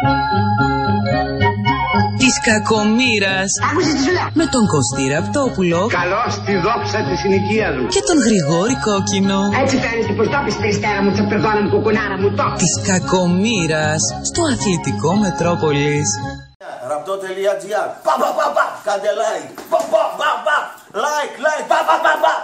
Της κακομοίρας. Άκουσες τι σου λέω. Με τον Κωστή Ραπτόπουλο. Καλώς τη δόξα της συνοικίας μου. Και τον Γρηγόρη Κόκκινο. Έτσι φαίνεται πως το πεις περιστέρα μου, τσαπερδόνα μου, κουκουνάρα μου, το. Της κακομοίρας στο αθλητικό Μετρόπολης. Ραπτό.gr. Πα, κάντε like. Πα, like, πα.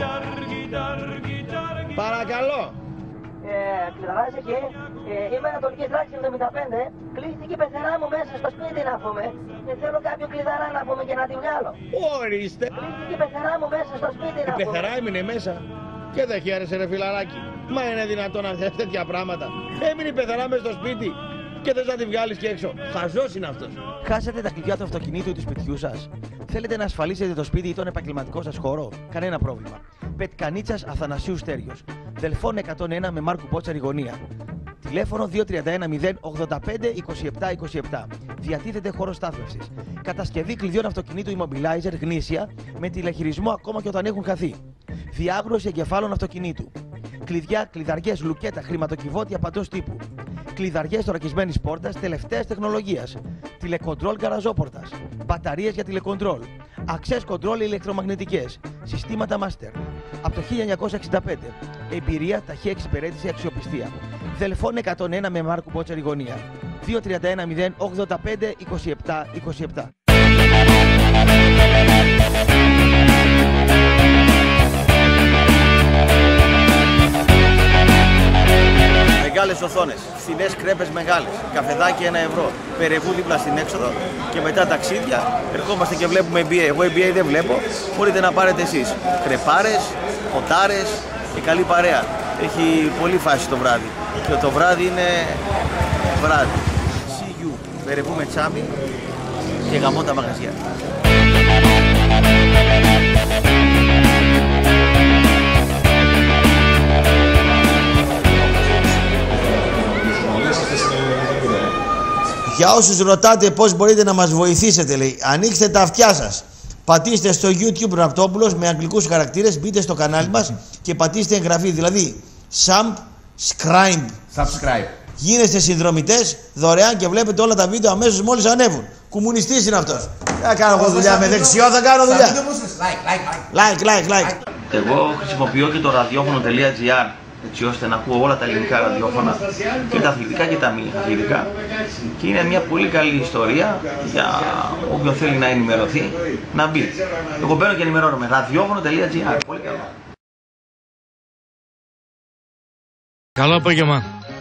Παρακαλώ. Κλειδαράς εκεί, είμαι Ανατολικής Δράξης 75, κλείστηκε η πεθερά μου μέσα στο σπίτι να πούμε και θέλω κάποιο κλειδαρά να πούμε και να τη βγάλω. Ορίστε. Κλείστηκε η πεθερά μου μέσα στο σπίτι να Η πούμε. πεθερά έμεινε μέσα και δεν χαίρεσε ρε φιλαράκι. Μα είναι δυνατόν να θες τέτοια πράγματα. Έμεινε η πεθερά μέσα στο σπίτι και θες να τη βγάλεις και έξω. Χαζός είναι αυτός. Χάσατε τα κλειδιά του αυτοκινήτου ή του σπιτιού σας. Θέλετε να ασφαλίσετε το σπίτι ή τον επαγγελματικό σας χώρο. Κανένα πρόβλημα. Πετκανίτσας Αθανασίου Στέριος. Δελφών 101 με Μάρκου Πότσαρη γωνία. Τηλέφωνο 231 085 27 27. Διατίθεται χώρο στάθμευσης. Κατασκευή κλειδιών αυτοκινήτου immobilizer γνήσια με τηλεχειρισμό ακόμα και όταν έχουν χαθεί. Διάγνωση εγκεφάλων αυτοκινήτου. Κλειδιά, κλειδαριές, λουκέτα, χρηματοκιβώτια παντός τύπου. Κλειδαριές θωρακισμένης πόρτας τελευταίας τεχνολογίας. Τηλεκοντρόλ γαραζόπορτας. Μπαταρίες για τηλεκοντρόλ. Access control ηλεκτρομαγνητικές. Συστήματα master. Από το 1965. Εμπειρία, ταχεία εξυπηρέτηση, αξιοπιστία. Δελφών 101 με Μάρκου Πότσαρη γωνία. 231 085 27 27. Μεγάλες οθόνες, φθηνές κρέπες μεγάλες, καφεδάκι 1 ευρώ, περεβού δίπλα στην έξοδο και μετά ταξίδια. Ερχόμαστε και βλέπουμε NBA. Εγώ NBA δεν βλέπω, μπορείτε να πάρετε εσείς. Κρεπάρες, ποτάρες και καλή παρέα. Έχει πολύ φάση το βράδυ. Και το βράδυ είναι βράδυ. See you. Περεβού με τσάμι και γαμώ τα μαγαζιά. Για όσους ρωτάτε πώς μπορείτε να μας βοηθήσετε, λέει, ανοίξτε τα αυτιά σας. Πατήστε στο YouTube Ραπτόπουλος με αγγλικούς χαρακτήρες, μπείτε στο κανάλι μας και πατήστε εγγραφή, δηλαδή subscribe. Γίνεστε συνδρομητές δωρεάν και βλέπετε όλα τα βίντεο αμέσως μόλις ανέβουν. Κομμουνιστής είναι αυτός. Θα κάνω εγώ δουλειά με δεξιό, θα κάνω δουλειά. Like. Εγώ χρησιμοποιώ και το ραδιόφωνο.gr έτσι ώστε να ακούω όλα τα ελληνικά ραδιόφωνα και τα αθλητικά και τα μη αθλητικά και είναι μια πολύ καλή ιστορία για όποιον θέλει να ενημερωθεί να μπει. Εγώ μπαίνω και ενημερώνομαι. ραδιόφωνο.gr. Πολύ καλό. Καλό απόγευμα.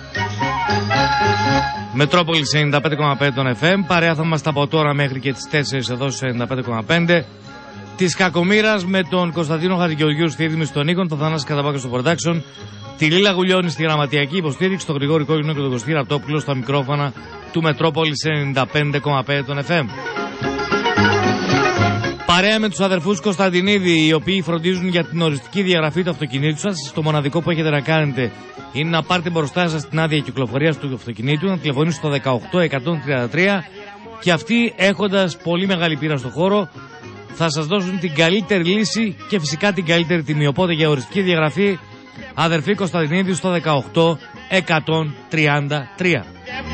Μετρόπολης 95,5 των FM. Παρέα θα είμαστε από τώρα μέχρι και τις 4 εδώ στο 95,5. Της κακομοίρας με τον Κωνσταντίνο Χατζηγεωργίου στη ρύθμιση των Νίκων, τον Θανάση Καταβάκο στο production, τη Λίλα Γουλιώνη στη γραμματιακή υποστήριξη, τον Γρηγόρη Κόκκινο και τον Κωστή Ραπτόπουλο στα μικρόφωνα του Μετρόπολης 95,5 των FM. Παρέα με τους αδερφούς Κωνσταντινίδη, οι οποίοι φροντίζουν για την οριστική διαγραφή του αυτοκινήτου σας. Το μοναδικό που έχετε να κάνετε είναι να πάρετε μπροστά σας την άδεια κυκλοφορίας του αυτοκινήτου, να τηλεφωνήσετε στο 18133 και αυτοί, έχοντας πολύ μεγάλη πείρα στο χώρο, θα σας δώσουν την καλύτερη λύση και φυσικά την καλύτερη τιμή. Οπότε για οριστική διαγραφή, αδερφή Κωνσταντινίδη στο 18133.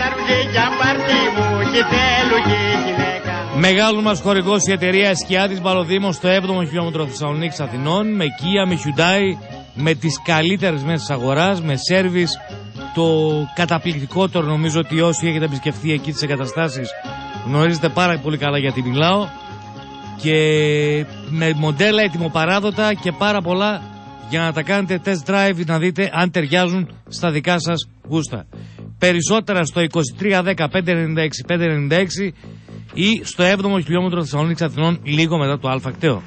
Μεγάλο μας χορηγός η εταιρεία Εσκιάδης Μπαλοδήμων στο 7ο χιλιόμετρο Θεσσαλονίκης Αθηνών, με Kia, με Hyundai, με τις καλύτερες μέσεις αγοράς, με σέρβις, το καταπληκτικότερο. Νομίζω ότι όσοι έχετε επισκεφθεί εκεί τις εγκαταστάσεις γνωρίζετε πάρα πολύ καλά γιατί μιλάω, και με μοντέλα ετοιμοπαράδοτα και πάρα πολλά για να τα κάνετε test drive, να δείτε αν ταιριάζουν στα δικά σας γούστα. Περισσότερα στο 2310 596 596 ή στο 7ο χιλιόμετρο Θεσσαλονίκης Αθηνών, λίγο μετά το ΑΛΦΑ-κταίο.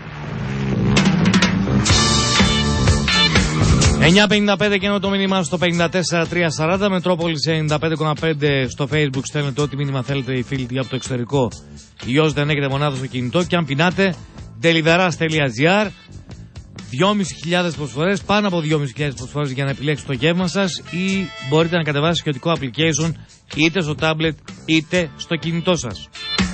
9.55 και ενώ το μήνυμά στο 54.340. Μετρόπολης 95,5 στο Facebook. Στέλνετε ό,τι μήνυμα θέλετε οι φίλοι από το εξωτερικό ή όσοι δεν έχετε μονάδα στο κινητό. Και αν πεινάτε, deliveras.gr. 2.500 προσφορές, πάνω από 2.500 προσφορές για να επιλέξετε το γεύμα σας, ή μπορείτε να κατεβάσετε σχετικό application είτε στο tablet είτε στο κινητό σας.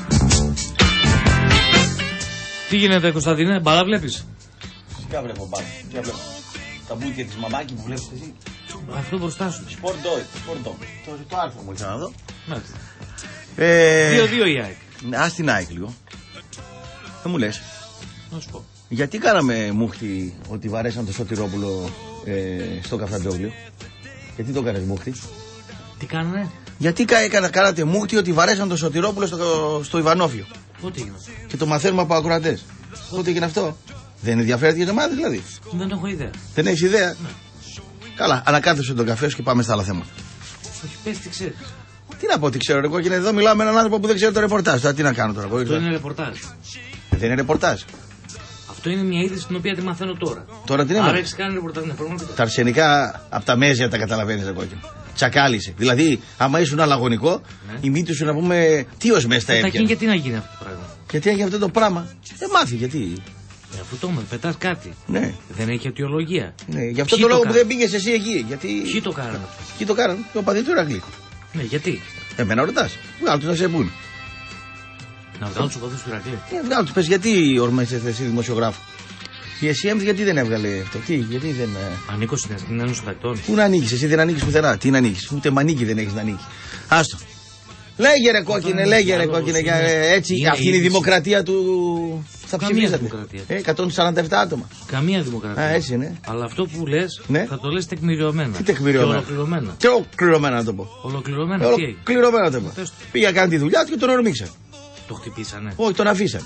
Τι γίνεται, Κωνσταντίνε, μπάλα βλέπεις? Φυσικά βλέπω μπάλα. Τι βλέπω? Τα μπουκια της μαμάκι που βλέπεις εσύ. Αυτό μπροστά σου. Σπορντό. Το άρθρο μου ήρθα να δω. Μάλιστα. 2-2 η ΑΕΚ. Ας την ΑΕΚ λίγο. Δεν μου λες. Να σου πω. Γιατί κάναμε μούχτη ότι βαρέσαν το Σωτηρόπουλο στο Καφτατζόγλιο? Γιατί το έκανες μούχτη? Τι κάνανε? Γιατί κάνατε μούχτη ότι βαρέσαν το Σωτηρόπουλο στο Ιβανόφιο? Πότε έγινε? Και το μαθαίνουμε από ακροατές. Πότε έγινε αυτό? Δεν ενδιαφέρεται για την ομάδα δηλαδή? Δεν έχω ιδέα. Δεν έχεις ιδέα? Ναι. Καλά, ανακάθεσε τον καφέ σου και πάμε στα άλλα θέματα. Όχι, πες τι ξέρεις. Τι να πω, τι ξέρω εγώ, και εδώ μιλάω με έναν άνθρωπο που δεν ξέρει το ρεπορτάζ. Τώρα τι να κάνω τώρα? Αυτό είναι ρεπορτάζ. Δεν είναι ρεπορτάζ. Αυτό είναι μια είδηση την οποία τη μαθαίνω τώρα. Τώρα τι είναι? Άρα έχεις κάνει ρεπορτάζ, ναι, πραγματικά. Τα αρσενικά από τα μέζια τα καταλαβαίνεις εγώ. Τσακάλισε. Δηλαδή, άμα ήσουν αλλαγωνικό, Ναι. η μύτη σου να πούμε τι ως μέσα τα έπιανε. Γιατί να γίνει αυτό το πράγμα? Γιατί έγινε αυτό το πράγμα? Δεν μάθει γιατί. Αφού το μάθει, πετάς κάτι. Ναι. Δεν έχει αιτιολογία. Ναι, γι' αυτό Ποιοι το λόγο το που δεν πήγες εσύ εκεί. Γιατί... Ποιοι το κάνανε? Ποιοι το κάνανε? Το παδί του Ηρακλή. Ναι, γιατί? Εμένα ρωτάς. Βγάλω τους να σε πούνε. Να βγάλω τους οπαδούς του Ηρακλή. Βγάλω τους, πες γιατί ορμέσαι εσύ δημοσιογράφο. Η SCM γιατί δεν έβγαλε αυτό? Γιατί δεν. Ανήκω στην Ένωση Συντακτών. Πού να ανήκεις, εσύ δεν ανήκεις πουθενά. Τι να ανήκεις? Ούτε μανίκι δεν έχεις να ανήκει. Άστο. Λέγε ρε κόκκινε, λέγε ρε κόκκινε. Έτσι, αυτή είναι η δημοκρατία του. Θα ψηφίσατε. 147 άτομα. Καμία δημοκρατία. Α, έτσι είναι. Αλλά αυτό που λες Ναι. θα το λες τεκμηριωμένα. Τι τεκμηριωμένα? Και ολοκληρωμένα. Και ολοκληρωμένα να το πω. Ολοκληρωμένα, τι έγινε? Ολοκληρωμένα να το πω. Πες το. Πήγα να κάνει τη δουλειά του και τον ορμήξαν. Το χτυπήσανε. Όχι, τον αφήσαν.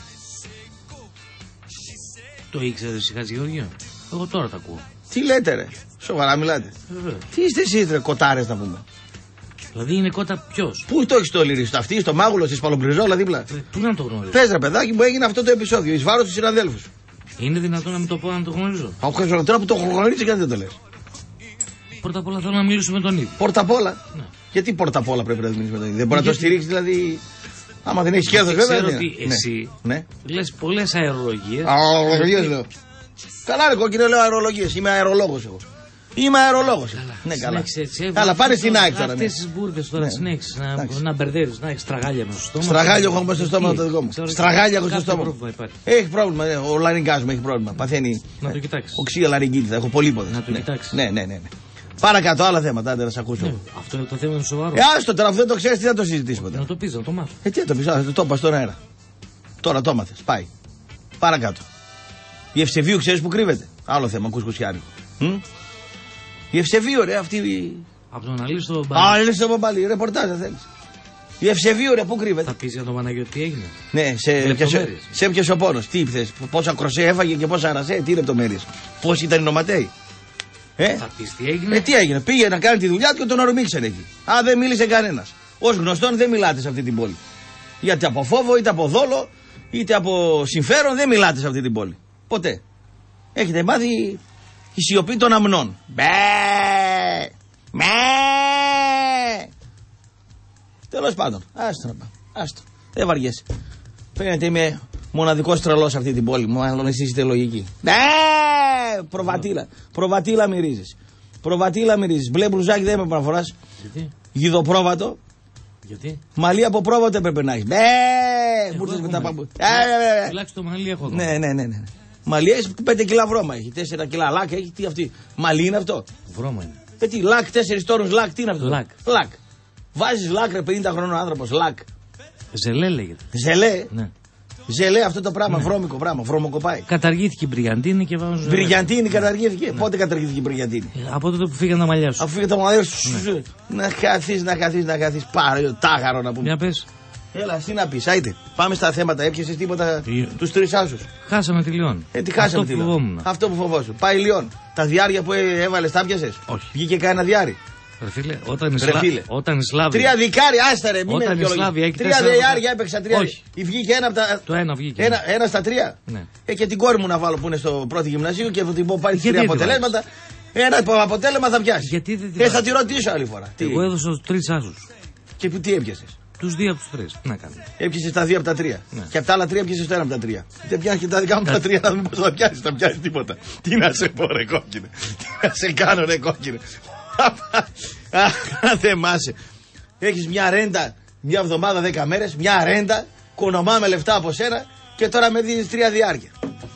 Το ήξερες, Χατζηγεωργίου? Εγώ τώρα τα ακούω. Τι λέτε ρε, σοβαρά μιλάτε? Βέβαια. Τι είστε εσείς ρε κοτάρες να πούμε? Δηλαδή είναι κότα ποιος? Πού το έχεις το λυρί, στο αυτή, στο μάγουλο, στη σπαλομπριζόλα δίπλα? Πού να το γνωρίζω? Πες ρε παιδάκι μου, έγινε αυτό το επεισόδιο εις βάρος του συναδέλφου σου. Είναι δυνατόν να μην το πω να το γνωρίζω? Τώρα που το γνωρίζεις γιατί δεν το λες? Πρώτα απ' όλα θέλω να μιλήσω με τον ίδιο. Πόρτα απ' όλα. Ναι. Γιατί πόρτα απ' όλα πρέπει να μιλήσεις με τον ίδιο? Δεν μπορεί να το στηρίξει δηλαδή? Άμα δεν έχεις κέρδος βέβαια. Ξέρω ναι. ότι εσύ Ναι. λες πολλές αερολογίες. Αερολογίες λέω. Καλά ρε κόκκινε, λέω αερολογίες. Είμαι αερολόγος εγώ. Είμαι αερολόγος. Ναι, καλά. Καλά, πάρε στην ΑΕΚ τώρα. Αυτές τις μπουρδες τώρα Ναι. συνέχισες Εντάξει. να μπερδεύεις, να έχεις τραγάλια μέσα στο στόμα. Στραγάλιο έχω μέσα στο στόμα Τι? το δικό μου. Ξέρω, Στραγάλια έχω στο κάθε στόμα. πρόβλημα υπάρχει. Έχει πρόβλημα. Ο λαρυγκάς μου έχει πρόβλημα. Παθαίνει. Να το κοιτάξεις. Οξία λαρυγκίτιδα. Έχω πολύποδες. Να το κοιτάξεις. Ναι. Παρακάτω, άλλα θέματα. Άντε να σε ακούσω. Ναι, αυτό είναι το θέμα είναι σοβαρό. Άστο τώρα, αφού δεν το ξέρεις, τι θα το συζητήσει ποτέ? Να το πεις, να το μάθω. Τι θα το πεις, το είπα στον αέρα. Τώρα το έμαθες. Πάει. Παρακάτω. Η Ευσεβίου ξέρεις που κρύβεται? Άλλο θέμα, κουσκουσιάρικο. Η Ευσεβίου, ρε, αυτή. Από τον Αλίστο Α, λες το πάλι, ρεπορτάζ δεν θέλεις. Η Ευσεβίου, ρε, πού κρύβεται? θα πεις για τον Παναγιώτη τι έγινε? Ναι, σε έπιασε ο πόνος. Τι είπες, πόσα κροσέ έφαγε και πόσα αρασέ, τι λεπτομέρειες? Πώς ήταν οι νοματέοι? Θα πεις τι έγινε? Τι έγινε, πήγε να κάνει τη δουλειά του και τον ορμήξαν εκεί. Α, δεν μίλησε κανένας. Ως γνωστόν δεν μιλάτε σε αυτή την πόλη. Γιατί από φόβο, είτε από δόλο, είτε από συμφέρον δεν μιλάτε σε αυτή την πόλη. Ποτέ. Έχετε μάθει η σιωπή των αμνών. Τέλος πάντων, άστο να πάω. Άστο. Δεν βαριέσαι. Φαίνεται είμαι μοναδικός τρελός σε αυτή την πόλη. Μάλλον εσείς είστε λογικοί. Προβατήλα μυρίζεις. Προβατήλα μυρίζεις. Μπλε μπλουζάκι δεν έπρεπε να φοράς. Γιατί? Γιδοπρόβατο. Γιατί? Μαλλί από πρόβατο έπρεπε να έχεις. Τουλάχιστον το μαλλί έχω. Ναι. Μαλλί έχεις 5 κιλά βρώμα έχει. 4 κιλά λάκ έχει. Τι αυτή? Μαλλί είναι αυτό? Βρώμα είναι. Τι λάκ, 4 τόνους λάκ, τι είναι αυτό? Λάκ. Βάζεις λάκ ρε 50 χρονών άνθρωπος. Λάκ. Ζελέ λέγεται. Ζελέ. Ναι. Ζελέ αυτό το πράγμα, βρώμικο πράγμα, βρωμοκοπάει. Καταργήθηκε η μπριγιαντίνη και βάζουν. Μπριγιαντίνη καταργήθηκε. Πότε καταργήθηκε η μπριγιαντίνη? Από τότε που φύγαν τα μαλλιά σου. Αφού φύγαν τα μαλλιά σου. Να χαθείς. Πάρε τάχαρο να πούμε. Μια πες. Έλα, εσύ να πεις, άιτε. Πάμε στα θέματα. Έπιασες τίποτα τους 3 άσους? Χάσαμε τη Λιόν. Τι χάσαμε τη Λιόν? Αυτό που φοβόσου. Πάει Λιόν. Τα διάρκεια που έβαλες τα πιασες? Όχι. Βγήκε κανένα διάρρη? Ρε φίλε, όταν η Σλάβια. 3 δικάρια, άστα ρε, μην Όταν η Σλάβια έχει 3 διάρκεια έπαιξα 3. Όχι. Βγήκε ένα από τα. Το ένα βγήκε. Ένα στα 3. Ναι. Και την κόρη μου να βάλω που είναι στο πρώτο γυμνασίου και την πω πάρει 3 αποτελέσματα. Ένα αποτέλεσμα θα πιάσει. Γιατί δεν την θα τη ρωτήσω άλλη φορά. Εγώ έδωσα τους 3 άσους. Και τι έπιασες? Τους 2 από τους 3. Τι να κάνω? Έπιασες τα 2 από τα 3. Ναι. Και από τα άλλα 3 έπιασες το 1 από τα 3. Δεν πιάνεις και τα δικά μου τα 3 να δούμε πώς θα πιάσεις. Θα πιάσεις τίποτα. Τι να σε πω ρε κόκκινε. Τι να σε κάνω ρε κόκκινε. Αν θεμάσαι. Έχεις μια ρέντα μια εβδομάδα 10 μέρες. Μια ρέντα. Κονομάμε λεφτά από σένα. Και τώρα με δίνεις 3 διάρκεια.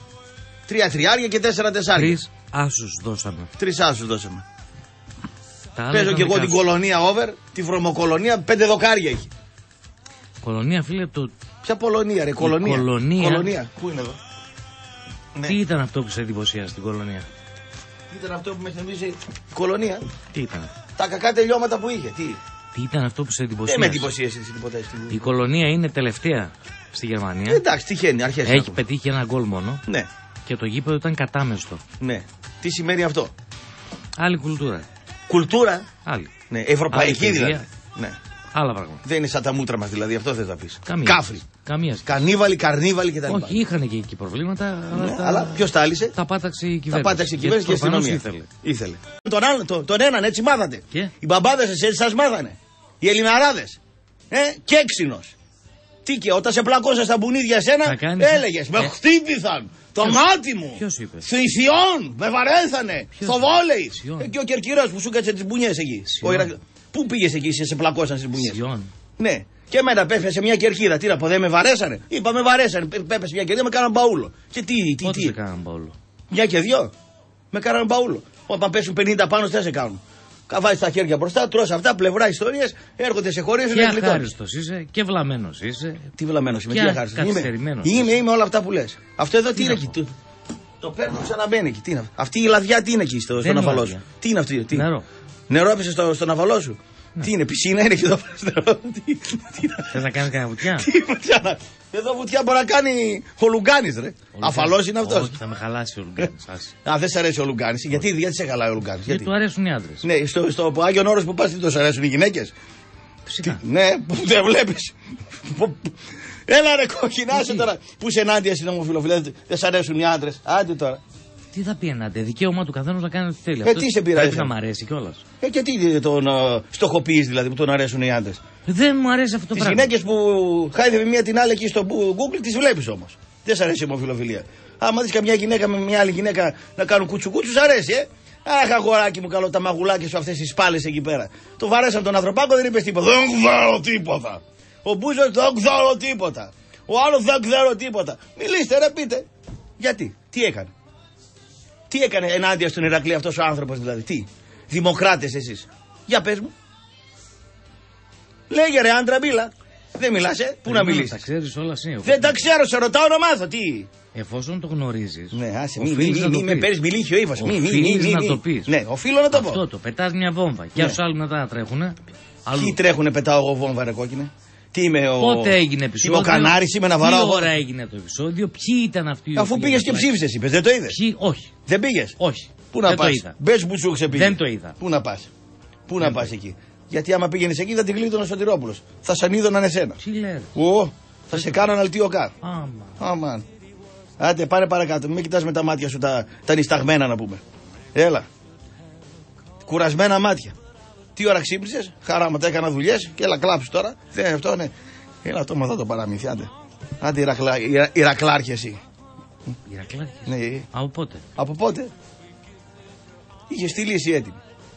3 τριάρια και 4 τεσσάρια. 3 άσους δώσαμε. 3 άσους δώσαμε. Παίζω και εγώ την κολονία over, τη βρωμοκολονία, 5 δοκάρια έχει. Κολονία, φίλε, το. Ποια Πολωνία, ρε, κολονία. Κολονία. Πού είναι εδώ. Τι ήταν αυτό που σε εντυπωσίασε στην κολονία? Ήταν αυτό που με θυμίζει η κολονία. Τι ήταν? Τα κακά τελειώματα που είχε. Τι ήταν αυτό που σε εντυπωσίασε? Δεν με εντυπωσίασε τίποτα. Η κολονία είναι τελευταία στη Γερμανία. Εντάξει, τυχαίνει, αρχές. Έχει πετύχει ένα γκολ μόνο. Ναι. Και το γήπεδο ήταν κατάμεστο. Ναι. Τι σημαίνει αυτό? Άλλη κουλτούρα. Κουλτούρα. Άλλη. Ναι, ευρωπαϊκή άλλη δηλαδή. Ναι. Άλλα πράγματα. Δεν είναι σαν τα μούτρα μας δηλαδή, αυτό θες να πεις. Καμία. Κάφρι. Καμία. Κανίβαλοι, καρνίβαλοι κτλ. Όχι, είχαν και εκεί προβλήματα. Ναι, αλλά ποιος τα άλυσε? Τα πάταξε η κυβέρνηση. Τα πάταξε η κυβέρνηση και η αστυνομία. Ήθελε. Τον έναν έτσι μάθατε. Και? Οι μπαμπάδες σας έτσι σας μάθανε. Οι Ελληναράδες. Και έξινος. Τι και όταν σε πλακώσα στα μπουνίδια σένα, έλεγες με χτύπηθαν. Το μάτι μου! Ποιος είπε? Θησιών! Με βαρέθανε! Στο βόλεϊ! Και ο Κερκυρός που σου κάτσε τις μπουνιές εκεί. Πού πήγες εκεί, σε πλακώσαν στις μπουνιές? Σιών. Ναι. Και εμένα πέφτασε μια κερκίδα. Τι να πω, δεν με βαρέσανε? Είπα με βαρέσανε. Πέφτασε μια κερκίδα, με κάναν μπαούλο. Και τι. Πότε σε κάναν μπαούλο? Μια και δυο. Με κάναν μπαούλο. Όταν πέσουν 50 πάνω, τι θα σε κάνουν? Καβάζεις τα χέρια μπροστά, τρως αυτά, πλευρά ιστορίες, έρχονται σε χωρίες. Και αχάριστος είσαι και βλαμμένος είσαι. Τι βλαμμένος είμαι, και τι αχάριστος είμαι, όλα αυτά που λες. Αυτό εδώ τι είναι εκεί? Το παίρνω, ξαναμπαίνει εκεί. Τι είναι? Αυτή η λαδιά τι είναι εκεί στον αβαλό σου? Τι είναι αυτή? Νερό έπεσε στον αβαλό σου? Τι είναι, πισίνα είναι εκεί εδώ πέρα? Θες να κάνεις κανένα βουτιά? Εδώ βουτιά μπορεί να κάνει ο Λουγκάνης, ρε. Αφαλός είναι αυτός. Όχι, θα με χαλάσει ο Λουγκάνης. Α, δεν σ' αρέσει ο Λουγκάνης. Γιατί σε χαλάει ο Λουγκάνης? Γιατί του αρέσουν οι άντρες. Ναι, στο Άγιον Όρος που πας, τι τους αρέσουν οι γυναίκες? Φυσικά. Ναι, που δεν βλέπεις. Έλα ρε κοκκινάσαι τώρα. Που είσαι ενάντια στην ομοφυλοφιλία, δεν σ' αρέσουν οι άντρες? Άντε τώρα. Τι θα πει ενάντια? Δικαίωμα του καθένας να κάνει ό,τι θέλει. Τι σε πειράζει? Πρέπει να μ' αρέσει κιόλας. Και τι τον στοχοποιείς δηλαδή που τον αρέσουν οι άντρες? Δεν μου αρέσει αυτό το πράγμα. Τις γυναίκες που χάιδευε μία την άλλη εκεί στο Google τις βλέπεις όμως. Δεν σ' αρέσει η ομοφυλοφιλία. Άμα δεις καμιά γυναίκα με μια άλλη γυναίκα να κάνουν κουτσουκούτσου, σ' αρέσει, Αχ, αγοράκι μου καλό, τα μαγουλάκια σου αυτές τις πάλες εκεί πέρα. Του βαρέσαν τον ανθρωπάκο, δεν είπες τίποτα. Δεν ξέρω τίποτα. Ο Μπούζος δεν ξέρω τίποτα. Ο άλλος δεν ξέρω τίποτα. Μιλήστε ρε, πείτε. Γιατί, τι έκανε? Τι έκανε ενάντια στον Ηρακλή αυτός ο άνθρωπος δηλαδή? Τι, δημοκράτες εσείς? Για πες μου. Λέγε ρε άντρα, μίλα. Δεν μιλάς, πού να μιλήσεις? Τα ξέρεις όλα εσύ. Δεν τα ξέρω, σε ρωτάω να μάθω, τι. Εφόσον το γνωρίζεις. Ναι, άσε, μη με παίρνεις μιλήχιο ύφος. Οφείλεις να το πεις. Ναι, οφείλω να το πω. Αυτό το, πετάς μια βόμβα. Και όσους άλλοι μετά τρέχουνε. Ποιοι τρέχουνε, πετάω εγώ βόμβα, ρε κόκκινε? Τι είμαι ο. Πότε έγινε επεισόδιο? Είμαι ο Κανάρης, είμαι να βαράω. Τι ώρα έγινε το επεισόδιο? Ποιοι ήταν αυτοί? Αφού πήγες και ψήφισες, είπες, δεν το είδες? Όχι. Δεν πήγες? Όχι. Πού να πας? Μπες μπουτσούξε πήγες. Δεν το είδα. Πού να πας? Πού να πας εκεί? Γιατί άμα πήγαινες εκεί θα την γλίτωνε ο Σωτηρόπουλος. Θα σαν είδωναν εσένα. Τι λες? Θα σε κάναν αλτίο κάτω. Άμα. Άντε πάρε παρακάτω. Μην κοιτάς με τα μάτια σου τα νησταγμένα να πούμε. Έλα. Κουρασμένα μάτια. Τι ώρα ξύπνησες? Χαράματα, έκανα δουλειές και έλα κλάψεις τώρα. Δεν αυτό είναι. Έλα το μαθά το παραμύθι. Άντε Ηρακλάρχη εσύ. Ηρακλάρχη? Ναι. Από πότε? Από πότε? Είχες τη λύση έτοιμη.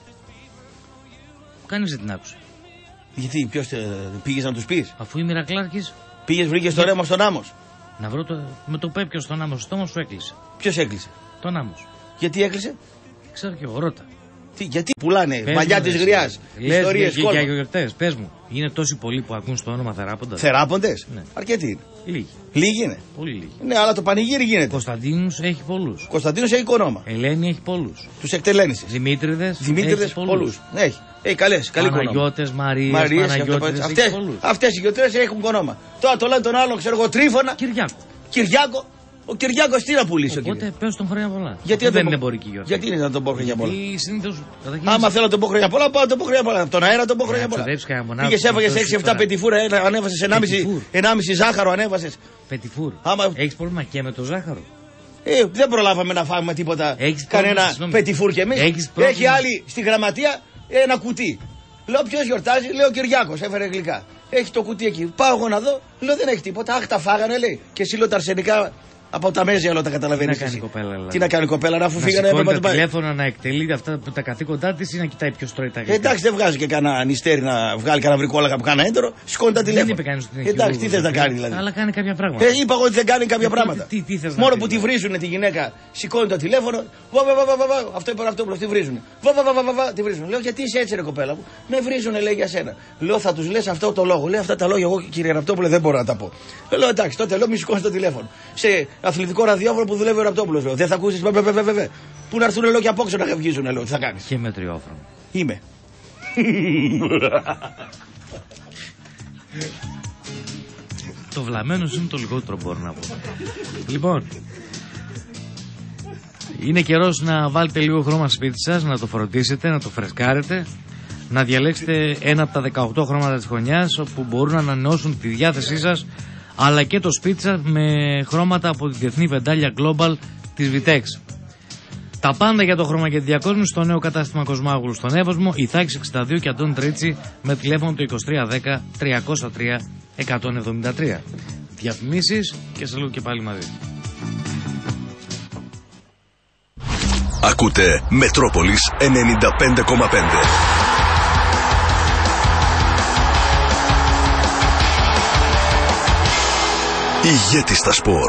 Κανείς δεν την άκουσε. Γιατί, πήγες να τους πεις? Αφού είμαι Ηρακλάρχης. Πήγες, βρήκες το ρέμα στον Άμμος. Να βρω με το πέπιο στον Άμμο. Στο στόμα σου έκλεισε. Ποιος έκλεισε? Τον Άμμος. Γιατί έκλεισε? Ξέρω και εγώ, ρώτα. Γιατί πουλάνε μαλλιά της γριάς, ιστορίες για γιορτές, πες μου. Είναι τόσοι πολλοί που ακούν στο όνομα Θεράποντας? Θεράποντες? Ναι. Αρκετοί είναι. Λίγοι. Λίγοι είναι. Πολύ λίγοι. Ναι, αλλά το πανηγύρι γίνεται. Κωνσταντίνους έχει πολλούς. Κωνσταντίνος έχει οικονόμα. Ελένη έχει πολλούς. Τους εκτελένησες. Δημήτριδες έχει πολλούς. Έχει καλή οικονόμα. Παναγιώτες, Μαρίες, αυτές οι γιορτές έχουν οικονόμα. Τώρα το λένε τον άλλον, ξέρω εγώ, Τρίφωνα. Κυριάκο. Ο Κυριάκος τι να πουλήσει? Οπότε πες τον χρόνια πολλά. Γιατί δεν είναι εμπορική γιορτή? Γιατί είναι να τον πω χρόνια πολλά? Συνήθως, άμα θέλω να τον πω χρόνια πολλά, πάω να τον πω χρόνια πολλά. Τον αέρα τον πω χρόνια πολλά. Πήγες, έφαγες 6-7 πετιφούρα, ανέβασες 1,5 ζάχαρο, ανέβασες. Πετιφούρ. Έχεις πρόβλημα και με το ζάχαρο? Δεν προλάβαμε να φάμε τίποτα. Κανένα πετιφούρ κι εμείς. Έχει άλλη στη γραμματεία ένα κουτί. Λέω ποιος γιορτάζει? Λέω Κυριάκος, έφερε γλυκά. Έχει το κουτί εκεί. Πάω εγώ να δω, λέω δεν έχει τίποτα. Αχ, τα φάγανε, λέει. Και εσύ λέω τα αρσενικά Από τα μέζια όλα τα καταλαβαίνεις. Τι να κάνει η κοπέλα, αφού φύγανε έπρεπε να την πάει. Τηλέφωνα να εκτελεί αυτά τα καθήκοντά της ή να κοιτάει πιο στρώει τα γλυκά. Εντάξει, δεν βγάζει και κανένα νηστέρι να βγάλει κανένα βρικόλακα που κάνει έντερο, σηκώνει τα τηλέφωνα. Δεν είπε κανείς ότι είναι εντάξει, τι θες να κάνει δηλαδή. Αλλά κάνει κάποια πράγματα. Είπα εγώ ότι δεν κάνει κάποια πράγματα. Τι θες μόνο που τη βρίζουν τη γυναίκα, σηκώνει το τηλέφωνο. Αυτό είπε αυτό που τη βρίζουν. Τη βρίζουν. Λέω γιατί είσαι έτσι ρε κοπέλα μου. Με βρίζουν λέει για σένα. Λέω θα του λες αυτό το λόγο. Λέει αυτά τα λόγια εγώ κύριε Ραπτόπουλε δεν μπορώ να τα πω. Λέω εντάξει τότε λέω μη σηκώνει το τηλέφωνο. Σε αθλητικό ραδιόφωνο που δουλεύει ο Ραπτόπουλος. Δεν θα ακούσει Πού να έρθουν λέω και από έξω να βγίζουν λέω. Τι θα κάνει. Και μετριόφρονο. Είμαι. Το βλαμμένο είναι το λιγότερο μπορώ να πω. Λοιπόν, είναι καιρός να βάλετε λίγο χρώμα σπίτι σας, να το φροντίσετε, να το φρεσκάρετε, να διαλέξετε ένα από τα 18 χρώματα της χρονιάς όπου μπορούν να ανανεώσουν τη διάθεσή σας αλλά και το σπίτι σας με χρώματα από τη διεθνή βεντάλια Global της Vitex. Τα πάντα για το χρώμα και τη διακόσμηση στο νέο κατάστημα Κοσμάγλου στον Εύωσμο, Ιθάκης 62 και Αντών Τρίτσι με τηλέφωνο το 2310 303 173. Διαφημίσεις και σε λίγο και πάλι μαζί. Ακούτε Μετρόπολης 95,5. Ηγέτη στα σπορ.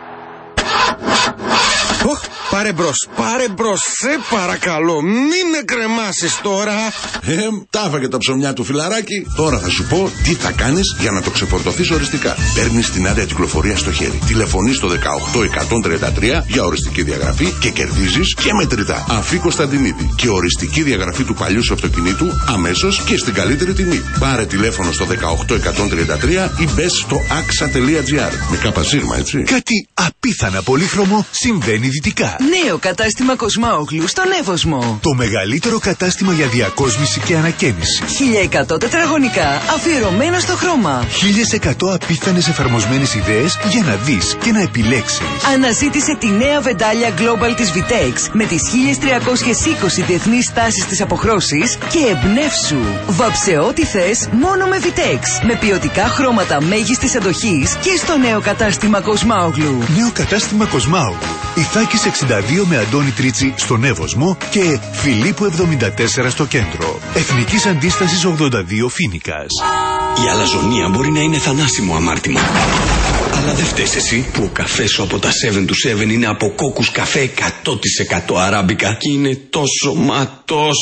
Πάρε μπρος, σε παρακαλώ, μην με κρεμάσεις τώρα. Τα έφαγε τα ψωμιά του φιλαράκι. Τώρα θα σου πω τι θα κάνεις για να το ξεφορτωθείς οριστικά. Παίρνεις την άδεια κυκλοφορία στο χέρι. Τηλεφωνείς στο 18133 για οριστική διαγραφή και κερδίζεις και μετρητά. Αφή Κωνσταντινίδη και οριστική διαγραφή του παλιού σου αυτοκινήτου αμέσως και στην καλύτερη τιμή. Πάρε τηλέφωνο στο 18133 ή μπες στο axa.gr. Με καπασίγμα, έτσι. Κάτι απίθανα πολύχρωμο συμβαίνει δυτικά. Νέο κατάστημα Κοσμάογλου στον Εύωσμο. Το μεγαλύτερο κατάστημα για διακόσμηση και ανακαίνιση. 1100 τετραγωνικά αφιερωμένα στο χρώμα. 1100 απίθανες εφαρμοσμένες ιδέες για να δεις και να επιλέξεις. Αναζήτησε τη νέα βεντάλια Global της Vitex με τις 1320 διεθνείς τάσεις της αποχρώσης και εμπνεύσου. Βάψε ό,τι θες μόνο με Vitex. Με ποιοτικά χρώματα μέγιστης αντοχής και στο νέο κατάστημα Κοσμάογλου. Νέο κατάστημα Κοσμάογλου. Ιθάκης 62 με Αντώνη Τρίτσι στον Εύωσμο και Φιλίππου 74 στο κέντρο. Εθνικής Αντίστασης 82 Φοίνικας. Η αλαζονία μπορεί να είναι θανάσιμο αμάρτημα. Αλλά δεν φταίς εσύ που ο καφές σου από τα 7 to 7 είναι από κόκκους καφέ 100% αράμπικα και είναι τόσο μα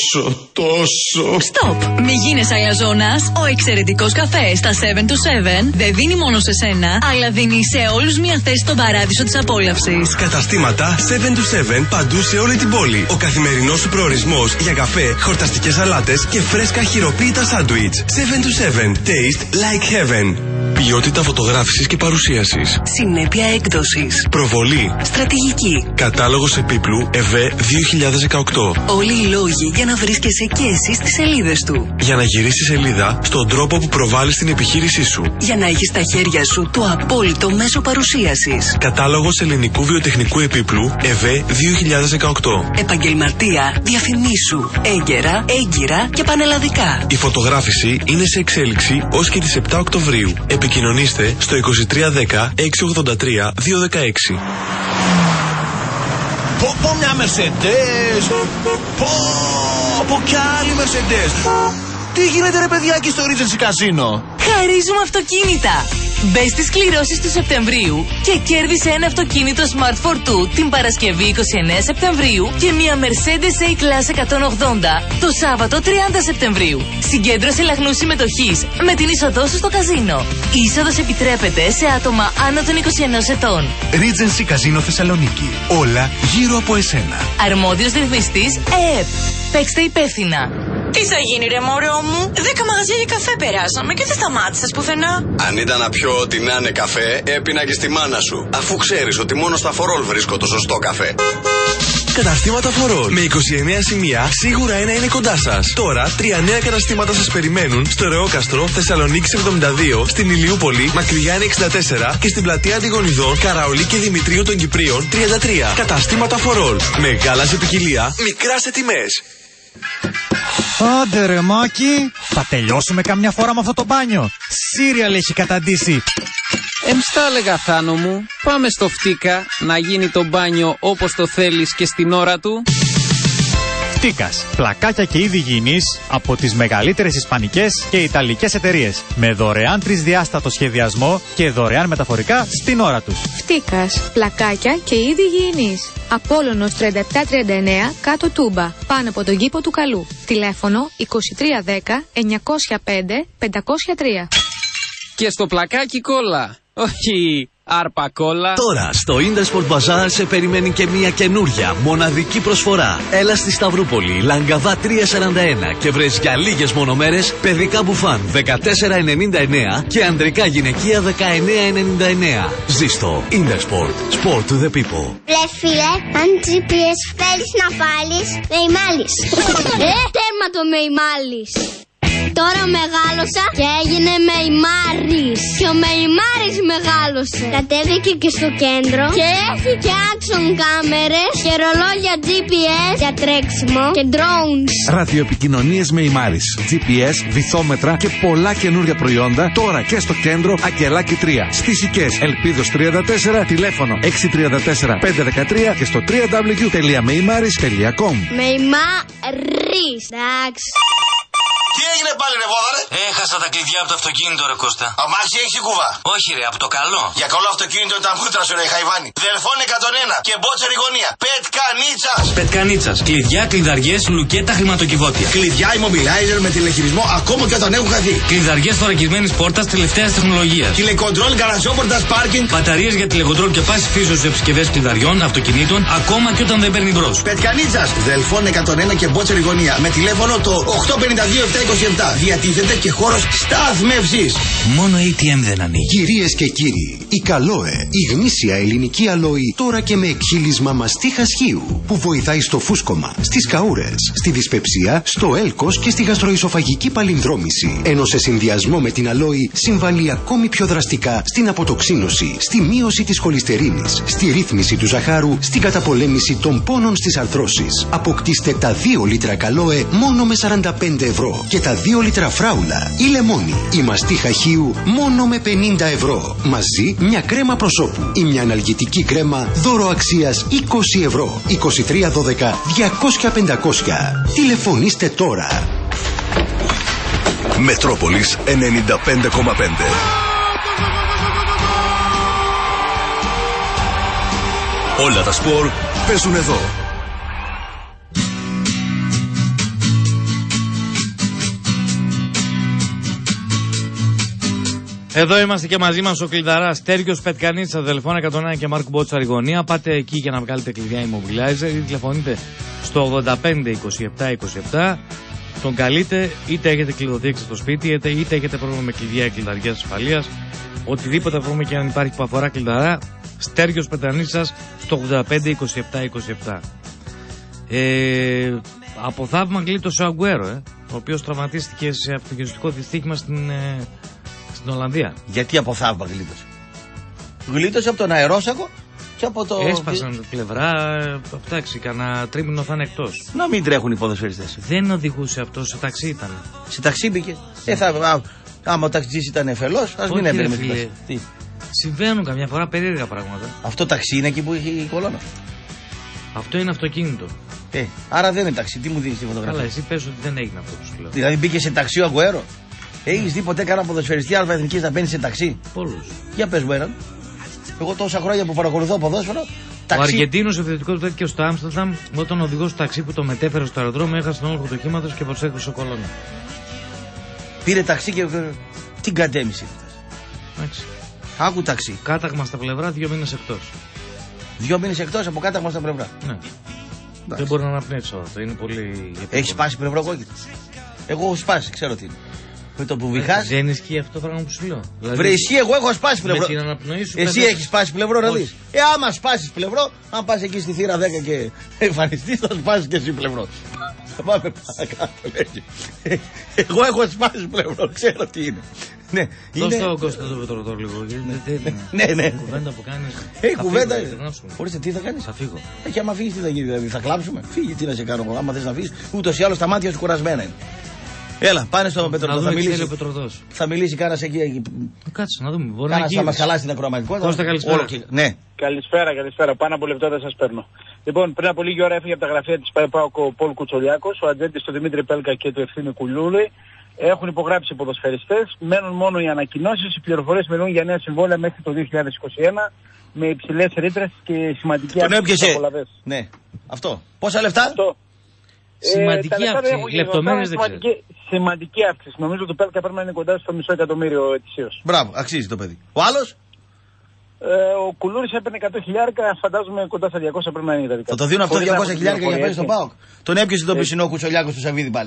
τόσο. Στοπ! Μη γίνεσαι αλαζόνας. Ο εξαιρετικός καφές στα 7 to 7 δεν δίνει μόνο σε σένα, αλλά δίνει σε όλους μια θέση στον παράδεισο της απόλαυσης. Καταστήματα 7 to 7 παντού σε όλη την πόλη. Ο καθημερινός σου προορισμός για καφέ, χορταστικές σαλάτες και φρέσκα χειροποίητα σάντουιτς. 7 to 7. Taste like heaven. Ποιότητα φωτογράφησης και παρουσίασης. Συνέπεια έκδοσης. Προβολή. Στρατηγική. Κατάλογος επίπλου ΕΒΕ 2018. Όλοι οι λόγοι για να βρίσκεσαι και εσύ στις σελίδες του. Για να γυρίσεις σελίδα στον τρόπο που προβάλλεις την επιχείρησή σου. Για να έχεις στα χέρια σου το απόλυτο μέσο παρουσίασης. Κατάλογος ελληνικού βιοτεχνικού επίπλου ΕΒΕ 2018. Επαγγελματία, διαφημίσου. Έγκαιρα, έγκυρα και πανελλαδικά. Η φωτογράφηση είναι σε εξέλιξη ως και τις 7 Οκτωβρίου. Επικοινωνήστε στο 2310 683 216. Πω μια Mercedes. Πω κι άλλη Mercedes. Τι γίνεται ρε παιδιάκι στο Regency Casino? Χαρίζουμε αυτοκίνητα. Μπες στις κληρώσεις του Σεπτεμβρίου και κέρδισε ένα αυτοκίνητο Smart Fortwo την Παρασκευή 29 Σεπτεμβρίου και μια Mercedes A-Class 180 το Σάββατο 30 Σεπτεμβρίου. Συγκέντρωσε λαχνούς συμμετοχής με την είσοδό σου στο καζίνο. Η είσοδος επιτρέπεται σε άτομα άνω των 21 ετών. Regency Casino Θεσσαλονίκη. Όλα γύρω από εσένα. Αρμόδιος ρυθμιστής ΕΕΠ. Παίξτε υπεύθυνα. Τι θα γίνει ρε μωρό μου? 10 μαγαζιά για καφέ περάσαμε και δεν σταμάτησες πουθενά. Αν ήταν να πιω ό,τι να είναι καφέ, έπινα και στη μάνα σου. Αφού ξέρεις ότι μόνο στα Φορόλ βρίσκω το σωστό καφέ. Καταστήματα Φορόλ με 29 σημεία, σίγουρα ένα είναι κοντά σας. Τώρα 3 νέα καταστήματα σας περιμένουν στο Ρεόκαστρο, Θεσσαλονίκης 72, στην Ηλιούπολη, Μακρυγιάννη 64 και στην πλατεία Αντιγονιδών, Καραολί και Δημητρίου των Κυπρίων 33. Καταστήματα Φορόλ. Μεγάλα σε ποικιλία, μικρά σε τιμές. Άντε ρε Μάκη, θα τελειώσουμε καμιά φορά με αυτό το μπάνιο. Σύριαλ έχει καταντήσει. Εμστά έλεγα Θάνο μου, πάμε στο Φτίκα να γίνει το μπάνιο όπως το θέλεις και στην ώρα του. Φτίκας, πλακάκια και είδη υγιεινής από τις μεγαλύτερες ισπανικές και ιταλικές εταιρείες. Με δωρεάν τρισδιάστατο σχεδιασμό και δωρεάν μεταφορικά στην ώρα τους. Φτίκας, πλακάκια και είδη υγιεινής. Απόλλωνος 3739 κάτω Τούμπα, πάνω από τον κήπο του Καλού. Τηλέφωνο 2310 905 503. Και στο πλακάκι κόλλα, όχι άρπα κόλλα. Τώρα στο Intersport Bazaar σε περιμένει και μια καινούρια μοναδική προσφορά. Έλα στη Σταυρούπολη, Λαγκαδά 341 και βρες για λίγες μονομέρες παιδικά μπουφάν 14,99 και ανδρικά γυναικεία 19,99. Ζήστο Intersport, sport to the people. Ρε φίλε, αν GPS θέλεις να βάλεις, Μεϊμάλης. Τέρμα το Μεϊμάλης. Τώρα μεγάλωσα και έγινε Μεϊμάρης. Και ο Μεϊμάρης μεγάλωσε. Κατέβηκε και στο κέντρο και έχει και action κάμερες και ρολόγια GPS για τρέξιμο και drones. Ραδιοεπικοινωνίες Μεϊμάρης, GPS, βυθόμετρα και πολλά καινούργια προϊόντα τώρα και στο κέντρο Ακελάκι 3. Στις Οικές Ελπίδος 34, τηλέφωνο 634 513 και στο www.meimaris.com. Μεϊμάρης. Εντάξει. Τι έγινε πάλι ρε βόδαρε? Έχασα τα κλειδιά από το αυτοκίνητο ρε Κώστα. Αμάξι έχεις η κουβά? Όχι ρε, από το καλό. Για καλό αυτοκίνητο ήταν μούτρα σου ρε Χαϊβάνι. Δελφών 101 και μπότσερ γωνία. Πετκανίτσας. Πετκανίτσας. Κλειδιά, κλειδαριές, λουκέτα, χρηματοκιβώτια. Κλειδιά immobilizer με τηλεχειρισμό ακόμα και όταν έχουν χαθεί. Κλειδαριές θωρακισμένης πόρτας τελευταίας τεχνολογίας. Τηλεκοντρόλ γαραζόπορτας πάρκινγκ. Μπαταρίες για τηλεκοντρόλ και πάση φύσεως σε επισκευές κλειδαριών, αυτοκινήτων, ακόμα και όταν δεν παίρνει μπρος. Πετκανίτσας. Δελφών 101 και μπότσερ γωνία. Με τηλέφωνο το 852 27. Διατίθεται και χώρος στάθμευσης. Μόνο ATM δεν ανοίγει. Κυρίες και κύριοι, η Καλόε, η γνήσια ελληνική αλόη, τώρα και με εκχύλισμα μαστίχας χείου, που βοηθάει στο φούσκωμα, στις καούρες, στη δυσπεψία, στο έλκος και στη γαστροϊσοφαγική παλινδρόμηση. Ενώ σε συνδυασμό με την αλόη συμβάλλει ακόμη πιο δραστικά στην αποτοξίνωση, στη μείωση της χολυστερίνης, στη ρύθμιση του ζαχάρου, στην καταπολέμηση των πόνων στις αρθρώσεις. Αποκτήστε τα 2 λίτρα Καλόε μόνο με 45 ευρώ και τα 2 λίτρα Φράουλα ή Λεμόνι η μαστίχα χείου μόνο με 50 ευρώ. Μαζί μια κρέμα προσώπου ή μια αναλγητική κρέμα δώρο αξίας 20 ευρώ. 2312 200 500. Τηλεφωνήστε τώρα. Μετρόπολης 95,5. Όλα τα σπορ παίζουν εδώ. Εδώ είμαστε και μαζί μας ο κλειδαράς Στέργιος Πετκανίτσα, τηλεφώνα 101 και Μάρκου Μπότσαρ η γωνία. Πάτε εκεί για να βγάλετε κλειδιά immobilizer ή τηλεφωνείτε στο 85-27-27. Τον καλείτε, είτε έχετε κλειδοδίεξη στο σπίτι, είτε έχετε πρόβλημα με κλειδιά ή κλειδαριές ασφαλείας. Οτιδήποτε πρόβλημα και αν υπάρχει που αφορά κλειδαρά, Στέργιος Πετκανίτσας στο 85-27-27. Από θαύμα γλίτωσε ο Αγκουέρο, ο οποίος τραυματίστηκε σε αυτοκινητικό δυστύχημα στην Ολλανδία. Γιατί από θαύμα γλίτωσε? Γλίτωσε από τον αερόσακο και από το. Έσπασαν τα πλευρά. Εντάξει, κανένα τρίμηνο θα είναι εκτός. Να μην τρέχουν οι ποδοσφαιριστές. Δεν οδηγούσε αυτό, σε ταξί ήταν. Σε ταξί μπήκε. Άμα ο ταξιτζής ήταν εφελός, ας μην έπαιρνε με τι. Συμβαίνουν καμιά φορά περίεργα πράγματα. Αυτό ταξί είναι εκεί που είχε η κολόνα. Αυτό είναι αυτοκίνητο. Άρα δεν είναι ταξί. Τι μου δίνεις τη φωτογραφία? Καλά, εσύ πες ότι δεν έγινε αυτό που σου λέω. Δηλαδή μπήκε σε ταξί ο Αγκουέρο. Έχεις δει ποτέ κανένα ποδοσφαιριστή αλφα-εθνικής να μπαίνει σε ταξί? Πολλούς. Για πες μου έναν. Εγώ τόσα χρόνια που παρακολουθώ ποδόσφαιρο. Ο Αργεντίνος επιθετικός του τέτοιο στο Άμστερνταμ, όταν ο οδηγός του ταξί που το μετέφερε στο αεροδρόμιο έχασε τον έλεγχο του οχήματος και προσέχωσε κολόνα. Πήρε ταξί και την κατέμισε. Εντάξει. Άκου ταξί. Κάταγμα στα πλευρά, 2 μήνες εκτός. 2 μήνες εκτός από κάταγμα στα πλευρά. Ναι. Δεν μπορεί να αναπνεύσει αυτό. Είναι πολύ. Έχει σπάσει πλευρό κόκκινο? Εγώ έχω σπάσει, ξέρω τι είναι. Με το που βυθάς. Δεν ισχύει αυτό το πράγμα που σου λέω. Βρε, ισχύει, εγώ έχω σπάσει πλευρό. Με την αναπνοή σου. Εσύ έχεις σπάσει πλευρό να δεις. Άμα σπάσεις πλευρό, αν πας εκεί στη θύρα 10 και εμφανιστείς, θα σπάσεις και εσύ πλευρό. Θα πάμε παρακάτω, λέγει. Εγώ έχω σπάσει πλευρό, ξέρω τι είναι. Ναι, δώσε το Κώστα το πετροτό λίγο. Ναι. Κουβέντα που κάνεις. Κουβέντα. Ορίστε, τι θα κάνεις? Θα φύγω. Και άμα φύγεις, τι θα γίνει, δηλαδή θα κλάψουμε? Φύγει, τι να σε κάνω, άμα θες να φύγεις. Ούτως ή άλλως τα μάτια σου κουρασμένα είναι. Έλα, πάνε στο Πετροδό. Θα μιλήσει κάνα εκεί. Κάτσε να δούμε. Κάνα θα μα χαλάσει την ακροαματικότητα. Κώστα, καλησπέρα. Ναι. Καλησπέρα. Πάνω από λεπτό δεν σα παίρνω. Λοιπόν, πριν από λίγη ώρα έφυγε από τα γραφεία τη ΠΑΟΚ ο Πολ Κουτσολιάκος, ο ατζέντη του Δημήτρη Πέλκα και του Ευθύμη Κουλούλη. Έχουν υπογράψει οι ποδοσφαιριστές. Μένουν μόνο οι ανακοινώσεις. Οι πληροφορίες μιλούν για νέα συμβόλαια μέχρι το 2021 με υψηλές ρήτρες και σημαντική αύξηση στις απολαβές. Ναι. Αυτό. Πόσα λεφτά? Αυτό. Σημαντική αύξηση. Λεπτομέρειες δεν ξέρω. Σημαντική αύξηση. Νομίζω το Πέλκα πρέπει να είναι κοντά στο μισό εκατομμύριο ετησίως. Μπράβο, αξίζει το παιδί. Ο άλλος? Ο Κουλούρης έπαιρνε 100.000, φαντάζομαι κοντά στα 200 πρέπει να είναι τα δικά. Θα το δίνουν αυτό 200.000 για να παίζει στον ΠΑΟΚ. Τον έπιασε τον πισινό Κουτσολιάκος του Σαββίδη πάλι.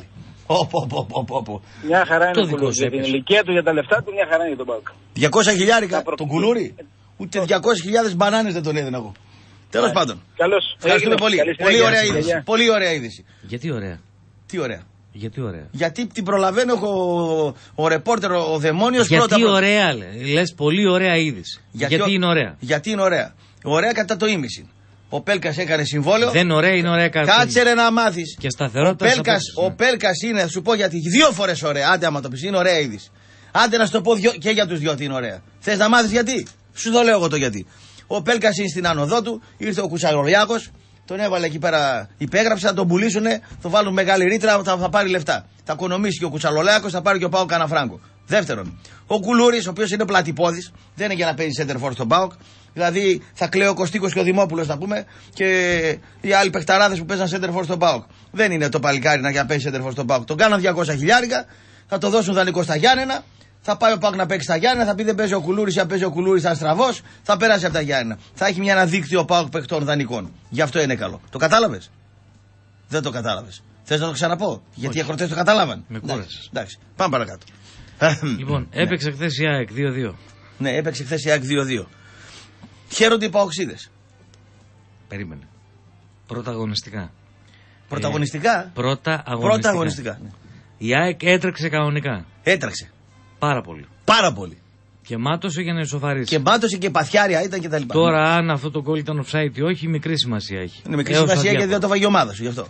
Μια χαρά είναι ο Κουλούρης. Για την ηλικία του, για τα λεφτά του, μια χαρά είναι τον ΠΑΟΚ. 200.000 τον Κουλούρη. Ούτε 200.000 μπανάνες δεν τον έδινα εγώ. Τέλος πάντων. Καλώς. Ευχαριστούμε πολύ. Πολύ ωραία είδηση. Γιατί ωραία? Τι ωραία? Γιατί ωραία? Γιατί την προλαβαίνει ο ρεπόρτερ, ο Δαιμόνιος πρώτα. Γιατί ωραία, λες πολύ ωραία είδηση. Γιατί είναι ωραία? Γιατί είναι ωραία? Ωραία κατά το ίμιση. Ο Πέλκας έκανε συμβόλαιο. Δεν ωραία, είναι ωραία κατά. Κάτσε ρε να μάθεις. Και σταθερότητα. Ο Πέλκας είναι, θα σου πω γιατί, 2 φορές ωραία. Άντε άμα το πεις, είναι ωραία είδηση. Άντε να σου το πω και για τους 2 ότι είναι ωραία. Θες να μάθεις γιατί? Σου το λέω εγώ το γιατί. Ο Πέλκας είναι στην άνοδό του, ήρθε ο Κουτσαλολιάκος, τον έβαλε εκεί πέρα, υπέγραψε, θα τον πουλήσουνε, θα βάλουν μεγάλη ρήτρα, θα πάρει λεφτά. Θα οικονομήσει και ο Κουτσαλολιάκος, θα πάρει και ο ΠΑΟΚ κανένα φράγκο. Δεύτερον, ο Κουλούρης, ο οποίος είναι πλατυπόδης, δεν είναι για να παίζει center for στον ΠΑΟΚ. Δηλαδή θα κλαίει ο Κωστίκος και ο Δημόπουλος, να πούμε, και οι άλλοι παιχταράδες που παίζαν center for στον ΠΑΟΚ. Δεν είναι το παλικάρι να παίζει center for στον ΠΑΟΚ. Τον κάναν 200.000, θα το δώσουν δανεικό στα Γιάννενα. Θα πάει ο ΠΑΟΚ να παίξει στα Γιάννενα, θα πει δεν παίζει ο Κουλούρης, ή αν παίζει ο Κουλούρης θα στραβός, θα περάσει από τα Γιάννενα. Θα έχει ένα δίκτυο ΠΑΟΚ παιχτών δανεικών. Γι' αυτό είναι καλό. Το κατάλαβες? Δεν το κατάλαβες? Θες να το ξαναπώ? Γιατί οι ακροτές το κατάλαβαν. Με κούρασες. Εντάξει, πάμε παρακάτω. Λοιπόν, έπαιξε χθες η ΑΕΚ 2-2. Ναι, έπαιξε χθες η ΑΕΚ 2-2. Χαίρονται οι ΠΑΟΚσίδες. Περίμενε. Πρωταγωνιστικά. Πρωταγωνιστικά. Πρωταγωνιστικά. Ναι. Η ΑΕΚ έτρεξε κανονικά. Έτρεξε. Πάρα πολύ. Πάρα πολύ. Και μάτωσε για να ισοφαρίσει. Και μάτωσε και παθιάρια ήταν και τα λοιπά. Τώρα, αν αυτό το γκολ ήταν offside ή όχι, μικρή σημασία έχει. Είναι μικρή σημασία γιατί δεν το βάγει η ομάδα σου γι' αυτό.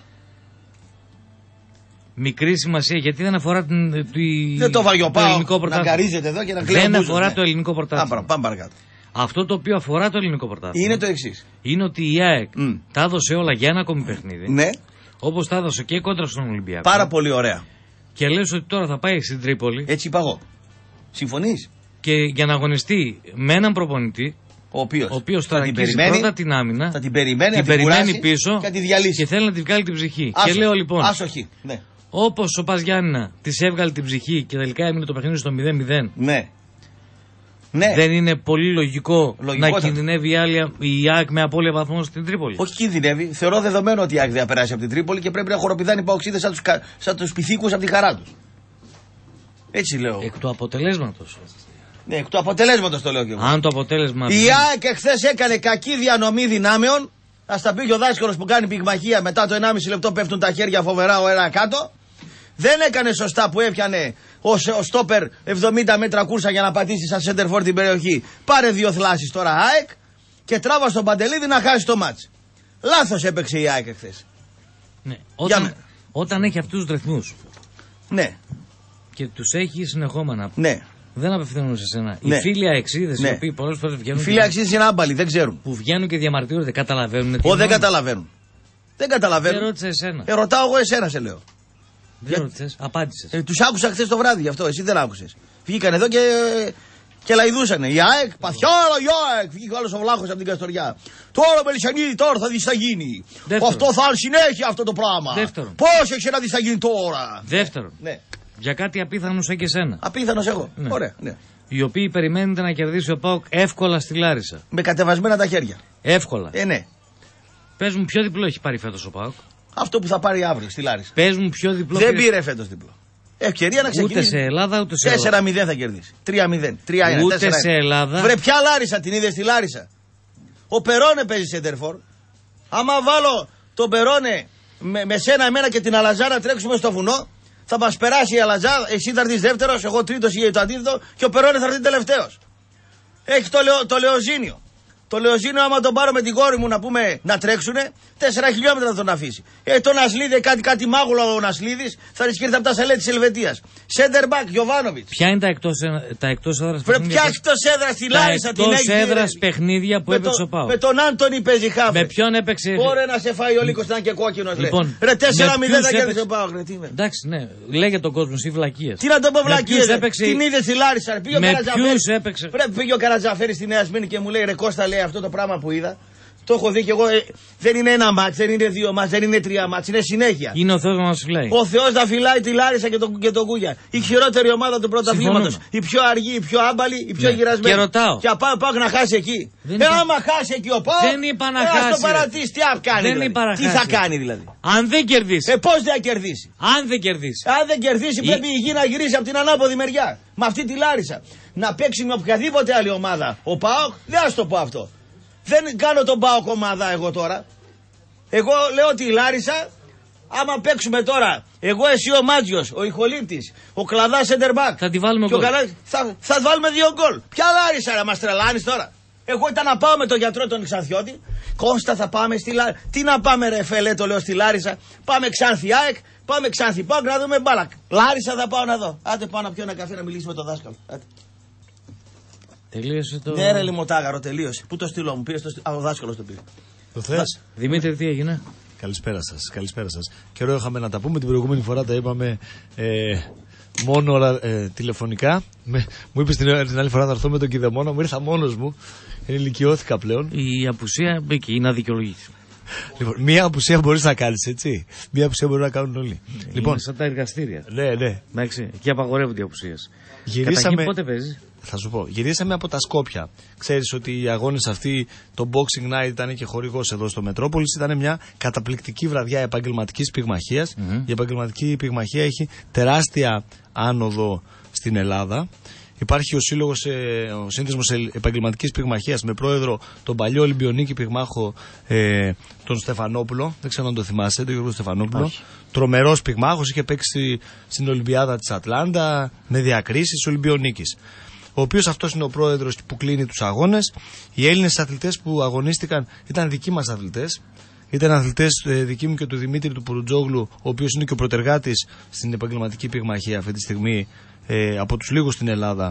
Μικρή σημασία γιατί δεν αφορά δεν το βάγει ο ΠΑΟΚ να γκαρίζεται εδώ και να κλαίει. Δεν αφορά το ελληνικό πρωτάθλημα. Πάμε παρακάτω. Αυτό το οποίο αφορά το ελληνικό πρωτάθλημα είναι το εξής. Είναι ότι η ΑΕΚ τα έδωσε όλα για ένα ακόμη παιχνίδι. Ναι. Όπως τα έδωσε και κόντρα στον Ολυμπιακό. Πάρα πολύ ωραία. Και λες ότι τώρα θα πάει στην Τρίπολη. Έτσι είπα εγώ. Συμφωνείς? Και για να αγωνιστεί με έναν προπονητή, ο οποίος θα αγγίσει πρώτα την άμυνα, θα την περιμένει πίσω και, και θέλει να τη βγάλει την ψυχή. Και λέω λοιπόν, άσοχη. Ναι. Όπως ο Πας Γιάννηνα της έβγαλε την ψυχή και τελικά έμεινε το παιχνίδι στο 0-0. Ναι. Ναι. Δεν είναι πολύ λογικό να κινδυνεύει η ΑΕΚ με απώλεια βαθμών στην Τρίπολη? Όχι κινδυνεύει. Θεωρώ δεδομένο ότι η ΑΕΚ δεν θα περάσει από την Τρίπολη και πρέπει να χοροπηδάνει οι ΠΑΟΚσίδες σαν τους πυθίκους από τη χαρά τους. Έτσι λέω. Εκ του αποτελέσματος. Ναι, εκ του αποτελέσματος το λέω και εγώ. Αν το αποτέλεσμα. Η ΑΕΚ χθες έκανε κακή διανομή δυνάμεων. Ας τα πει και ο δάσκαλος που κάνει πυγμαχία, μετά το 1,5 λεπτό πέφτουν τα χέρια φοβερά ο ένα κάτω. Δεν έκανε σωστά που έπιανε ο στόπερ 70 μέτρα κούρσα για να πατήσει σαν σέντερφορ την περιοχή. Πάρε 2 θλάσεις τώρα ΑΕΚ και τράβα στον Παντελίδη να χάσει το μάτς. Λάθος έπαιξε η ΑΕΚ χθες. Ναι. Όταν έχει αυτούς τους ρυθμούς. Ναι. Και τους έχει συνεχόμενα. Ναι. Δεν απευθύνουν σε σένα. Ναι. Οι φίλοι αεξίδες, οι οποίοι πολλές φορές βγαίνουν. Οι φίλοι αεξίδες είναι άμπαλοι, δεν ξέρουν. Που βγαίνουν και διαμαρτύρονται, καταλαβαίνουν. Δεν καταλαβαίνουν. Δεν καταλαβαίνουν. Δεν ρώτησε εσένα. Ρωτάω εγώ εσένα, σε λέω. Δεν ρώτησες, απάντησες. Τους άκουσα χθες το βράδυ γι' αυτό, εσύ δεν άκουσες. Βγήκαν εδώ και λαϊδούσανε. Η ΑΕΚ, παθιάρα η ΑΕΚ. Βγήκε ο άλλος ο Βλάχος από την Καστοριά. Τώρα Μελισσανίδη, τώρα θα δεις τι θα γίνει. Αυτό θα είναι συνέχεια αυτό το πράγμα. Δεύτερον. Πώς έχεις να δεις τι θα γίνει τώρα. Δεύτερον. Ναι. Για κάτι απίθανο σαν και εσένα. Απίθανος εγώ. Ναι. Ωραία. Ναι. Οι οποίοι περιμένετε να κερδίσει ο ΠΑΟΚ εύκολα στη Λάρισα. Με κατεβασμένα τα χέρια. Εύκολα. Ναι. Πες μου ποιο διπλό έχει πάρει φέτος ο ΠΑΟΚ. Αυτό που θα πάρει αύριο στη Λάρισα. Πες μου ποιο διπλό. Δεν πήρε φέτος διπλό. Ευκαιρία να ξεκινήσει. Ούτε σε Ελλάδα ούτε σε Ελλάδα. 4-0 θα κερδίσει. 3-0. 3-1. Ούτε 4-1. Σε Ελλάδα. Βρε, ποια Λάρισα την είδε στη Λάρισα. Ο Περόνε παίζει σέντερφορ. Άμα βάλω τον Περόνε με σένα, εμένα και την Αλαζά να τρέξουμε στο βουνό, θα μας περάσει η Αλαζά. Εσύ θα έρθεις δεύτερος, εγώ τρίτος ή το αντίθετο, και ο Περόνε θα έρθει τελευταίος. Έχει το Λεοζίνιο. Το Λεωζίνο, άμα τον πάρω με την κόρη μου να πούμε να τρέξουνε, 4 χιλιόμετρα θα τον αφήσει. Τον Ασλίδη, κάτι μάγουλο ο Ασλίδης, θα ρισκήρθε από τα σαλέ της Ελβετίας. Σέντερ μπακ, Γιοβάνοβιτς. Ποια είναι τα εκτός έδρας παιχνίδια? Ποια εκτός έδρας στη Λάρισα την έχει? Τα εκτός έδρας παιχνίδια που έπαιξε ο ΠΑΟΚ. Με τον Άντονι παίζει χάφε. Με ποιον έπαιξε? Ωραία να σε φάει ο Λύκος, ήταν και κόκκινος. Λοιπόν, ρε 4-0 θα κέρδισε ο ΠΑΟΚ. Εντάξει, ναι, λέγε τον κόσμο ή βλακίες. Τι να το πω βλακίες? Την είδε στη Λάρισα. Πήγε ο Καρατζαφέρης στη Νέα Σμήνη και μου λέει ρε Κώστα, λέει αυτό το πράγμα που είδα. Το έχω δει και εγώ. Δεν είναι ένα μάτς, δεν είναι 2 μάτς, δεν είναι 3 μάτς, είναι συνέχεια. Είναι ο Θεός να μας φυλάει. Ο Θεός να φυλάει τη Λάρισα και τον Κούγια. Η χειρότερη ομάδα του πρωταθλήματος. Η πιο αργή, η πιο άμπαλη, η πιο γυρασμένη. Και ρωτάω. Και πάω να χάσει εκεί. Άμα χάσει εκεί ο ΠΑΟΚ. Δεν είπα να χάσει. Το παρατήσει, τι κάνει. Δεν είπα να τι θα κάνει δηλαδή? Αν δεν κερδίσει. Πώς δεν θα κερδίσει? Αν δεν κερδίσει. Αν δεν κερδίσει, πρέπει η γη να γυρίσει από την ανάποδη μεριά. Με αυτή τη Λάρισα. Να παίξει με οποιαδήποτε άλλη ομάδα. Ο ΠΑΟΚ, δεν θα το πω αυτό. Δεν κάνω τον ΠΑΟΚ ομάδα εγώ τώρα. Εγώ λέω ότι η Λάρισα, άμα παίξουμε τώρα, εγώ, εσύ, ο Μάτζιος, ο Ιχολήπτης, ο Κλαδάς Σέντερμπακ, θα τη βάλουμε γκολ. Θα βάλουμε 2 γκολ. Ποια Λάρισα, να μας τρελάνεις τώρα? Εγώ ήταν να πάω με τον γιατρό τον Ξανθιώτη. Κώστα, θα πάμε στη Λάρισα. Τι να πάμε, ρε Φελέ, το λέω στη Λάρισα. Πάμε Ξάνθη ΑΕΚ, πάμε Ξάνθη ΠΑΟΚ να δούμε μπάλα. Λάρισα θα πάω να δω. Άντε πάω να πιω ένα καφέ να μιλήσει με τον δάσκαλο. Άντε. Τελείωσε το. Ναι, ρε λιμωτάγαρο, τελείωσε. Πού το στείλω μου, πήρε ο δάσκαλος το πήρε. Το θες? Δημήτρη, τι έγινε? Καλησπέρα σας, καλησπέρα σας. Καιρό είχαμε να τα πούμε, την προηγούμενη φορά τα είπαμε μόνο τηλεφωνικά. Μου είπες την άλλη φορά θα έρθω με τον Κηδεμόνα, μου ήρθα μόνος μου, ηλικιώθηκα πλέον. Η απουσία εκεί είναι αδικαιολογήτη. Λοιπόν, μία απουσία μπορείς να κάνεις, έτσι. Μία απουσία μπορούν να κάνουν όλοι. Λοιπόν, σαν τα εργαστήρια. Ναι. Εντάξει, εκεί απαγορεύονται οι απουσίες. Γυρίσαμε. Πότε παίζει? Θα σου πω. Γυρίσαμε από τα Σκόπια. Ξέρεις ότι οι αγώνες αυτοί, το Boxing Night ήταν και χορηγός εδώ στο Μετρόπολης. Ήταν μια καταπληκτική βραδιά επαγγελματικής πυγμαχίας. Η επαγγελματική πυγμαχία έχει τεράστια άνοδο στην Ελλάδα. Υπάρχει ο σύλλογος, ο σύνδεσμος επαγγελματικής πυγμαχίας με πρόεδρο τον παλιό Ολυμπιονίκη πυγμάχο τον Στεφανόπουλο. Δεν ξέρω αν το θυμάσαι, τον Γιώργο Στεφανόπουλο. Τρομερός πυγμάχος, είχε παίξει στην Ολυμπιάδα της Ατλάντα με διακρίσεις Ολυμπιονίκης. Ο οποίος αυτός είναι ο πρόεδρος που κλείνει τους αγώνες. Οι Έλληνες αθλητές που αγωνίστηκαν ήταν δικοί μας αθλητές. Ήταν αθλητές δικοί μου και του Δημήτρη του Πουρουτζόγλου, ο οποίος είναι και ο προτεργάτης στην επαγγελματική πυγμαχία αυτή τη στιγμή από τους λίγους στην Ελλάδα,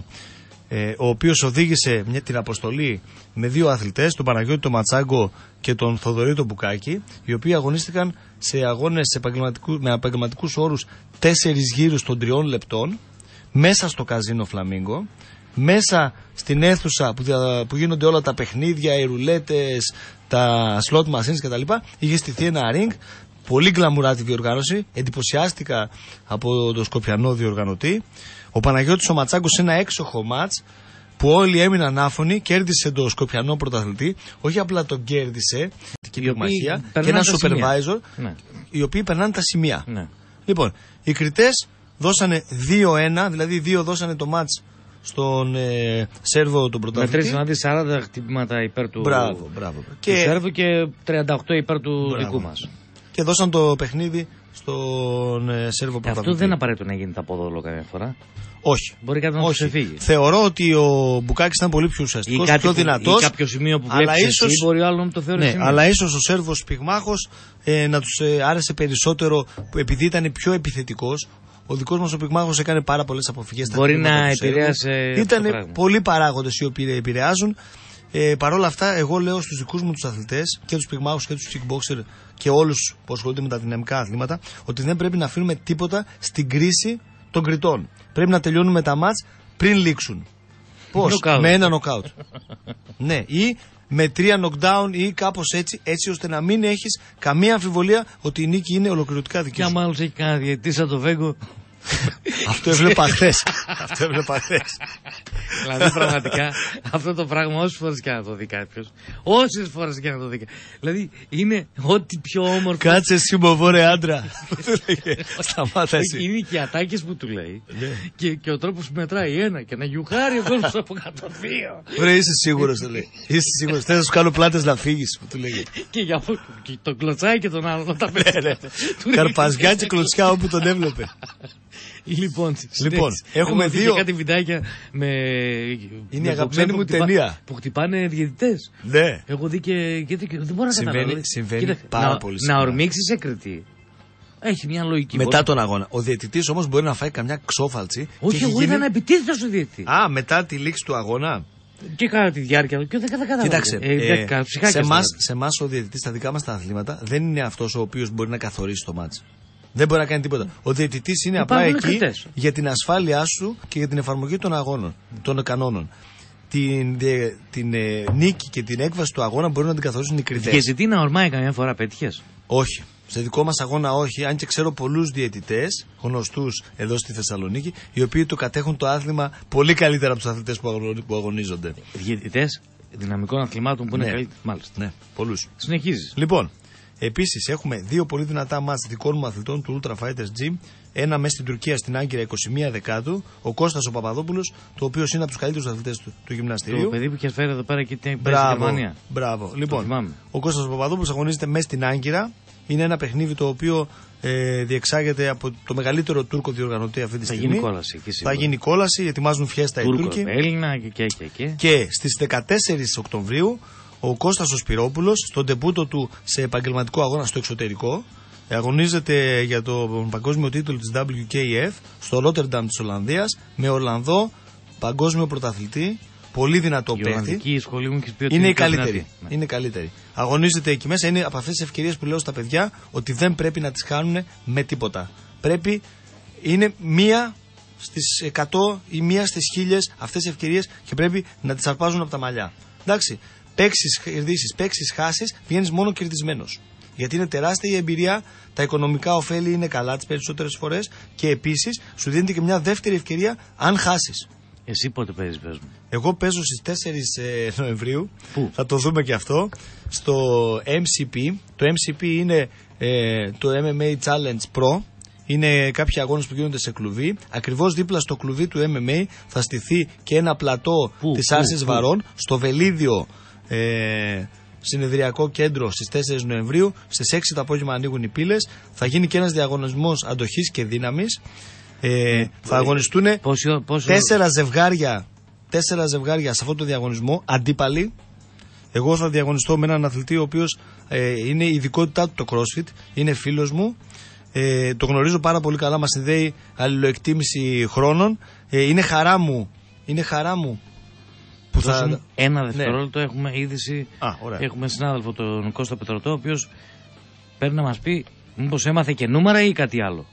ο οποίος οδήγησε την αποστολή με 2 αθλητές, τον Παναγιώτη τον Ματσάγκο και τον Θοδωρή τον Μπουκάκη, οι οποίοι αγωνίστηκαν σε αγώνες με επαγγελματικούς όρους 4 γύρους των 3 λεπτών, μέσα στο καζίνο Φλαμίγκο, μέσα στην αίθουσα που γίνονται όλα τα παιχνίδια, οι ρουλέτες, τα slot machines κτλ. Είχε στηθεί ένα ring, πολύ γκλαμουράτη διοργάνωση, εντυπωσιάστηκα από τον Σκοπιανό διοργανωτή. Ο Παναγιώτης ο Ματσάγκος σε ένα έξοχο μάτς που όλοι έμειναν άφωνοι, κέρδισε τον Σκοπιανό πρωταθλητή, όχι απλά τον κέρδισε, και ένα supervisor, οι οποίοι περνάνε τα σημεία. Ναι. Λοιπόν, οι κριτές δώσανε 2-1, δηλαδή 2 δώσανε το μάτς στον Σέρβο τον πρωταθλητή. Μετρήσαμε δηλαδή 40 χτυπήματα υπέρ του και Σέρβου και 38 υπέρ του δικού μας. Και δώσαν το παιχνίδι στον Σέρβο πρωταθλητή. Αυτό δεν είναι απαραίτητο να γίνει τα ποδόλο καμιά φορά. Όχι. Μπορεί κάτι να του ξεφύγει. Θεωρώ ότι ο Μπουκάκης ήταν πολύ πιο ουσιαστικός, πιο δυνατός. Ή κάποιο σημείο που βλέπεις εσύ, μπορεί ο άλλος να το θεωρήσει. Ναι, αλλά ίσως ο Σέρβος πυγμάχος να τους άρεσε περισσότερο επειδή ήταν πιο επιθετικός. Ο δικός μας ο πυγμάχος έκανε πάρα πολλές αποφυγές. Μπορεί να επηρέασε. Ήταν πολλοί παράγοντες οι οποίοι επηρεάζουν. Παρ' όλα αυτά, εγώ λέω στους δικούς μου τους αθλητές και τους πυγμάχους και τους kickboxer και όλους που ασχολούνται με τα δυναμικά αθλήματα, ότι δεν πρέπει να αφήνουμε τίποτα στην κρίση των κριτών. Πρέπει να τελειώνουμε τα μάτς πριν λήξουν. Πώς? Με ένα νοκάουτ. Ναι, ή με 3 knockdown ή κάπως έτσι ώστε να μην έχεις καμία αμφιβολία ότι η νίκη είναι ολοκληρωτικά δική σου. Και άμα άλλος έχει κανένα διαιτητή σαν το Βέγκο. Αυτό έβλεπα χθες. Δηλαδή πραγματικά αυτό το πράγμα όσες φορές και να το δει κάποιος. Όσες φορές και να το δει. Δηλαδή είναι ό,τι πιο όμορφο. Κάτσε εσύ μοβόρε άντρα. Σταμάτα εσύ. Είναι και οι ατάκες που του λέει. Και ο τρόπος που μετράει ένα και να γιουχάρει ο κόσμος από 102. Βρε είσαι σίγουρος το λέει. Είσαι σίγουρος. Θες να σου κάνω πλάτες να φύγεις που του λέει. Και τον κλωτσάει και τον άλλον όταν πέφτει. Καρπαζιά και κλωτσιά όπου τον έβλεπε. Λοιπόν, έχουμε δύο. Κάτι βιντεάκια με. Είναι η αγαπημένη μου ταινία. Που χτυπάνε διαιτητές. Ναι. Έχω δει και δεν μπορώ να καταλάβω. Συμβαίνει πάρα πολύ συχνά. Να ορμήξει εκρητή. Έχει μια λογική. Μετά τον αγώνα. Ο διαιτητής όμως μπορεί να φάει καμιά ξόφαλτση. Όχι, εγώ είδα να επιτίθεται στο διαιτητή. Μετά τη λήξη του αγώνα. Και κατά τη διάρκεια του. Και δεν κατάλαβα. Κοίταξε. Σε εμάς ο διαιτητής στα δικά μας τα αθλήματα δεν είναι αυτός ο οποίος μπορεί να καθορίσει το μάτς. Δεν μπορεί να κάνει τίποτα. Ο διαιτητής είναι απλά εκεί για την ασφάλειά σου και για την εφαρμογή των αγώνων, των κανόνων. Την νίκη και την έκβαση του αγώνα μπορούν να την καθορίσουν οι κριτές. Και ζητεί να ορμάει καμιά φορά, πέτυχες? Όχι. Σε δικό μας αγώνα όχι, αν και ξέρω πολλούς διαιτητές γνωστούς εδώ στη Θεσσαλονίκη, οι οποίοι το κατέχουν το άθλημα πολύ καλύτερα από τους αθλητές που αγωνίζονται. Διαιτητές δυναμικών αθλημάτων που είναι καλύτεροι, μάλιστα. Ναι, πολλούς. Συνεχίζεις. Λοιπόν, επίσης έχουμε δύο πολύ δυνατά μάτς δικών μου αθλητών του Ultra Fighters Gym. Ένα μέσα στην Τουρκία στην Άγκυρα 21 Δεκάτου, ο Κώστας ο Παπαδόπουλος, το οποίος είναι από τους καλύτερους αθλητές του γυμναστηρίου. Το παιδί που έχει φέρει εδώ πέρα και την Γερμανία. Μπράβο. Λοιπόν, ο Κώστας ο Παπαδόπουλος αγωνίζεται μέσα στην Άγκυρα. Είναι ένα παιχνίδι το οποίο διεξάγεται από το μεγαλύτερο Τούρκο διοργανωτή αυτή τη στιγμή. Θα γίνει κόλαση, ετοιμάζουν φιέστα οι Τούρκοι. Έλληνα και στις 14 Οκτωβρίου ο Κώστας ο Σπυρόπουλος, στον ντεμπούτο του σε επαγγελματικό αγώνα στο εξωτερικό, αγωνίζεται για τον παγκόσμιο τίτλο της WKF στο Ρότερνταμ της Ολλανδίας με Ολλανδό παγκόσμιο πρωταθλητή. Πολύ δυνατό παίχτη. Είναι η καλύτερη. Είναι καλύτερη. Αγωνίζεται εκεί μέσα. Είναι από αυτές τις ευκαιρίες που λέω στα παιδιά ότι δεν πρέπει να τις κάνουν με τίποτα. Είναι μία στις 100 ή μία στις 1000 αυτές τις ευκαιρίες και πρέπει να τις αρπάζουν από τα μαλλιά. Εντάξει. Παίξεις, κερδίσεις, παίξεις, χάσεις, βγαίνεις μόνο κερδισμένος. Γιατί είναι τεράστια η εμπειρία, τα οικονομικά ωφέλη είναι καλά τις περισσότερες φορές και επίσης σου δίνεται και μια δεύτερη ευκαιρία αν χάσεις. Εσύ πότε παίζεις, πες μου? Εγώ παίζω στις 4 Νοεμβρίου. Πού? Θα το δούμε και αυτό. Στο MCP. Το MCP είναι το MMA Challenge Pro. Είναι κάποιοι αγώνες που γίνονται σε κλουβί. Ακριβώς δίπλα στο κλουβί του MMA θα στηθεί και ένα πλατό της άρσης βαρών στο Βελίδιο συνεδριακό κέντρο στις 4 Νοεμβρίου. Στις 6 το απόγευμα ανοίγουν οι πύλες. Θα γίνει και ένας διαγωνισμός αντοχής και δύναμης. Θα αγωνιστούν 4 ζευγάρια σε αυτό το διαγωνισμό, αντίπαλοι. Εγώ θα διαγωνιστώ με έναν αθλητή ο οποίος είναι η ειδικότητά του το CrossFit, είναι φίλος μου, το γνωρίζω πάρα πολύ καλά, μας συνδέει αλληλοεκτίμηση χρόνων, είναι χαρά μου που θα... Ένα δευτερόλεπτο έχουμε είδηση, έχουμε συνάδελφο τον Κώστα Πετρωτό, ο οποίος παίρνει να μας πει μήπως έμαθε και νούμερα ή κάτι άλλο.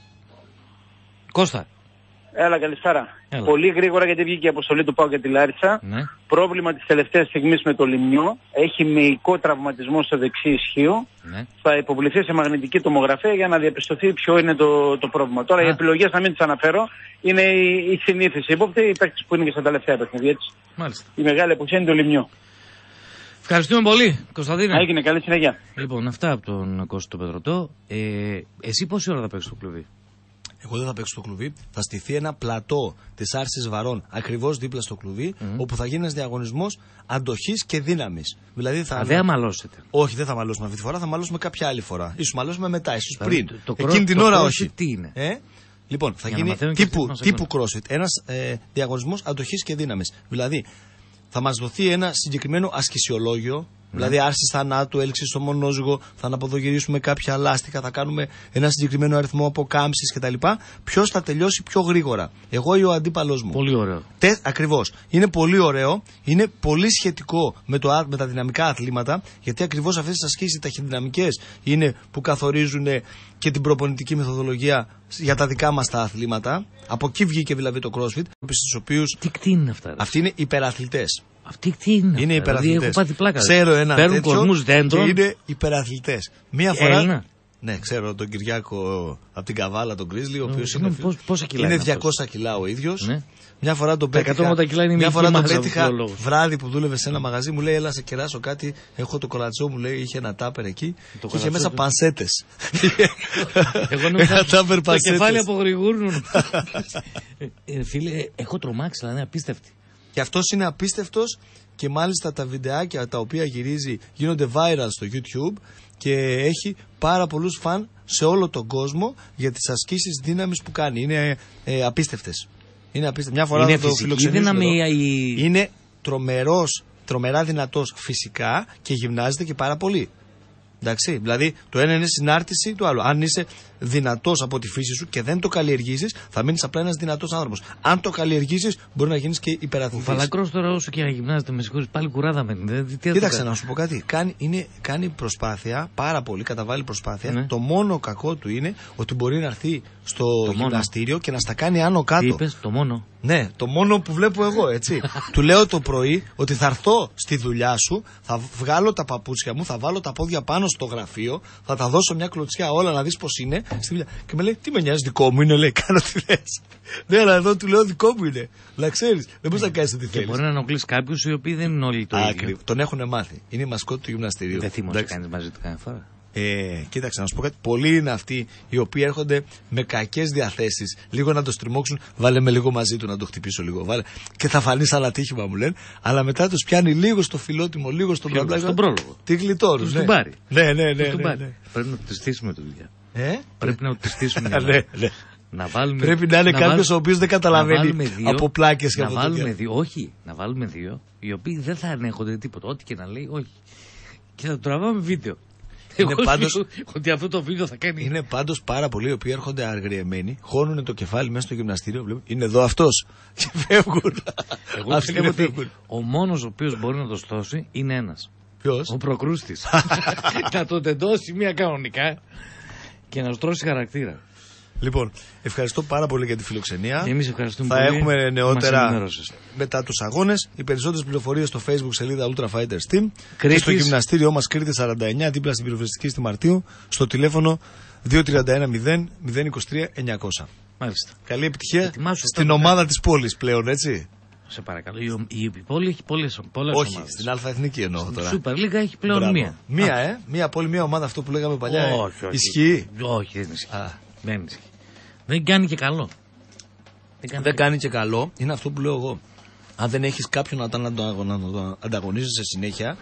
Κώστα. Έλα, καλησπέρα. Πολύ γρήγορα, γιατί βγήκε η αποστολή του ΠΑΟΚ για τη Λάρισα. Ναι. Πρόβλημα της τελευταίας στιγμής με το Λιμνιό. Έχει μυϊκό τραυματισμό στο δεξί ισχύο. Ναι. Θα υποβληθεί σε μαγνητική τομογραφία για να διαπιστωθεί ποιο είναι το πρόβλημα. Τώρα οι επιλογές, να μην τις αναφέρω, είναι η συνήθιση ύποπτη, οι παίκτες που είναι και στα τελευταία παιχνίδια. Μάλιστα. Η μεγάλη εποχή είναι το Λιμνιό. Ευχαριστούμε πολύ, Κωνσταντίνε. Έγινε, καλή συνέχεια. Λοιπόν, αυτά από τον Κώστα Πετρωτό. Εσύ πόση ώρα θα παίξεις το κλουβί? Εγώ δεν θα παίξω στο κλουβί. Θα στηθεί ένα πλατό της άρσης βαρών ακριβώς δίπλα στο κλουβί, όπου θα γίνει ένας διαγωνισμός αντοχής και δύναμης. Δηλαδή δεν θα μαλώσετε? Όχι, δεν θα μαλώσουμε αυτή τη φορά, θα μαλώσουμε κάποια άλλη φορά. Ίσως μαλώσουμε μετά, ίσως πριν. Εκείνη την ώρα όχι. Τι είναι? Λοιπόν, θα γίνει τύπου CrossFit. Ένας διαγωνισμός αντοχής και δύναμης. Δηλαδή, θα μας δοθεί ένα συγκεκριμένο ασκησιολόγιο. Δηλαδή, άρσης θανάτου, έλξη στο μονόζυγο, θα αναποδογυρίσουμε κάποια λάστιχα, θα κάνουμε ένα συγκεκριμένο αριθμό αποκάμψεις κτλ. Ποιος θα τελειώσει πιο γρήγορα, εγώ ή ο αντίπαλος μου? Πολύ ωραίο. Ακριβώς. Είναι πολύ ωραίο, είναι πολύ σχετικό με τα δυναμικά αθλήματα, γιατί ακριβώς αυτές τις ασκήσεις, οι ταχυδυναμικές, είναι που καθορίζουν και την προπονητική μεθοδολογία για τα δικά μας τα αθλήματα. Από εκεί βγήκε δηλαδή το CrossFit, στους οποίους. Τι είναι αυτά? Αυτοί είναι υπεραθλητές. Αυτοί τι είναι? Είναι υπεραθλητές. Έχω πάθει πλάκα. Ξέρω έναν τέτοιο δέντρων. και είναι υπεραθλητές. Μία φορά. Έλληνα. Ναι, ξέρω τον Κυριάκο από την Καβάλα, τον Κρίσλι, ο οποίος είναι 200 κιλά ο ίδιος. Ναι. Μια φορά τον πέτυχα, βράδυ που δούλευε σε ένα μαγαζί, μου λέει: έλα σε κεράσω κάτι. Έχω το κορατσό, μου λέει, είχε ένα τάπερ εκεί. Και είχε μέσα πανσέτες. Εγώ νόμιζα το κεφάλι από γρηγούρνουν. Φίλε, έχω τρομάξει, δηλαδή απίστευτη. Και αυτός είναι απίστευτος και μάλιστα τα βιντεάκια τα οποία γυρίζει γίνονται viral στο YouTube και έχει πάρα πολλούς φαν σε όλο τον κόσμο για τις ασκήσεις δύναμης που κάνει. Είναι απίστευτες. Είναι απίστευτες. Μια φορά είναι το φιλοξενήσουμε. Είναι τρομερά δυνατός φυσικά και γυμνάζεται και πάρα πολύ. Εντάξει, δηλαδή το ένα είναι συνάρτηση του άλλου. Αν είσαι δυνατός από τη φύση σου και δεν το καλλιεργήσεις, θα μείνεις απλά ένας δυνατός άνθρωπος. Αν το καλλιεργήσεις, μπορεί να γίνεις και υπεραθλητής. Ο Φαλακρός τώρα, όσο και να γυμνάζεται, με συγχωρείς, πάλι κουράδα μένει. Κοίταξε να σου πω κάτι. Κάνει προσπάθεια, πάρα πολύ, καταβάλει προσπάθεια. Ναι. Το μόνο κακό του είναι ότι μπορεί να έρθει στο γυμναστήριο και να στα κάνει άνω κάτω. Τι είπες, το μόνο. Ναι, το μόνο που βλέπω εγώ, έτσι. Του λέω το πρωί ότι θα έρθω στη δουλειά σου, θα βγάλω τα παπούτσια μου, θα βάλω τα πόδια πάνω στο γραφείο, θα τα δώσω μια κλωτσιά όλα να δεις πώς είναι. Και με λέει, τι με νοιάζει, δικό μου είναι, λέει, κάνω τι θες. Ναι, αλλά εδώ του λέω, δικό μου είναι. Να ξέρεις, δεν μπορείς να κάνεις τι θέλεις. Και μπορεί να ενοχλείς κάποιους οι οποίοι δεν είναι όλοι το ίδιο. Τον έχουν μάθει. Είναι η μασκότ του γυμναστηρίου. Δεν θυμάσαι να κάνεις μαζί του κάθε φορά. Κοίταξε να σου πω κάτι. Πολλοί είναι αυτοί οι οποίοι έρχονται με κακές διαθέσεις. Λίγο να το στριμώξουν, βάλε με λίγο μαζί του να το χτυπήσω λίγο. Βάλε. Και θα φανεί σαν ατύχημα, μου λένε. Αλλά μετά τους πιάνει λίγο στο φιλότιμο, λίγο στον μπλα. Στον πρόλογο. Τι γλιτώνουν. Του πάρει. Ναι. Πρέπει να του στήσουμε το δουλειά. Πρέπει να του στήσουμε. Να βάλουμε, πρέπει να είναι κάποιος ο οποίος δεν καταλαβαίνει από πλάκες και από να βάλουμε δύο οι οποίοι δεν θα ανέχονται τίποτα. Ό,τι και να λέει, όχι. Και θα το τραβάμε βίντεο. Ότι αυτό το βίντεο θα κάνει. Είναι πάντως πάρα πολλοί οι οποίοι έρχονται αργριεμένοι, χώνουν το κεφάλι μέσα στο γυμναστήριο, βλέπουν, είναι εδώ αυτός. Και φεύγουν. Εγώ πιστεύω ότι ο μόνος ο οποίος μπορεί να το στώσει είναι ένας. Ποιος? Ο προκρούστης. Να τον τεντώσει μία κανονικά και να στρώσει χαρακτήρα. Λοιπόν, ευχαριστώ πάρα πολύ για τη φιλοξενία. Εμείς ευχαριστούμε πολύ. Θα έχουμε νεότερα μετά τους αγώνες. Οι περισσότερες πληροφορίες στο Facebook σελίδα Ultra Fighters Team. Και στο γυμναστήριό μας Κρήτη 49, δίπλα στην πυροσβεστική στη Μαρτίου, στο τηλέφωνο 2310 023 900. Μάλιστα. Καλή επιτυχία στην ομάδα της πόλης πλέον, έτσι. Σε παρακαλώ. Η πόλη έχει πολλές όχι, ομάδες. στην Αλφα-Εθνική εννοώ τώρα. Στην Super League έχει πλέον μία. Μία πόλη, μία ομάδα, αυτό που λέγαμε παλιά. Όχι. Ισχύει. Όχι, δεν ισχύει. Δεν κάνει και καλό. Δεν κάνει και καλό. Είναι αυτό που λέω εγώ. Αν δεν έχεις κάποιον να τον ανταγωνίζεσαι συνέχεια,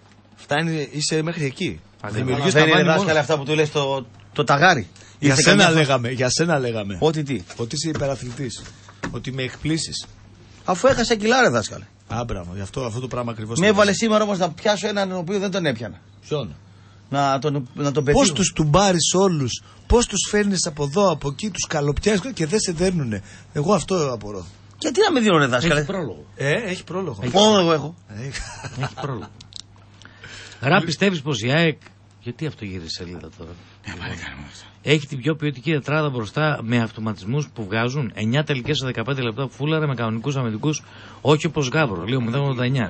είσαι μέχρι εκεί. Δημιουργείς τα βάνη δάσκαλε αυτά που του λες το ταγάρι. Για σένα λέγαμε. Ότι τι? Ότι είσαι υπεραθλητής. Ότι με εκπλήσεις. Αφού έχασε κιλά, ρε δάσκαλε. Μπράβο, γι' αυτό το πράγμα ακριβώς. Με έβαλε σήμερα όμως να πιάσω έναν ο οποίος δεν τον έπιανα. Ποιον? Να τον πετύχω. Πώς τους τουμπάρεις όλους, πώς τους φέρνεις από εδώ, από εκεί, τους καλοπιάζεις και δεν σε δέρνουνε. Εγώ αυτό απορώ. Γιατί να με δίνω, ρε δάσκαλε? Έχει πρόλογο. Έχει πρόλογο. Μόνο εγώ έχω. Έχει πρόλογο. Ρα, πιστεύεις πως η ΑΕΚ. Γιατί αυτό γύρισε σελίδα τώρα? Έχει την πιο ποιοτική τετράδα μπροστά με αυτοματισμούς που βγάζουν 9 τελικές σε 15 λεπτά φούλαρα με κανονικούς αμυντικούς, όχι όπως Γάβρο, λίγο 0,89.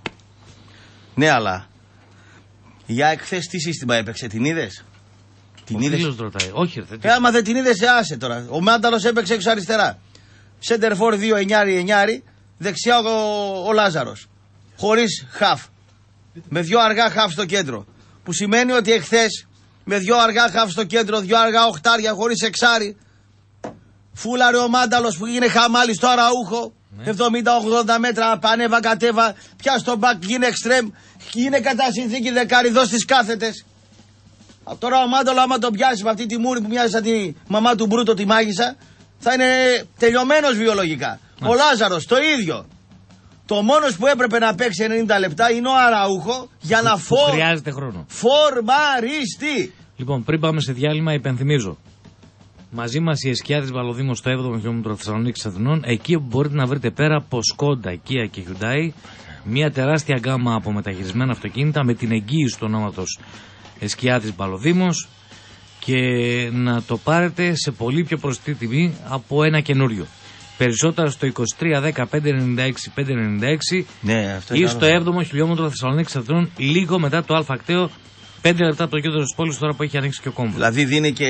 Ναι, αλλά η ΑΕΚ χθες τι σύστημα έπαιξε, την είδες? Την είδες? Ρωτάει. Όχι, άμα δεν την είδες, άσε τώρα. Ο Μάνταλος έπαιξε έξω αριστερά. Σέντερφορ 2 εννιάρι, δεξιά ο Λάζαρος. Χωρίς χαφ. Με 2 αργά χαφ στο κέντρο. Που σημαίνει ότι εχθές με 2 αργά χαφ στο κέντρο, 2 αργά οχτάρια χωρίς εξάρι, φούλαρε ο Μάνταλος που είναι χαμάλι στο Αραούχο. 70-80 μέτρα, πανέβα κατέβα, πια στο μπακ, γίνε εξτρέμ, γίνε κατά συνθήκη δεκάρι, δώσ' τις κάθετες. Τώρα ο Μάνταλο άμα τον πιάσει με αυτή τη μούρη που μοιάζει σαν τη μαμά του Μπρούτο, τη μάγισσα, θα είναι τελειωμένος βιολογικά. Ο Λάζαρος το ίδιο. Το μόνος που έπρεπε να παίξει 90 λεπτά είναι ο Αραούχο για να χρειάζεται χρόνο. Φορμαριστεί. Λοιπόν, πριν πάμε σε διάλειμμα, υπενθυμίζω. Μαζί μας η Εσκιάδης Βαλοδήμος στο 7ο χιλιόμετρο Θεσσαλονίκης Αθηνών, εκεί που μπορείτε να βρείτε πέρα από Σκόντα, Kia και Hyundai, μια τεράστια γκάμα από μεταχειρισμένα αυτοκίνητα με την εγγύηση του ονόματος Εσκιάδης Βαλοδήμος και να το πάρετε σε πολύ πιο προσιτή τιμή από ένα καινούριο. Περισσότερα στο 2310 596 596 ή στο 7ο χιλιόμετρο Θεσσαλονίκης Αθηνών, λίγο μετά το Αλφακτέο, 5 λεπτά από το κέντρο της πόλης, τώρα που έχει ανοίξει και ο κόμβος. Δηλαδή δίνει και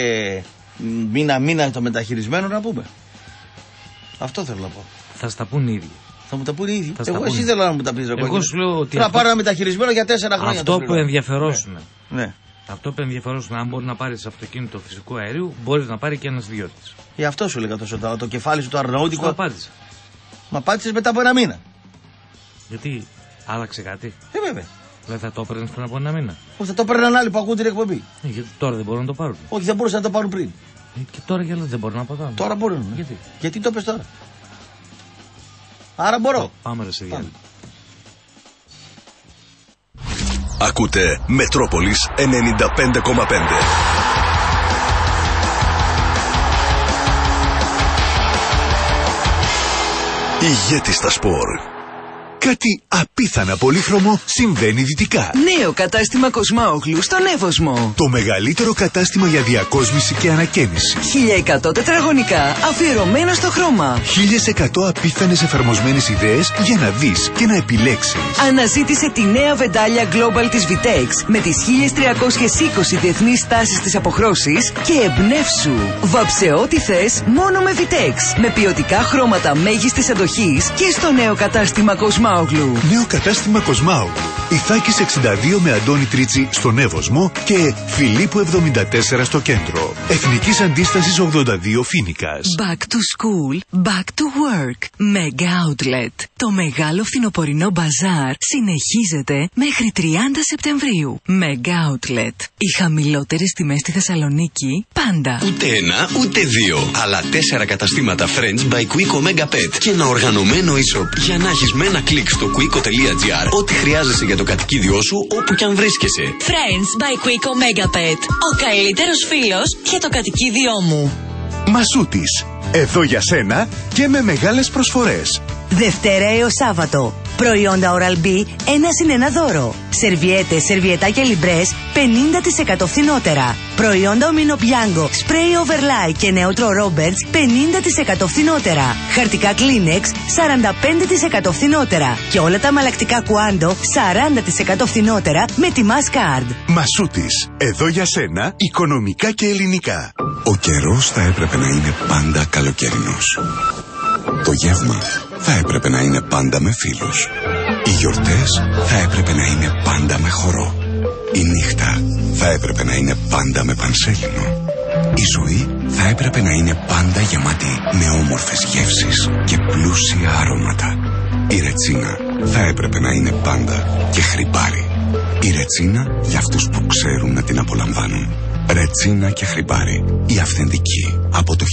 μήνα το μεταχειρισμένο, να πούμε. Αυτό θέλω να πω. Θα στα πούν οι ίδιοι. Θα μου τα πούνε οι ίδιοι. Εγώ εσύ θέλω να μου τα πεις. Εγώ σου λέω ότι. Θα πάρω ένα μεταχειρισμένο για 4 χρόνια. Αυτό που ενδιαφερόσουν. Ναι. Αυτό που ενδιαφερόσουν, αν μπορεί να πάρει αυτοκίνητο φυσικού αερίου, μπορεί να πάρει και ένα ιδιώτης. Γι' αυτό σου έλεγα τόσο το κεφάλι σου το αρναούτικο. Το απάντησα. Μα απάντησες μετά από ένα μήνα. Γιατί άλλαξε κάτι? Βέβαια. Δεν θα το έπαιρνες πριν από ένα μήνα? Όχι, θα το έπαιρναν άλλοι που ακούν την εκπομπή. Γιατί τώρα δεν μπορούν να το πάρουν? Όχι, δεν μπορούσαν να το πάρουν πριν. Και τώρα γιατί δεν μπορούν να το πάρουν? Τώρα μπορούν. Γιατί το πες τώρα? Άρα μπορώ. Πάμε ρε σε διάλειμμα. Ακούτε Μετρόπολης 95,5. Ηγέτη στα σπορ. Κάτι απίθανα πολύχρωμο συμβαίνει δυτικά. Νέο κατάστημα Κοσμάογλου στον Εύωσμο. Το μεγαλύτερο κατάστημα για διακόσμηση και ανακαίνιση. 1100 τετραγωνικά αφιερωμένα στο χρώμα. 1100 απίθανες εφαρμοσμένες ιδέες για να δεις και να επιλέξεις. Αναζήτησε τη νέα βεντάλια Global της Vitex με τις 1320 διεθνείς τάσεις της αποχρώσης και εμπνεύσου. Βάψε ό,τι θες μόνο με Vitex. Με ποιοτικά χρώματα μέγιστης αντοχής και στο νέο κατάστημα Κοσμάογλου. Νέο κατάστημα Κοσμάογλου. Ιθάκης 62 με Αντώνη Τρίτσι στον Εύωσμο και Φιλίππου 74 στο κέντρο. Εθνικής Αντίστασης 82 Φοίνικας. Back to school, back to work. Mega Outlet. Το μεγάλο φθινοπορεινό μπαζάρ συνεχίζεται μέχρι 30 Σεπτεμβρίου. Mega Outlet. Οι χαμηλότερες τιμές στη Θεσσαλονίκη πάντα. Ούτε ένα, ούτε δύο. Αλλά 4 καταστήματα Friends by Quico Mega Pet. Και ένα οργανωμένο e-shop για να έχεις με ένα κλικ στο quico.gr ό,τι χρειάζεσαι για το κατοικίδιό σου όπου κι αν βρίσκεσαι. Friends by Quico Mega Pet. Ο καλύτερος φίλος για το κατοικίδιό μου. Μασούτης. Εδώ για σένα και με μεγάλες προσφορές. Δευτέρα έως Σάββατο. Προϊόντα Oral-B 1+1 δώρο. Σερβιέτες, σερβιετάκια λιμπρές 50% φθηνότερα. Προϊόντα Ομίνο Πιάνγκο, σπρέι Overlay και νεότρο Roberts 50% φθηνότερα. Χαρτικά Kleenex 45% φθηνότερα. Και όλα τα μαλακτικά Κουάντο 40% φθηνότερα με τη Masscard. Μασούτης. Εδώ για σένα, οικονομικά και ελληνικά. Ο καιρός θα έπρεπε να είναι πάντα καλοκαιρινός. Το γεύμα θα έπρεπε να είναι πάντα με φίλους. Οι γιορτές θα έπρεπε να είναι πάντα με χορό. Η νύχτα θα έπρεπε να είναι πάντα με πανσέλινο. Η ζωή θα έπρεπε να είναι πάντα γεμάτη με όμορφες γεύσεις και πλούσια αρώματα. Η ρετσίνα θα έπρεπε να είναι πάντα και χρυπάρι. Η ρετσίνα για αυτούς που ξέρουν να την απολαμβάνουν. Ρετσίνα και Χρυπάρι, η αυθεντική από το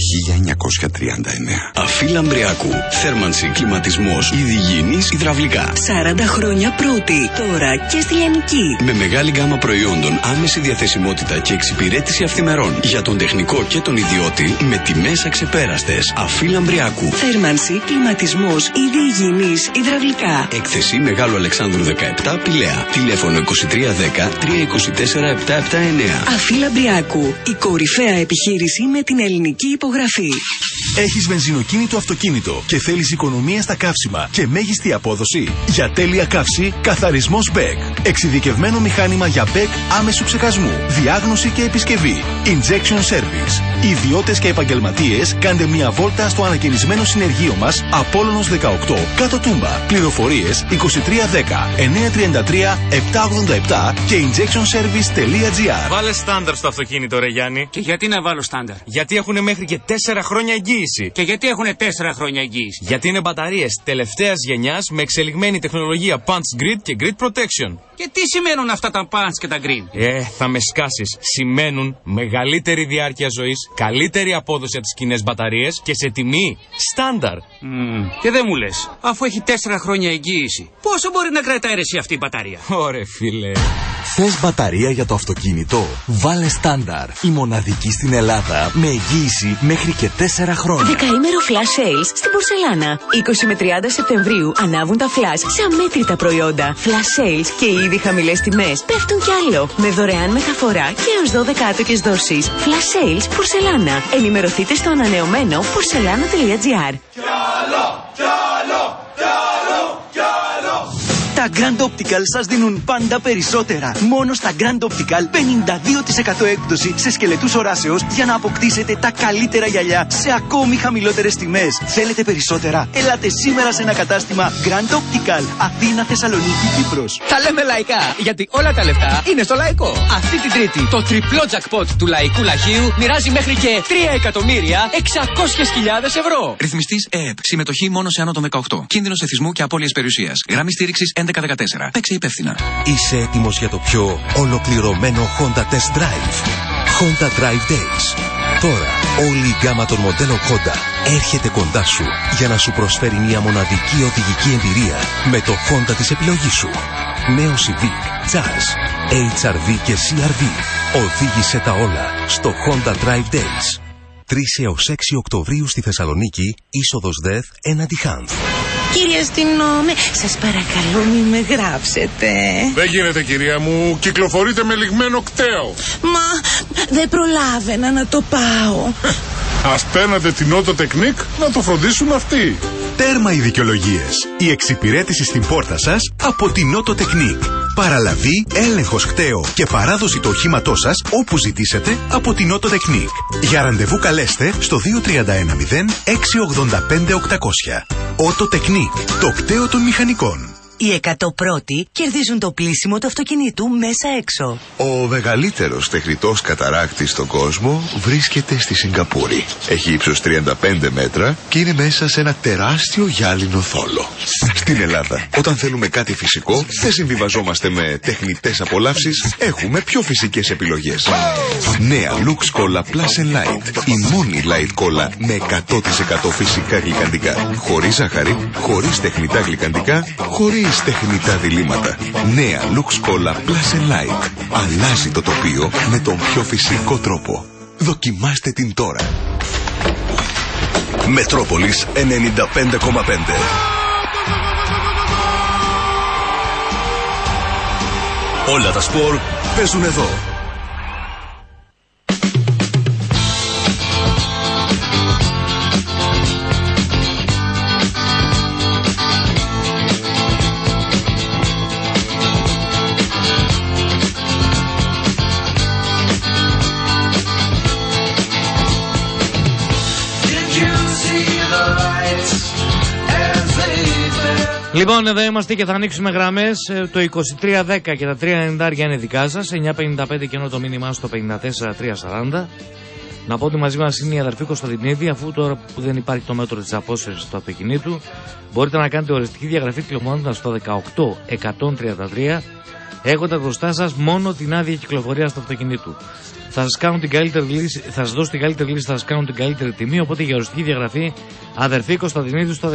1939. Αφή Λαμπριακού. Θέρμανση, κλιματισμός, υγιεινής, υδραυλικά. 40 χρόνια πρώτη. Τώρα και στη Λιανική. Με μεγάλη γκάμα προϊόντων, άμεση διαθεσιμότητα και εξυπηρέτηση αυθημερών. Για τον τεχνικό και τον ιδιώτη με τιμές αξεπέραστες. Αφή Λαμπριακού. Θέρμανση, κλιματισμός, υγιεινής, υδραυλικά. Έκθεση Μεγάλου Αλεξάνδρου 17 Πηλαία. Τηλέφωνο 2310 324 779. Αφή Λαμπριακού. Η κορυφαία επιχείρηση με την ελληνική υπογραφή. Έχεις βενζινοκίνητο αυτοκίνητο και θέλεις οικονομία στα καύσιμα και μέγιστη απόδοση? Για τέλεια καύση, καθαρισμός BEC. Εξειδικευμένο μηχάνημα για BEC άμεσου ψεκασμού, διάγνωση και επισκευή. Injection Service. Ιδιώτες και επαγγελματίες, κάντε μια βόλτα στο ανακαινισμένο συνεργείο μας Απόλλωνος 18, κάτω Τούμπα. Πληροφορίες 2310 933 787 και injectionservice.gr. Βάλε στάνταρ στο αυτοκίνητο, ρε Γιάννη. Και γιατί να βάλω στάνταρ? Γιατί έχουν μέχρι και 4 χρόνια εγγύηση. Και γιατί έχουν 4 χρόνια εγγύηση? Γιατί είναι μπαταρίες τελευταίας γενιάς με εξελιγμένη τεχνολογία Punch Grid και Grid Protection. Και τι σημαίνουν αυτά τα Punch και τα Grid? Θα με σκάσεις. Σημαίνουν μεγαλύτερη διάρκεια ζωής, καλύτερη απόδοση από τις κοινές μπαταρίες και σε τιμή στάνταρ. Και δεν μου λες, αφού έχει 4 χρόνια εγγύηση, πόσο μπορεί να κρατάει εσύ αυτή η μπαταρία? Ωραία, φίλε. Θες μπαταρία για το αυτοκίνητο? Βάλε στάνταρ. Η μοναδική στην Ελλάδα με εγγύηση μέχρι και 4 χρόνια. Δεκαήμερο flash sales στην Πορσελάνα. 20 με 30 Σεπτεμβρίου ανάβουν τα flash σε αμέτρητα προϊόντα. Flash sales και ήδη χαμηλές τιμές πέφτουν κι άλλο. Με δωρεάν μεταφορά και έως 12 άτοκες δόσεις. Flash sales Πορσελάνα. Ενημερωθείτε στο ανανεωμένο porcelana.gr. Τα Grand Optical σας δίνουν πάντα περισσότερα. Μόνο στα Grand Optical 52% έκπτωση σε σκελετούς οράσεως για να αποκτήσετε τα καλύτερα γυαλιά σε ακόμη χαμηλότερες τιμές. Θέλετε περισσότερα? Ελάτε σήμερα σε ένα κατάστημα Grand Optical. Αθήνα, Θεσσαλονίκη, Κύπρος. Τα λέμε λαϊκά, γιατί όλα τα λεφτά είναι στο λαϊκό. Αυτή την Τρίτη το τριπλό jackpot του Λαϊκού Λαχείου μοιράζει μέχρι και 3.600.000 ευρώ. Ρυθμιστής ΕΕΠ. Συμμετοχή μόνο σε άνω των 18. Κίνδυνος εθισμού και απώλειας περιουσίας. Γραμμή στήριξης 1114. Παίξε υπεύθυνα. Είσαι έτοιμος για το πιο ολοκληρωμένο Honda Test Drive. Honda Drive Days. Τώρα όλη η γκάμα των μοντέλων Honda έρχεται κοντά σου για να σου προσφέρει μια μοναδική οδηγική εμπειρία με το Honda της επιλογής σου. Νέο Civic, Jazz, HR-V και CR-V. Οδήγησε τα όλα στο Honda Drive Days. 3 έως 6 Οκτωβρίου στη Θεσσαλονίκη, είσοδος ΔΕΘ έναντι Χάνθ. Κύριε αστυνόμε, σας παρακαλώ μη με γράψετε. Δεν γίνεται, κυρία μου, κυκλοφορείτε με λιγμένο κταίο. Μα δεν προλάβαινα να το πάω. Ας παίρνατε την Auto Technique να το φροντίσουν αυτοί. Τέρμα οι δικαιολογίες. Η εξυπηρέτηση στην πόρτα σας από την Auto Technique. Παραλαβή, έλεγχος κταίο και παράδοση του οχήματός σας όπου ζητήσετε από την Auto Technique. Για ραντεβού καλέστε στο 2310 685 800. Auto Technique, το κταίο των μηχανικών. Οι 100 πρώτοι κερδίζουν το πλύσιμο του αυτοκινήτου μέσα έξω. Ο μεγαλύτερος τεχνητός καταράκτης στον κόσμο βρίσκεται στη Σιγκαπούρη. Έχει ύψος 35 μέτρα και είναι μέσα σε ένα τεράστιο γυάλινο θόλο. Στην Ελλάδα, όταν θέλουμε κάτι φυσικό, δεν συμβιβαζόμαστε με τεχνητές απολαύσεις, έχουμε πιο φυσικές επιλογές. Νέα Lux Cola Plus and Light. Η μόνη light cola με 100% φυσικά γλυκαντικά. Χωρίς ζάχαρη, χωρίς τεχνητά γλυκαντικά, χωρίς τεχνητά διλήμματα. Νέα Lux Cola Plus and Light. Αλλάζει το τοπίο με τον πιο φυσικό τρόπο. Δοκιμάστε την τώρα. Μετρόπολης 95,5. Όλα τα σπορ παίζουν εδώ. Λοιπόν, εδώ είμαστε και θα ανοίξουμε γραμμές. Το 2310 και τα 390 είναι δικά σας. 955 και ενώ το μήνυμά στο 54340. Να πω ότι μαζί μας είναι η αδερφή Κωνσταντινίδη, αφού τώρα που δεν υπάρχει το μέτρο της απόσυρσης του αυτοκινήτου, μπορείτε να κάνετε οριστική διαγραφή τηλεφωνώντας στο 18133, έχοντας μπροστά σας μόνο την άδεια κυκλοφορίας του αυτοκινήτου. Θα σας κάνουν την καλύτερη λύση, θα σας δώσω την καλύτερη λύση, θα σας κάνουν την καλύτερη τιμή. Οπότε για οριστική διαγραφή, αδερφή Κωνσταντινίδη στο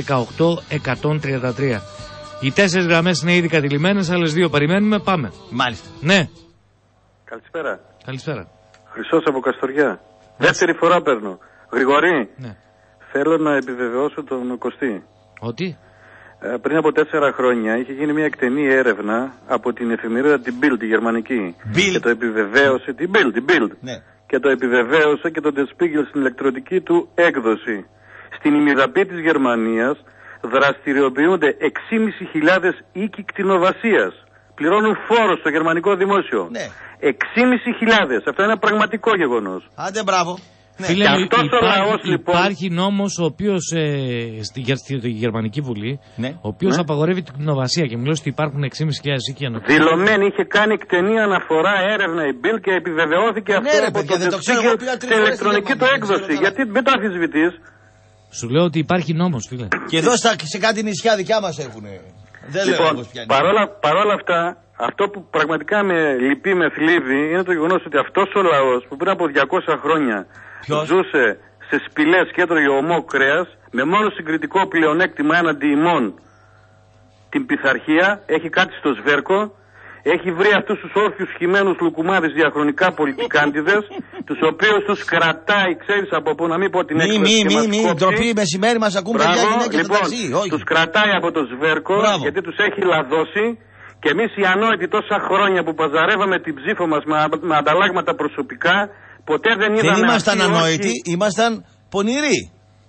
18133. Οι 4 γραμμές είναι ήδη κατηλημμένες, άλλες 2 περιμένουμε. Πάμε. Μάλιστα. Ναι. Καλησπέρα. Καλησπέρα. Χρυσός από Καστοριά. Δεύτερη φορά παίρνω. Γρηγορή. Ναι. Θέλω να επιβεβαιώσω τον Κωστή. Ότι? Πριν από 4 χρόνια είχε γίνει μια εκτενή έρευνα από την εφημερίδα την Bild, τη γερμανική. Bild. Και το επιβεβαίωσε. Την Bild. Ναι. Και το επιβεβαίωσε και τον Der Spiegel στην ηλεκτρονική του έκδοση. Στην ημιδαπή της Γερμανίας δραστηριοποιούνται 6.500 οίκοι κτηνοβασίας. Πληρώνουν φόρο στο γερμανικό δημόσιο. Ναι. 6.500. Αυτό είναι ένα πραγματικό γεγονός. Άντε, μπράβο. Φίλε, και αυτός ο λαός, λοιπόν, υπάρχει νόμος ο οποίος στη Γερμανική Βουλή, ναι, ο οποίος ναι, απαγορεύει την κτηνοβασία και μιλώ ότι υπάρχουν 6.500 οίκοι ανωτέρω. Δηλωμένη, είχε κάνει εκτενή αναφορά, έρευνα η Bill και επιβεβαιώθηκε αυτό από το στην ηλεκτρονική του έκδοση. Γιατί μην το αμφισβητείς. Σου λέω ότι υπάρχει νόμος, φίλε. Και εδώ σε κάτι νησιά δικιά μας έχουν. Δεν λοιπόν, λέω παρόλα αυτά, αυτό που πραγματικά με λυπεί, με θλίβει, είναι το γεγονός ότι αυτός ο λαός που πριν από 200 χρόνια ζούσε σε σπηλές και έτρωγε ομό κρέας, με μόνο συγκριτικό πλεονέκτημα έναντι ημών την πειθαρχία, έχει κάτι στο σβέρκο, έχει βρει αυτούς τους όρθιους χυμένους λουκουμάδες διαχρονικά πολιτικάντιδες, τους οποίους τους κρατάει, ξέρεις από πού, να μην πω την έκφραση και μας κόψει. Ντροπή, μεσημέρι μας ακούν παιδιά γυναίκες στο ταξί. Τους κρατάει από το σβέρκο, γιατί τους έχει λαδώσει. Και εμείς οι ανόητοι τόσα χρόνια που παζαρεύαμε την ψήφο μας με ανταλλάγματα προσωπικά, ποτέ δεν είδαμε. Δεν ήμασταν ανόητοι, ήμασταν πονηροί.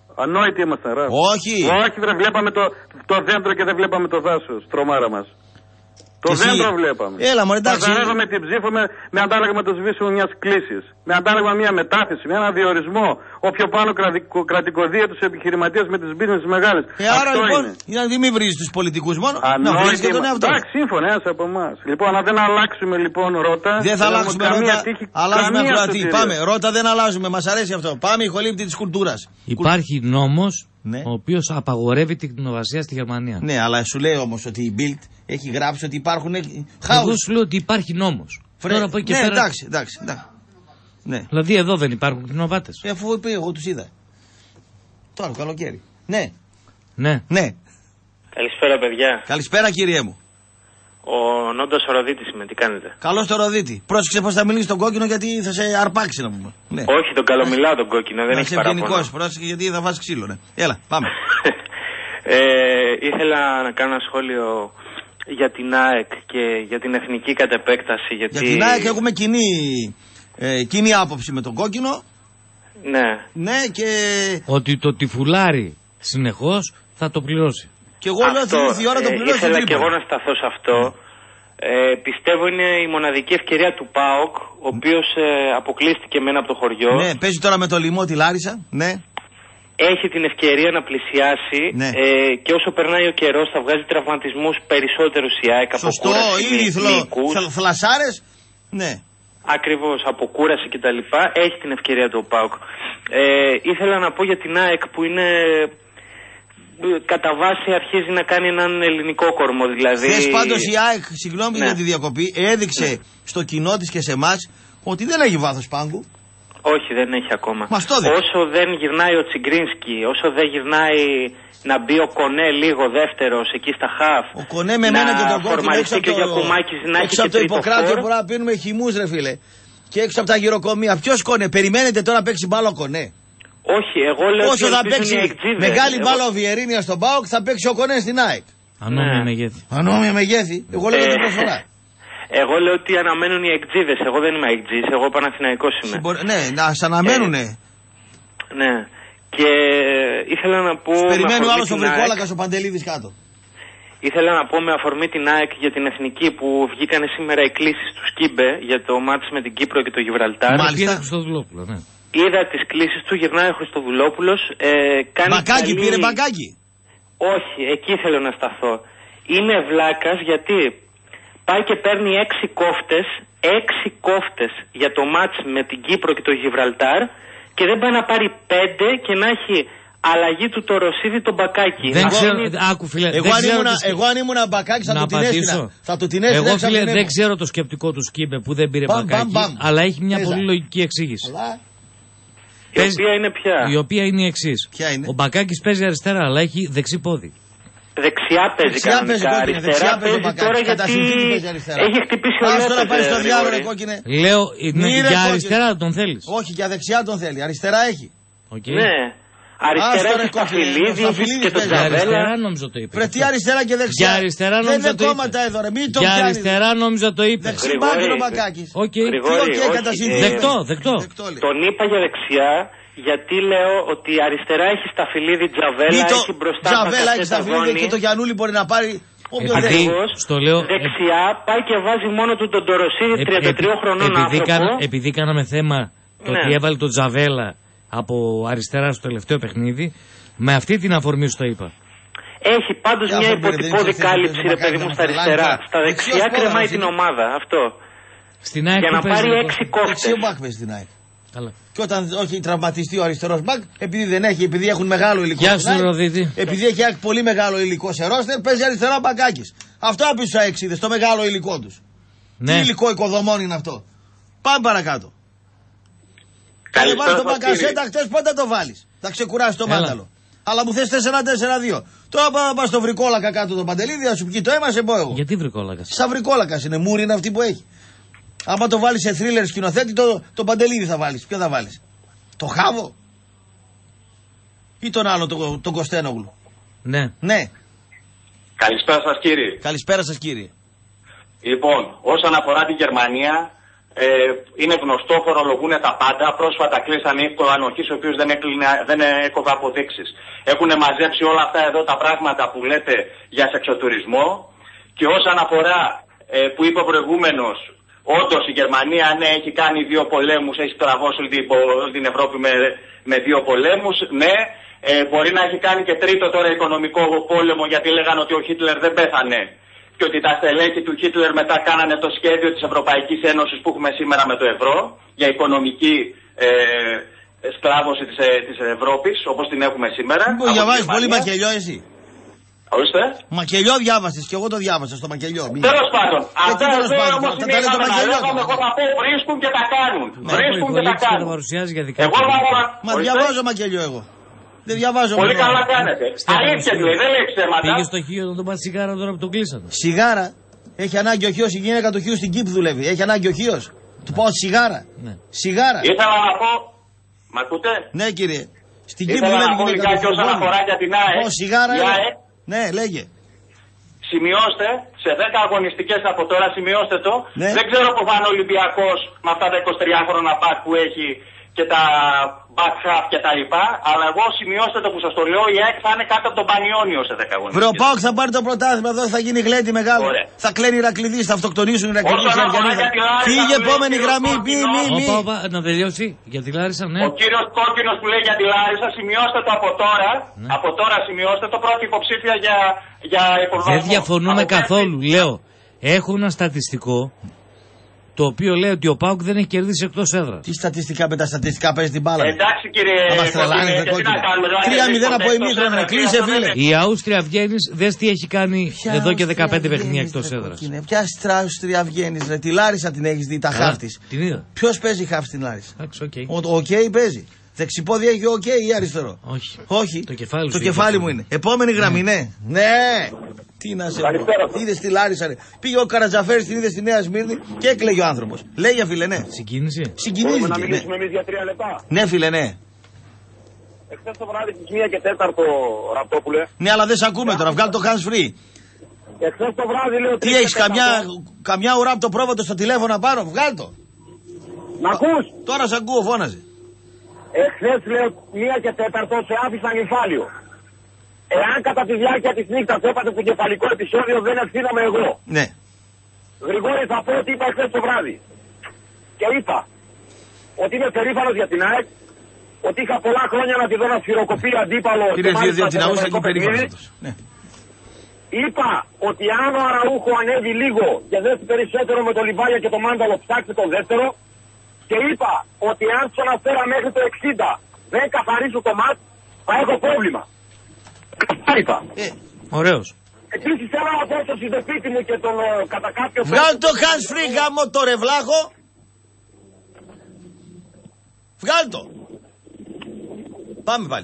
Ανόητοι ήμασταν, ρε. Όχι. Όχι, δεν βλέπαμε το δέντρο και δεν βλέπαμε το δάσος, τρομάρα μας. Το δέντρο βλέπαμε. Έλα, μωρέ, εντάξει. Παζαρεύαμε την ψήφο με αντάλλαγμα το σβήσιμο μια κλίση. Με αντάλλαγμα μια μετάθεση, με ένα διορισμό. Όποιο πάνω κρατικοδία του επιχειρηματίε με τι business μεγάλε. Άρα λοιπόν, γιατί μην βρει του πολιτικού μόνο. Να βρει και τον εαυτό. Εντάξει, σύμφωνα, ένα από εμά. Λοιπόν, αν δεν αλλάξουμε λοιπόν Ρώτα. Δεν θα αλλάξουμε Ρώτα. Αλλάζουμε Ακροατή. Πάμε, Ρώτα δεν αλλάζουμε. Μα αρέσει αυτό. Πάμε, ηχολήπτη τη κουλτούρα. Υπάρχει νόμος ο οποίος απαγορεύει την κτηνοβασία στη Γερμανία. Ναι, αλλά σου λέει όμως ότι η Bild έχει γράψει ότι υπάρχουν Εγώ σου λέω ότι υπάρχει νόμος. Τώρα από εκεί ναι, πέρα... εντάξει. Ναι. Δηλαδή εδώ δεν υπάρχουν κτηνοβάτες. Αφού είπε, εγώ τους είδα. Τώρα καλοκαίρι. Ναι. Καλησπέρα, παιδιά. Καλησπέρα, κύριέ μου. Ο Νόντος ο Ροδίτης είμαι, τι κάνετε? Καλώς το Ροδίτη. Πρόσεξε πως θα μιλήσει τον κόκκινο γιατί θα σε αρπάξει να πούμε. Ναι. Όχι, τον καλομιλάω τον κόκκινο, δεν έχει παράπονο. Ευγενικός, πρόσεξε γιατί θα βάζει ξύλο. Ναι. Έλα, πάμε. Ήθελα να κάνω ένα σχόλιο για την ΑΕΚ και για την εθνική κατ' επέκταση. Γιατί... Για την ΑΕΚ έχουμε κοινή άποψη με τον κόκκινο. Ναι, και... Ότι το τυφουλάρι συνεχώς θα το πληρώσει. Και εγώ λέω ότι ήρθε η ώρα το πληρώσει. Ήθελα και εγώ να σταθώ σε αυτό. Πιστεύω είναι η μοναδική ευκαιρία του ΠΑΟΚ, ο οποίος αποκλείστηκε μένα από το χωριό. Ναι, παίζει τώρα με το λοιμό τη Λάρισα. Ναι. Έχει την ευκαιρία να πλησιάσει και όσο περνάει ο καιρός θα βγάζει τραυματισμούς περισσότερους η ΑΕΚ. Σωστό, ήδη θλασσάρες. Ναι. Ακριβώς, από κούραση κτλ. Έχει την ευκαιρία του ΠΑΟΚ. Ήθελα να πω για την ΑΕΚ που είναι... κατά βάση αρχίζει να κάνει έναν ελληνικό κορμό, δηλαδή. Χθες πάντως η ΑΕΚ, συγγνώμη για τη διακοπή, έδειξε στο κοινό της και σε εμάς ότι δεν έχει βάθος πάγκου. Όχι, δεν έχει ακόμα. Όσο δεν γυρνάει ο Τσιγκρίνσκι, όσο δεν γυρνάει να μπει ο Κονέ λίγο δεύτερος εκεί στα χαφ. Ο Κονέ με μένα και τον Κόκκινο έξω από το Ιπποκράτιο μπορεί να πίνουμε χυμούς, ρε φίλε. Και έξω από τα γυροκομεία. Ποιος Κονέ, περιμένετε τώρα να παίξει μπάλα ο Κονέ? Όχι, εγώ λέω όσο θα παίξει μεγάλη μπάλα ο Βιερίνια στον ΠΑΟΚ, θα παίξει ο Κονέ στην ΑΕΚ. Ανώμια μεγέθη. Εγώ λέω την προσφορά. Εγώ λέω ότι αναμένουν οι εκτζίδες. Εγώ δεν είμαι εκτζής, εγώ Παναθηναϊκός είμαι. Ναι, να σ' αναμένουνε. Ναι. Και ήθελα να πω. Περιμένει ο άλλος ο Βρικόλακας ο Παντελίδης κάτω. Ήθελα να πω με αφορμή την ΑΕΚ για την εθνική που βγήκανε σήμερα οι κλήσεις του Σκίμπε για το μάτς με την Κύπρο και το Γιβραλτάρ. Μάλιστα. Ναι. Είδα τις κλήσεις του, γυρνάει ο Χριστοδουλόπουλος. Μπακάκι, πήρε μπακάκι. Όχι, εκεί θέλω να σταθώ. Είναι βλάκας γιατί πάει και παίρνει 6 κόφτες για το μάτς με την Κύπρο και το Γιβραλτάρ και δεν πάει να πάρει 5 και να έχει αλλαγή του το Ρωσίδη τον μπακάκι. Δεν ξέρω, άκου φίλε. Εγώ αν ήμουν μπακάκι θα του την έστεινα. Εγώ φίλε δεν ξέρω το σκεπτικό του Σκίμπε που δεν πήρε μπακάκι, αλλά έχει μια πολύ λογική εξήγηση. Η οποία είναι η εξής. Ο Μπακάκης παίζει αριστερά, αλλά έχει δεξί πόδι. Δεξιά παίζει κανονικά. Αριστερά παίζει τώρα γιατί έχει χτυπήσει ο Λόπες. Τώρα πάει στο διάβολο, κόκκινε. Λέω για αριστερά τον θέλεις. Όχι, για δεξιά τον θέλει. Αριστερά έχει. Ναι. Αριστερά έχει το Σταφυλίδη και τον Τζαβέλα. Για αριστερά νόμιζα το είπε. Βρε τι αριστερά και δεξιά. Για αριστερά νόμιζα το είπε. Για αριστερά νόμιζα το είπε. Δεξί μπάκι ο Μπακάκης. Δεκτό. Τον είπα για δεξιά. Γιατί λέω ότι αριστερά έχει Σταφυλίδη Τζαβέλα, έχει μπροστά Τζαβέλα, έχει Σταφυλίδη και το Γιαννούλη μπορεί να πάρει όποιο θέλει. Δεξιά πάει και βάζει μόνο του τον Τοροσίδη 33 χρονών άνθρωπο. Επειδή κάναμε θέμα το ότι έβαλε τον Τζαβέλα από αριστερά στο τελευταίο παιχνίδι, με αυτή την αφορμή σου το είπα. Έχει πάντως μια υποτυπώδη κάλυψη ρε παιδί μου στα αριστερά. Στα δεξιά κρεμάει την ομάδα, αυτό. Για να πάρει 6 κόφτες. Και όταν όχι τραυματιστεί ο αριστερός μπακ, επειδή έχουν μεγάλο υλικό. Γεια σου, Ροδίτη. Επειδή έχει πολύ μεγάλο υλικό σε ρόστερ, παίζει αριστερά μπακάκης. Αυτό απ' στους αεξίδες, το μεγάλο υλικό τους. Τι υλικό οικοδομών είναι αυτό. Πάμε παρακάτω. Καλή βάλει το μπακασέτα χτες, πότε το βάλεις. Θα ξεκουράσει το μάνταλο. Αλλά μου θες 4-4-2. Τώρα πάμε πας στο Βρικόλακα κάτω το Παντελίδη, θα σου πιει το αίμα, σε πω εγώ. Γιατί Βρικόλακας? Σαν Βρικόλακας είναι, μούρη είναι αυτή που έχει. Άμα το βάλεις σε θρίλερ σκηνοθέτη, το Παντελίδη θα βάλεις. Ποιο θα βάλεις? Το Χάβο ή τον άλλο, τον Κωστένογλου? Ναι. Καλησπέρα σας κύριε. Καλησπέρα σας κύριε. Λοιπόν, όσον αφορά τη Γερμανία, είναι γνωστό, φορολογούν τα πάντα. Πρόσφατα κλείσαν ύπτο ανοχής, ο οποίος δεν έκοβε αποδείξεις. Έχουν μαζέψει όλα αυτά εδώ τα πράγματα που λέτε για σεξοτουρισμό. Και όσον αφορά που είπε ο προηγούμενος, όντως η Γερμανία ναι έχει κάνει 2 πολέμους, έχει τραβώσει όλη την Ευρώπη με 2 πολέμους, ναι. Μπορεί να έχει κάνει και 3ο τώρα οικονομικό πόλεμο, γιατί λέγανε ότι ο Χίτλερ δεν πέθανε και ότι τα στελέχη του Χίτλερ μετά κάνανε το σχέδιο της Ευρωπαϊκής Ένωσης που έχουμε σήμερα με το ευρώ για οικονομική σκλάβωση της Ευρώπης όπως την έχουμε σήμερα. Μου διαβάζεις πολύ Μακελιό εσύ. Ορίστε. Μακελιό διάβασες και εγώ το διάβασα στο Μακελιό. Τέλος πάντων. Αυτά εδώ όμως είναι εγώ θα πω βρίσκουν και τα κάνουν. Βρίσκουν και τα κάνουν. Μα διαβάζω Μακελιό εγώ. Δεν διαβάζω. Πολύ καλά κάνετε. Αλήθεια λέει, δεν λέει ψέματα. Πήγε στο Χίο να τον πάρει σιγάρα τώρα που τον κλείσανε. Σιγάρα. Έχει ανάγκη ο Χίος, η γυναίκα του Χίου στην ΚΙΠ δουλεύει. Έχει ανάγκη ο Χίος. Του πάω σιγάρα. Ναι. Σιγάρα. Ήθελα να πω. Μ' ακούτε? Ναι, κύριε. Στην ΚΙΠ δουλεύει η γυναίκα του Χίου. Όσον αφορά για την ΑΕΚ. Πάω σιγάρα. Ναι, λέγε. Σημειώστε, σε 10 αγωνιστικές από τώρα, σημειώστε το. Ναι. Δεν ξέρω που θα είναι ο Ολυμπιακός με αυτά τα 23 χρόνια πακ που έχει και τα back half και τα λοιπά, αλλά εγώ σημειώστε το που σας το λέω, η ΑΕΚ θα είναι κάτω από τον Πανιόνιο σε 10 αγωνιστικές. Βρε, ο ΠΑΟΚ θα πάρει το πρωτάθλημα εδώ, θα γίνει γλέντι μεγάλο. Ωραία. Θα κλαίνει οι Ηρακλειδείς, θα αυτοκτονήσουν οι Ηρακλειδείς. Φύγε επόμενη γραμμή, μη. Να τελειώσει για τη Λάρισα, ναι. Ο κύριος Κόκκινος που λέει για τη Λάρισα, σημειώστε το από τώρα. Ναι. Από τώρα σημειώστε το, πρώτη υποψήφια για υποβασμό. Δεν διαφωνούμε καθόλου, λέω. Έχω ένα στατιστικό το οποίο λέει ότι ο ΠΑΟΚ δεν έχει κερδίσει εκτός έδρα. Τι στατιστικά με τα στατιστικά παίζει την μπάλα. Εντάξει κύριε. Θα μας τρελάνετε κόκκινα. 3-0 από ημίχρονο. Κλείσε φίλε. Η Αούστρια Βιέννης δες τι έχει κάνει εδώ και 15 παιχνίδια εκτός έδρα. Ποια Αούστρια Βιέννης ρε. Τη Λάρισα την έχεις δει τα χάφ της. Την είδα. Ποιος παίζει χάφ στην Λάρισα? Ο ΟΚ παίζει. Δεξιπόδι έχει ΟΚ ή αριστερό? Όχι. Το κεφάλι μου είναι. Επόμενη γραμμή, ναι. Ναι. Τι να σε πω. Είδε στη Λάρισα, ρε. Πήγε ο Καρατζαφέρης, την είδε στη Νέα Σμύρνη και έκλαιγε ο άνθρωπος. Λέγε φίλε, ναι. Συγκίνησε. Συγκινήθηκε. Να μιλήσουμε εμείς για 3 λεπτά. Ναι, φίλε, ναι. Εχθές το βράδυ στις 1 και 4 Ραπτόπουλε. Ναι, αλλά δεν σε ακούμε τώρα. Βγάλει το hands free. Εχθές το βράδυ λέω. Τι έχεις, καμιά ουρά από το πρόβατο στο τηλέφωνο πάνω? Βγάλ το. Μ' ακούς? Τώρα σ' ακούω, φώναζε. Εχθές λέω 1 και 4 σε άφησαν υφάλιο. Εάν κατά τη διάρκεια της νύχτας έπατε το κεφαλικό επεισόδιο, δεν ευθύνομαι εγώ. Ναι. Γρηγόρη, θα πω ότι είπα χθες το βράδυ. Και είπα ότι είμαι περήφανος για την ΑΕΚ, ότι είχα πολλά χρόνια να τη δω να σφυροκοπεί αντίπαλο. Κύριε Διεδίου, την αούσα και περήφανος. Ναι. Είπα ότι αν ο Αραούχο ανέβει λίγο και δέσει περισσότερο με το Λιβάλια και το Μάνταλο, ψάξει το δεύτερο. Και είπα ότι αν στον Αστέρα μέχρι το 60 δεν καθαρίσω το μάτ, θα έχω πρόβλημα. Είπα. Ωραίος. Επίσης θέλω να πω στο συντεπίτη μου και τον κατά κάποιο... Βγάλ το hands free γάμο το ρευλάχο. Βγάλ το. Πάμε πάλι.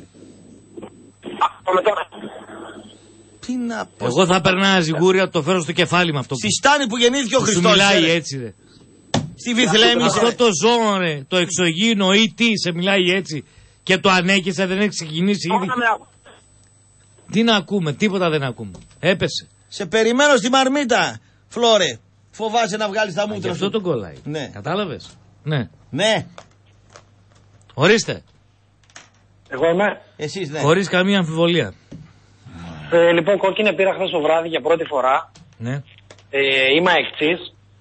Τι να πω. Εγώ θα περνάω ζυγούρια, το φέρω στο κεφάλι με αυτό. Στη Στάνη που γεννήθηκε ο Χριστός. Σου μιλάει έτσι ρε. Στη Βιθλέμη. Αυτό το ζώο ρε, το εξωγήινο ή τι σε μιλάει έτσι και το ανέκησε, δεν έχει ξεκινήσει ήδη. Τι να ακούμε, τίποτα δεν ακούμε. Έπεσε. Σε περιμένω στη μαρμίτα, Φλόρε. Φοβάσαι να βγάλεις τα μούτρα σου. Αυτό τον κολλάει. Ναι. Κατάλαβες. Ναι. Ναι. Ορίστε. Εγώ είμαι. Εσείς ναι. Χωρίς καμία αμφιβολία. Λοιπόν, κόκκινε πήρα χθες το βράδυ για πρώτη φορά. Ναι. Είμαι αεξής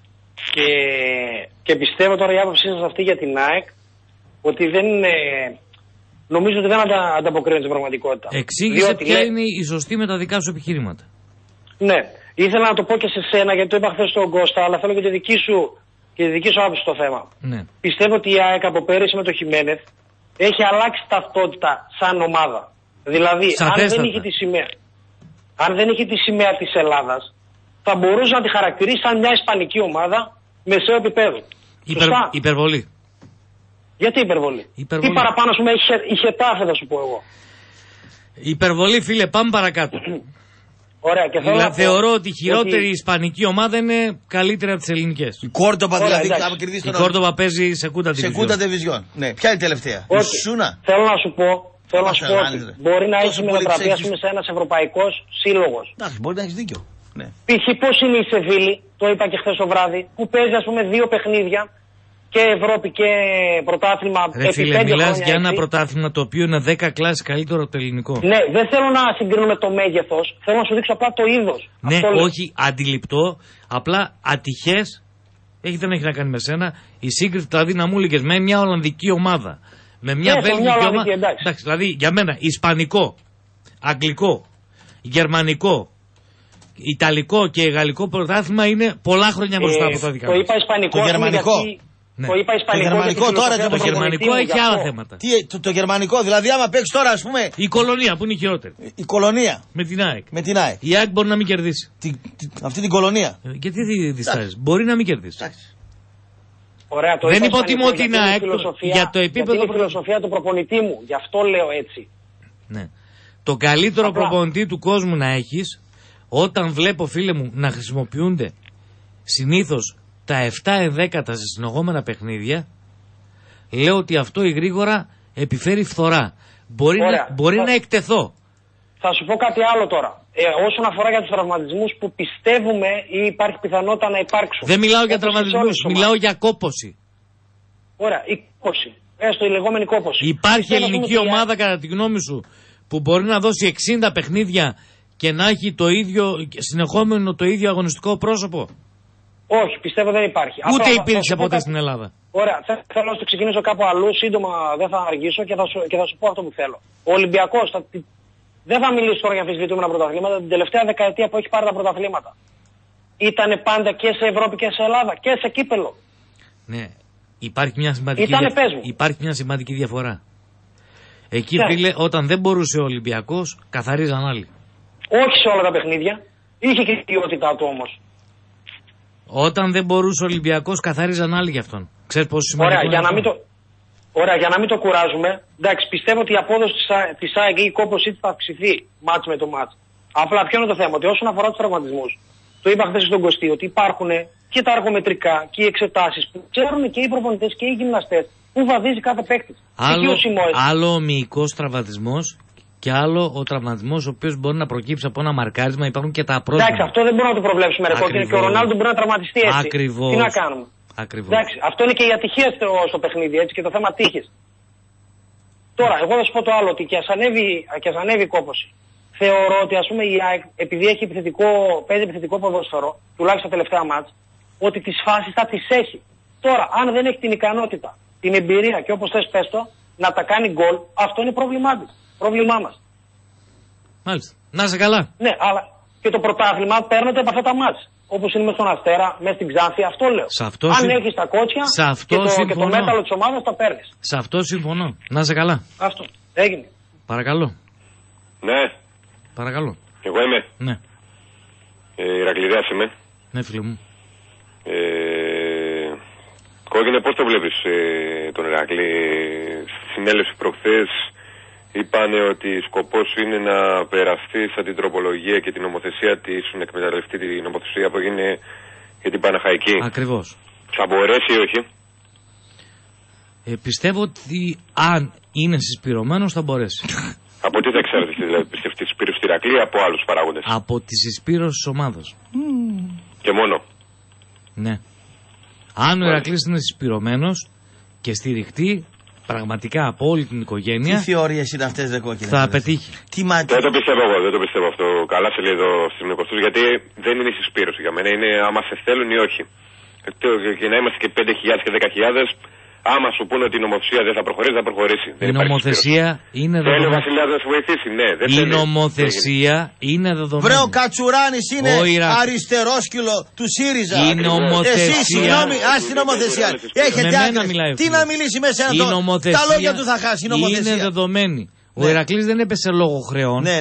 και πιστεύω τώρα η άποψή σας αυτή για την ΑΕΚ ότι δεν είναι... Νομίζω ότι δεν ανταποκρίνεται στην πραγματικότητα. Εξήγησε ποια είναι η σωστή με τα δικά σου επιχειρήματα. Ναι. Ήθελα να το πω και σε σένα γιατί το είπα χθες στον Κώστα, αλλά θέλω και τη δική σου άποψη στο θέμα. Ναι. Πιστεύω ότι η ΑΕΚ από πέρυσι με το Χιμένεθ έχει αλλάξει ταυτότητα σαν ομάδα. Δηλαδή, αν δεν είχε τη σημαία της Ελλάδας, θα μπορούσε να τη χαρακτηρίσει σαν μια ισπανική ομάδα μεσαίου επίπεδου. Υπερβολή. Γιατί υπερβολή? Τι παραπάνω, ας πούμε, είχε τάφε, θα σου πω εγώ. Υπερβολή, φίλε, πάμε παρακάτω. Ωραία, και θέλω θεωρώ ότι η χειρότερη ισπανική ομάδα είναι καλύτερη από τις ελληνικές. Η Κόρτοπα δηλαδή, άμα κερδίσει τον Η Κόρτοπα παίζει σε κούντα διβιζιόν. Ναι, ποια είναι η τελευταία? Όχι. Θέλω να σου πω ότι μπορεί να έχει μετατραπεί, ας πούμε, σε ένας ευρωπαϊκός σύλλογος. Εντάξει, μπορεί να έχει δίκιο. Π.χ. πώς είναι η Σεβίλη, το είπα και χθες το βράδυ, που παίζει, ας πούμε, 2 παιχνίδια και Ευρώπη και πρωτάθλημα Ρε φίλε, μιλάς για ένα πρωτάθλημα το οποίο είναι 10 κλάσεις καλύτερο από το ελληνικό. Ναι, δεν θέλω να συγκρίνουμε το μέγεθος, θέλω να σου δείξω απλά το είδος. Ναι, όχι αντιληπτό, απλά ατυχές, δεν έχει να κάνει με σένα. Η σύγκριση δηλαδή να μου έλεγες με μια Ολλανδική ομάδα, με μια Βέλγικη ομάδα. Εντάξει, δηλαδή για μένα Ισπανικό, Αγγλικό, Γερμανικό, Ιταλικό και Γαλλικό πρωτάθλημα είναι πολλά χρόνια μπροστά από τα δικά μας. Το είπα Ισπανικό. Το Γερμανικό. Ναι. Το είπα Ισπανικό. Το Γερμανικό τώρα το Γερμανικό έχει άλλα θέματα. Το Γερμανικό, δηλαδή άμα παίξει τώρα, ας πούμε. Η Κολονία που είναι η χειρότερη. Η Κολονία. Με την ΑΕΚ. Με την ΑΕΚ. Η ΑΕΚ μπορεί να μην κερδίσει. Αυτή την Κολονία. Και τι διστάζεις. Μπορεί να μην κερδίσει. Ωραία, το δεν υποτιμώ την ΑΕΚ για το επίπεδο. Είναι η φιλοσοφία του προπονητή μου. Γι' αυτό λέω έτσι. Ναι. Το καλύτερο προπονητή του κόσμου να έχεις, όταν βλέπω, φίλε μου, να χρησιμοποιούνται συνήθως τα 7/10 σε συνεχόμενα λέω ότι αυτό η γρήγορα επιφέρει φθορά. Μπορεί να εκτεθώ. Θα σου πω κάτι άλλο τώρα. Όσον αφορά για τους τραυματισμούς που πιστεύουμε ή υπάρχει πιθανότητα να υπάρξουν. Δεν μιλάω για τραυματισμούς, μιλάω για κόπωση. Ωραία, η κόπωση. Έστω η λεγόμενη κόπωση. Υπάρχει ελληνική ομάδα, κατά τη γνώμη σου, που μπορεί να δώσει 60 παιχνίδια και να έχει το ίδιο συνεχόμενο το ίδιο αγωνιστικό πρόσωπο? Όχι, πιστεύω δεν υπάρχει. Ούτε υπήρξε ποτέ στην Ελλάδα. Ωραία, θέλω να το ξεκινήσω κάπου αλλού. Σύντομα δεν θα αργήσω και θα σου πω αυτό που θέλω. Ο Ολυμπιακός, δεν θα μιλήσω τώρα για αμφισβητούμενα πρωταθλήματα, την τελευταία δεκαετία που έχει πάρει τα πρωταθλήματα. Ήτανε πάντα και σε Ευρώπη και σε Ελλάδα και σε κύπελο. Ναι, υπάρχει μια σημαντική διαφορά. Εκεί, φίλε, όταν δεν μπορούσε ο Ολυμπιακός, καθαρίζαν άλλοι. Όχι σε όλα τα παιχνίδια. Είχε και την ποιότητά του όμως. Όταν δεν μπορούσε ο Ολυμπιακός, καθαρίζαν άλλοι για αυτόν. Ξέρεις πόσο σημαντικό είναι? Ωραία, για να μην το κουράζουμε. Εντάξει, πιστεύω ότι η απόδοση της ΑΕΚ ή η κόπωσή της θα αυξηθεί μάτς με το μάτς. Απλά ποιο είναι το θέμα? Ότι όσον αφορά τους τραυματισμούς, το είπα χθες στον Κωστή, ότι υπάρχουν και τα αργομετρικά και οι εξετάσεις που ξέρουν και οι προπονητές και οι γυμναστές που βαδίζει κάθε παίκτης. Άλλο ο μυϊκός τραυματισμός και άλλο ο τραυματισμός ο οποίος μπορεί να προκύψει από ένα μαρκάρισμα. Υπάρχουν και τα πρόσωπα. Εντάξει, αυτό δεν μπορούμε να το προβλέψουμε. Και ο Ρονάλντο μπορεί να τραυματιστεί έτσι. Ακριβώς. Τι να κάνουμε? Ακριβώς. Εντάξει, αυτό είναι και η ατυχία στο παιχνίδι, έτσι, και το θέμα τύχης. Τώρα, εγώ θα σου πω το άλλο, ότι και ας ανέβει η κόπωση. Θεωρώ ότι, ας πούμε, η ΑΕΚ, επειδή παίζει επιθετικό ποδόσφαιρο, τουλάχιστον τα τελευταία μάτς, ότι τις φάσεις θα τις έχει. Τώρα, αν δεν έχει την ικανότητα, την εμπειρία και όπως θες πες το, να τα κάνει γκολ, αυτό είναι πρόβλημά μας. Μάλιστα. Να είσαι καλά. Ναι, αλλά και το πρωτάθλημα παίρνεται από αυτά τα μάτς. Όπως είναι με στον Αστέρα, μέσα στην Ξάνθη, αυτό λέω. Αν έχεις τα κότσια και το μέταλλο της ομάδας, τα παίρνεις. Σε αυτό συμφωνώ. Να είσαι καλά. Αυτό. Έγινε. Παρακαλώ. Ναι. Παρακαλώ. Εγώ είμαι. Ναι. Ηρακλειδέας είμαι. Ναι, φίλε μου. Κόκκινε, πώς το βλέπεις τον Ηρακλή? Στη συνέλευση προχθές είπανε ότι σκοπός είναι να περαστεί σαν την τροπολογία και την νομοθεσία της, να εκμεταλλευτεί την νομοθεσία που έγινε για την Παναχαϊκή. Ακριβώς. Θα μπορέσει ή όχι? Πιστεύω ότι αν είναι συσπηρωμένος θα μπορέσει. Από τι θα εξαρτηθεί, δηλαδή, πιστεύεις τη συσπήρωση του Ηρακλή ή από άλλους παράγοντες? Από τη συσπήρωση της ομάδας. Και μόνο? Ναι. Αν ο Ηρακλής είναι συσπηρωμένος και στηριχτεί πραγματικά από όλη την οικογένεια. Τι θεωρίες είναι αυτές, δε Κόκκινε? Θα πετύχει. Δεν το πιστεύω εγώ, δεν το πιστεύω αυτό. Καλά σε λέει εδώ στις Μεκοστούς, γιατί δεν είναι συσπήρωση για μένα. Είναι άμα σε θέλουν ή όχι. Και να είμαστε και 5.000 και 10.000, άμα σου πούνε ότι η νομοθεσία δεν θα προχωρήσει, θα προχωρήσει. Η νομοθεσία είναι δεδομένη. Θέλει ο Βασιλιάς να σου βοηθήσει, ναι. Η νομοθεσία είναι δεδομένη. Βρε, ο Κατσουράνης είναι αριστερόσκυλο του ΣΥΡΙΖΑ. Η νομοθεσία. Εσύ, συγγνώμη, ας την νομοθεσία. Έχετε άκρη. Τι να μιλήσει μέσα να το. Τα λόγια του θα χάσει η νομοθεσία. Είναι δεδομένη. Ο Ηρακλής δεν έπεσε λόγω χρεών. Ναι.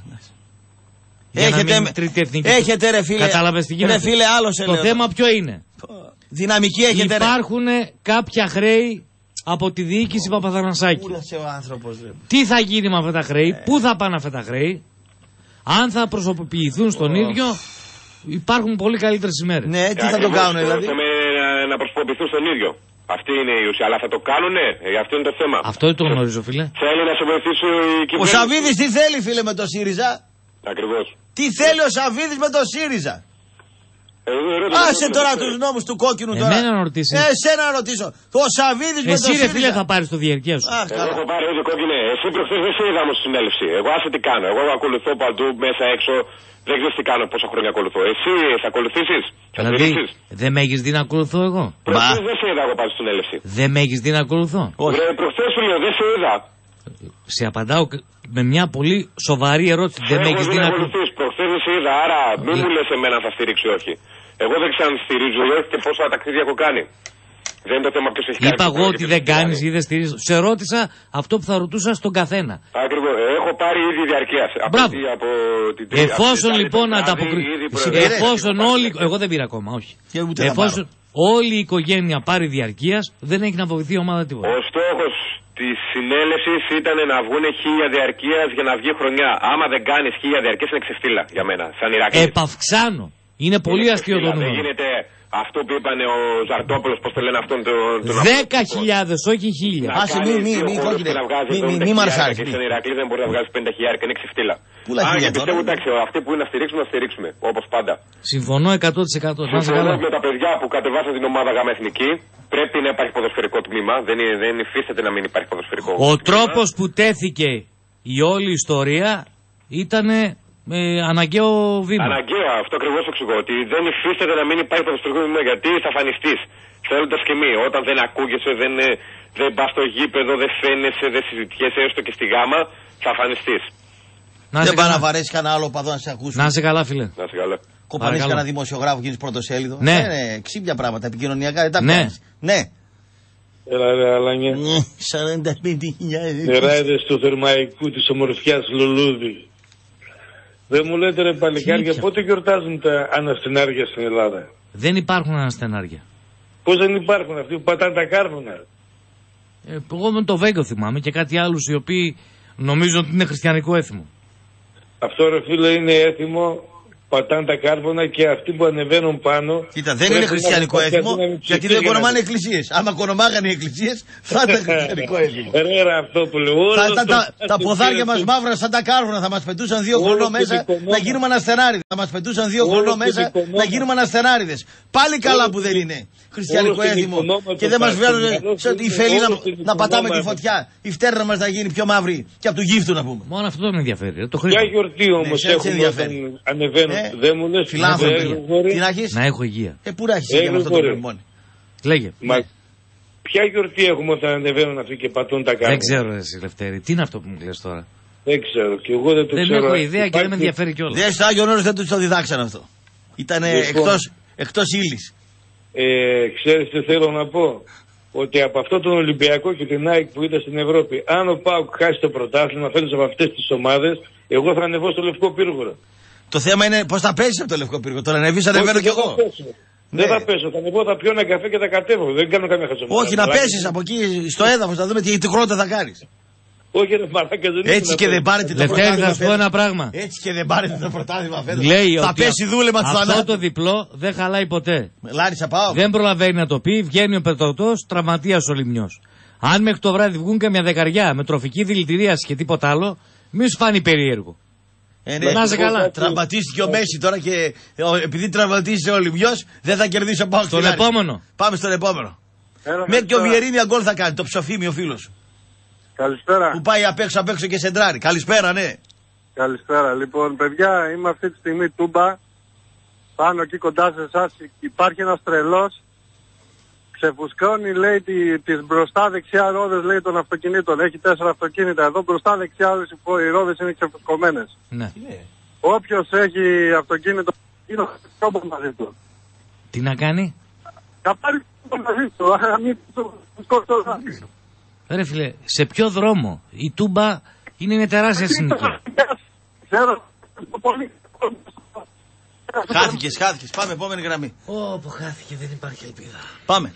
Έχετε ρε φίλε. Κατάλαβες τι γίνεται? Ρε φίλε, άλλο σε το λέω. θέμα ποιο είναι? Δυναμική έχετε. Υπάρχουν κάποια χρέη από τη διοίκηση Παπαθανασάκη. Ο άνθρωπος, τι θα γίνει με αυτά τα χρέη, πού θα πάνε αυτά τα χρέη, αν θα προσωποποιηθούν στον ίδιο, υπάρχουν πολύ καλύτερες ημέρες. Ναι, τι θα το κάνουν δηλαδή? Να προσωποποιηθούν στον ίδιο. Αυτή είναι η ουσία, αλλά θα το κάνουνε, αυτό είναι το θέμα. Αυτό δεν το γνωρίζω, φίλε. Θέλει να σε βοηθήσει η κυβέρνηση. Ο Σαββίδης τι θέλει, φίλε, με το ΣΥΡΙΖΑ? Ακριβώς. Τι θέλει ο Σαββίδης με το ΣΥΡΙΖΑ? Άσε τώρα τους νόμους του κόκκινου τώρα. Εμένα να ρωτήσεις. Εσένα να ρωτήσω. Ο Σαββίδης με το Εσύ ρε φίλε θα πάρεις το διαρκεία σου. Εγώ έχω πάρει ήδη κόκκινε. Εσύ προχθές δεν σε είδα όμως στη συνέλευση. Εγώ άσε τι κάνω. Εγώ ακολουθώ παντού μέσα έξω. Δεν ξέρεις τι κάνω, πόσα χρόνια ακολουθώ. Εσύ θα ακολουθήσεις. Δηλαδή δεν με έχεις δει να ακολουθώ εγώ. Προχθές δεν σε είδα εγώ πάλι στη συνέλευση. Δεν με έχεις δει να ακολουθώ. Προχθές σου λέω δεν σε είδα. Σε απαντάω με μια πολύ σοβαρή ερώτηση. Δεν με έχεις δει να ακολουθώ. Προχθές δεν σε είδα, άρα μην μου λες εμένα θα στηρίξει ή όχι. Εγώ δεν ξέρω αν στηρίζω ή όχι και πόσα ταξίδια έχω κάνει. Δεν είναι το θέμα ποιος έχει κάνει. Είπα εγώ ότι δεν κάνεις ή δεν στηρίζεις. Σε ρώτησα αυτό που θα ρωτούσα στον καθένα. Ακριβώς. Έχω πάρει ήδη διαρκείας. Μπράβο. Εφόσον λοιπόν εφόσον όλοι. Εγώ δεν πήρα ακόμα, όχι. Εφόσον όλη η οικογένεια πάρει διαρκείας, δεν έχει να βοηθεί η ομάδα τίποτα. Ο στόχος της συνέλευσης ήταν να βγουν 1000 διαρκείας για να βγει χρονιά. Άμα δεν κάνεις 1000 διαρκείας είναι ξεφτύλα για μένα. Σαν Ηρακλής. Επαυξάνω. Είναι πολύ αστείο το νούμερο. Δεν γίνεται αυτό που είπανε ο Ζαρτόπουλος, πώς το λένε αυτόν τον 10.000, όχι 1000. Άσε μη μαρσάρεις. Και στον Ηρακλή δεν μπορεί να βγάζει 50.000 και είναι ξεφτύλα. Και πιστεύω εντάξει, αυτοί που είναι να στηρίξουμε, να στηρίξουμε. Όπως πάντα. Συμφωνώ 100%. Συμφωνώ με τα παιδιά που κατεβάσαν την ομάδα ΓΑΜΑ Εθνική. Πρέπει να υπάρχει ποδοσφαιρικό τμήμα. Δεν υφίσταται να μην υπάρχει ποδοσφαιρικό. Ο τρόπος που τέθηκε η όλη ιστορία ήταν αναγκαίο βήμα. Αναγκαίο, αυτό ακριβώς εξηγώ. Ότι δεν υφίσταται να μην υπάρχει ποδοσφαιρικό βήμα γιατί θα φανιστείς. Θέλοντας και μη. Όταν δεν ακούγεσαι, δεν πας στο γήπεδο, δεν φαίνεσαι, δεν συζητιέσαι έστω και στη γάμα, θα φανιστείς. Δεν πάει να βαρέσει κανένα άλλο παδό να σε ακούσει. Να είσαι καλά, φίλε. Να είσαι καλά. Κοπανείς κανένα δημοσιογράφο και γίνεις πρωτοσέλιδο. Ναι. Ξύπνια πράγματα, επικοινωνιακά δεν τα ναι. παίρνεις. Ναι. Έλα ρε Αλάνια. 45.000. Νεράιδες του Θερμαϊκού της ομορφιάς Λουλούδη. Δεν μου λέτε ρε παλικάρια πότε γιορτάζουν τα αναστενάρια στην Ελλάδα. Δεν υπάρχουν αναστενάρια. Πώς δεν υπάρχουν, αυτοί που πατάνε τα κάρβουνα. Εγώ με το Βέγκο θυμάμαι και κάτι άλλους οι οποίοι νομίζουν ότι είναι χριστιανικό έθιμο. Αυτό ρε φίλε είναι έθιμο, πατάνε τα κάρβουνα και αυτοί που ανεβαίνουν πάνω. Κοίτα, δεν είναι χριστιανικό έθιμο γιατί δεν κονομάνε εκκλησίες. Άμα κονομάγανε οι εκκλησίες θα ήταν χριστιανικό έθιμο. Ρε αυτό που λέω. Τα ποδάρια μας μαύρα σαν τα κάρβουνα, θα μας πετούσαν 2 χρονών μέσα να γίνουμε αναστενάριδες. Θα μας πετούσαν 2 χρονών μέσα να γίνουμε αναστενάριδες. Πάλι καλά που δεν είναι χριστιανικό έθιμο και δεν μας βγάλουν η φελή να πατάμε τη φωτιά. Η φτέρνα μας να γίνει πιο μαύρη και από του γύφτου να πούμε. Μόνο αυτό δεν με ενδιαφέρει. Ποια γιορτή όμως έχουμε όταν ανεβαίνουν. Δεν μου λες τι να έχεις. Να έχω υγεία. Πού να έχεις υγεία με αυτό το πνευμόνι. Λέγε. Ποια γιορτή έχουμε όταν ανεβαίνουν αυτοί και πατούν τα κάρτα. Δεν ξέρω εσύ Λευτέρη. Τι είναι αυτό που μου λες τώρα. Δεν ξέρω και εγώ δεν το ξέρω. Δεν έχω ιδέα και δεν με ενδιαφέρει κιόλας. Δεν στο Άγιον Όρος δεν τους το διδάξαν αυτό. Ήταν εκτός ύλης. Ξέρεις τι θέλω να πω. Ότι από αυτό τον Ολυμπιακό και την ΑΕΚ που είδα στην Ευρώπη, αν ο ΠΑΟΚ χάσει το πρωτάθλημα φέτος από αυτές τις ομάδες, εγώ θα ανεβώ στο Λευκό Πύργο. Το θέμα είναι πώς θα πέσεις από το Λευκό Πύργο. Τώρα ανεβείς, ανεβαίνω κι εγώ. Δεν θα πέσω, θα ανεβώ, θα πιω ένα καφέ και θα κατέβω. Δεν κάνω καμία χαζομάρα. Όχι, να πέσεις από εκεί στο έδαφος, να δούμε τι χρόνο θα κάνεις. Όχι, ρε μαλάκα, δεν έτσι και δεν πάρετε το πρωτάθλημα. Λευτέρη, θα σου πω ένα πράγμα. Έτσι και δεν πάρετε το πρωτάθλημα φέτος. Λέει θα πέσει δούλεμα του θανάτου. Αυτό το διπλό δεν χαλάει ποτέ. Λάρισα πάω. Δεν προλαβαίνει να το πει, βγαίνει ο πετρωτός, τραυματίας ο Λιμνιός. Αν μέχρι το βράδυ βγουν καμιά δεκαριά με τροφική δηλητηρίαση και τίποτα άλλο, μη σου φάνει περίεργο. Ναι. Να είσαι καλά. Τραυματίστηκε ο Μέση τώρα και επειδή τραυματίστηκε ο Λιμνιός δεν θα κερδίσει ο ΠΑΟΚ. Στον επόμενο. Πάμε στον επόμενο. Μέχρι και ο Βιερίνια γκολ θα κάνει, το ψοφίμι ο φίλος. Καλησπέρα. Που πάει απ' έξω και σεντράρει. Καλησπέρα, ναι. Καλησπέρα. Λοιπόν, παιδιά, είμαι αυτή τη στιγμή Τούμπα. Πάνω εκεί κοντά σε εσάς υπάρχει ένας τρελός. Ξεφουσκώνει, λέει, τις μπροστά δεξιά ρόδες, λέει, των αυτοκινήτων. Έχει 4 αυτοκίνητα. Εδώ μπροστά δεξιά οι ρόδες είναι ξεφουσκωμένες. Ναι. Όποιος έχει αυτοκίνητο, είναι ο μαζί του. Τι να κάνει? Θα πάρει το μαζί του, να μην το σκοτώσει. Ρε φίλε, σε ποιο δρόμο? Η Τούμπα είναι μια τεράστια συνοικία. Χάθηκες. Πάμε, επόμενη γραμμή. Ω, χάθηκε, δεν υπάρχει ελπίδα. Πάμε.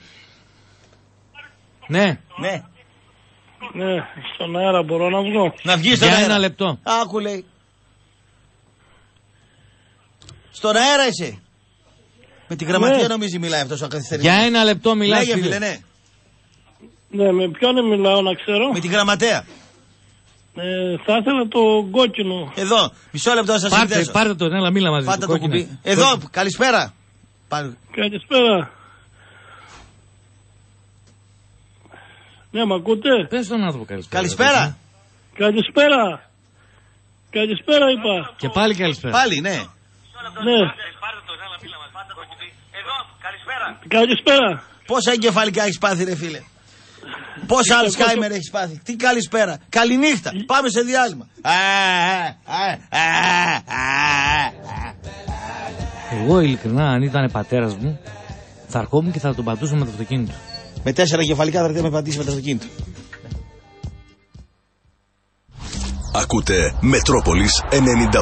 Ναι. Ναι, στον αέρα μπορώ να βγω. Να βγεις στον αέρα. Για ένα λεπτό. Άκου, λέει. Στον αέρα είσαι. Με την γραμματεία νομίζει μιλάει αυτός ο καθυστερημένος. Για ένα λεπτό μιλάει. Λέγε, φίλε, ναι. Ναι, με ποιον μιλάω να ξέρω. Με την γραμματέα. Θα ήθελα το κόκκινο. Εδώ, μισό λεπτό να σας συνδέσω. Πάρτε τον, έλα μίλα μαζί. Πάτε το κουμπί. Εδώ, καλησπέρα. Καλησπέρα. Ναι, μ' ακούτε? Πες τον άνθρωπο καλησπέρα. Καλησπέρα. Καλησπέρα. Καλησπέρα είπα. Και πάλι καλησπέρα. Πάλι, ναι. Ναι. Καλησπέρα. Πόσα εγκεφαλικά έχεις πάθει, ρε φίλε? Πόσα Αλτσχάιμερ έχεις πάθει? Τι καλησπέρα? Καληνύχτα. Πάμε σε διάλειμμα. Εγώ ειλικρινά, αν ήταν πατέρας μου, θα ερχόμουν και θα τον πατούσα με το αυτοκίνητο. Με 4 εγκεφαλικά θα έρθει να με πατήσει με το αυτοκίνητο. Ακούτε Μετρόπολης 95,5.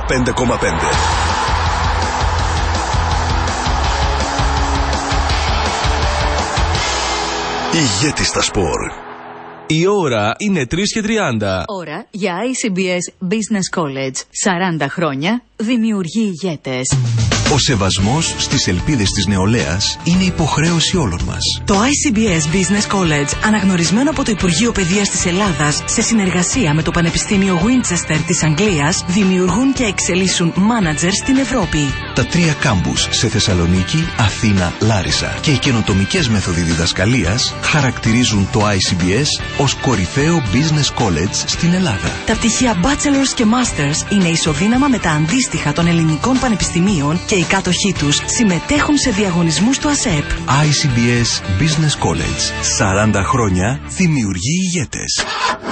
Ηγέτη στα σπορ. Η ώρα είναι 3:30. Ώρα για ICBS Business College. 40 χρόνια δημιουργεί ηγέτες. Ο σεβασμός στις ελπίδες της νεολαίας είναι υποχρέωση όλων μας. Το ICBS Business College, αναγνωρισμένο από το Υπουργείο Παιδείας της Ελλάδας, σε συνεργασία με το Πανεπιστήμιο Winchester της Αγγλίας, δημιουργούν και εξελίσσουν μάνατζερ στην Ευρώπη. Τα 3 κάμπους σε Θεσσαλονίκη, Αθήνα, Λάρισα και οι καινοτομικές μέθοδοι διδασκαλίας χαρακτηρίζουν το ICBS ως κορυφαίο business college στην Ελλάδα. Τα πτυχία Bachelors και Masters είναι ισοδύναμα με τα αντίστοιχα των ελληνικών πανεπιστημίων και οι κάτοχοί τους συμμετέχουν σε διαγωνισμούς του ΑΣΕΠ. ICBS Business College. 40 χρόνια δημιουργεί ηγέτες.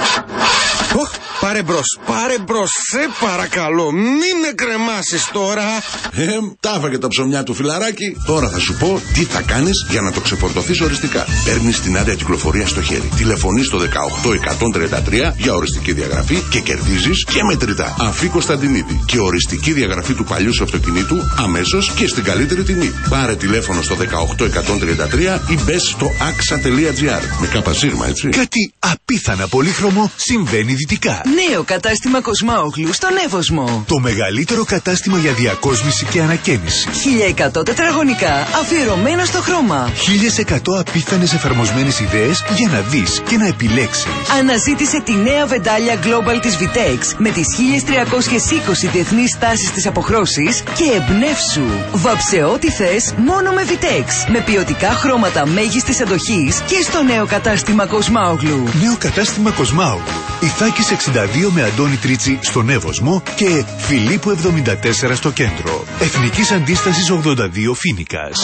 Πάρε μπρος, σε παρακαλώ, μην με κρεμάσεις τώρα. Τα έφαγε τα ψωμιά του φιλαράκι. Τώρα θα σου πω τι θα κάνεις για να το ξεφορτωθείς οριστικά. Παίρνεις την άδεια κυκλοφορία στο χέρι. Τηλεφωνείς στο 18133 για οριστική διαγραφή και κερδίζεις και μετρητά. Αφή Κωνσταντινίδη και οριστική διαγραφή του παλιού σου αυτοκινήτου αμέσως και στην καλύτερη τιμή. Πάρε τηλέφωνο στο 18133 ή μπες στο axa.gr. Με καπασίγμα, έτσι. Κάτι απίθανα πολύχρωμο συμβαίνει δυτικά. Νέο κατάστημα Κοσμάογλου στον Εύωσμο. Το μεγαλύτερο κατάστημα για διακόσμηση και ανακαίνιση. 1100 τετραγωνικά, αφιερωμένο στο χρώμα. 1100 απίθανες εφαρμοσμένες ιδέες για να δεις και να επιλέξεις. Αναζήτησε τη νέα βεντάλια Global της Vitex με τις 1320 διεθνείς τάσεις της αποχρώσης και εμπνεύσου. Βάψε ό,τι θες μόνο με Vitex. Με ποιοτικά χρώματα μέγιστης αντοχής και στο νέο κατάστημα Κοσμάογλου. Νέο κατάστημα Κοσμάογλου. Ιθάκης 62 με Αντώνη Τρίτσι στον Εύωσμο και Φιλίππου 74 στο κέντρο. Εθνικής Αντίστασης 82 Φοίνικας.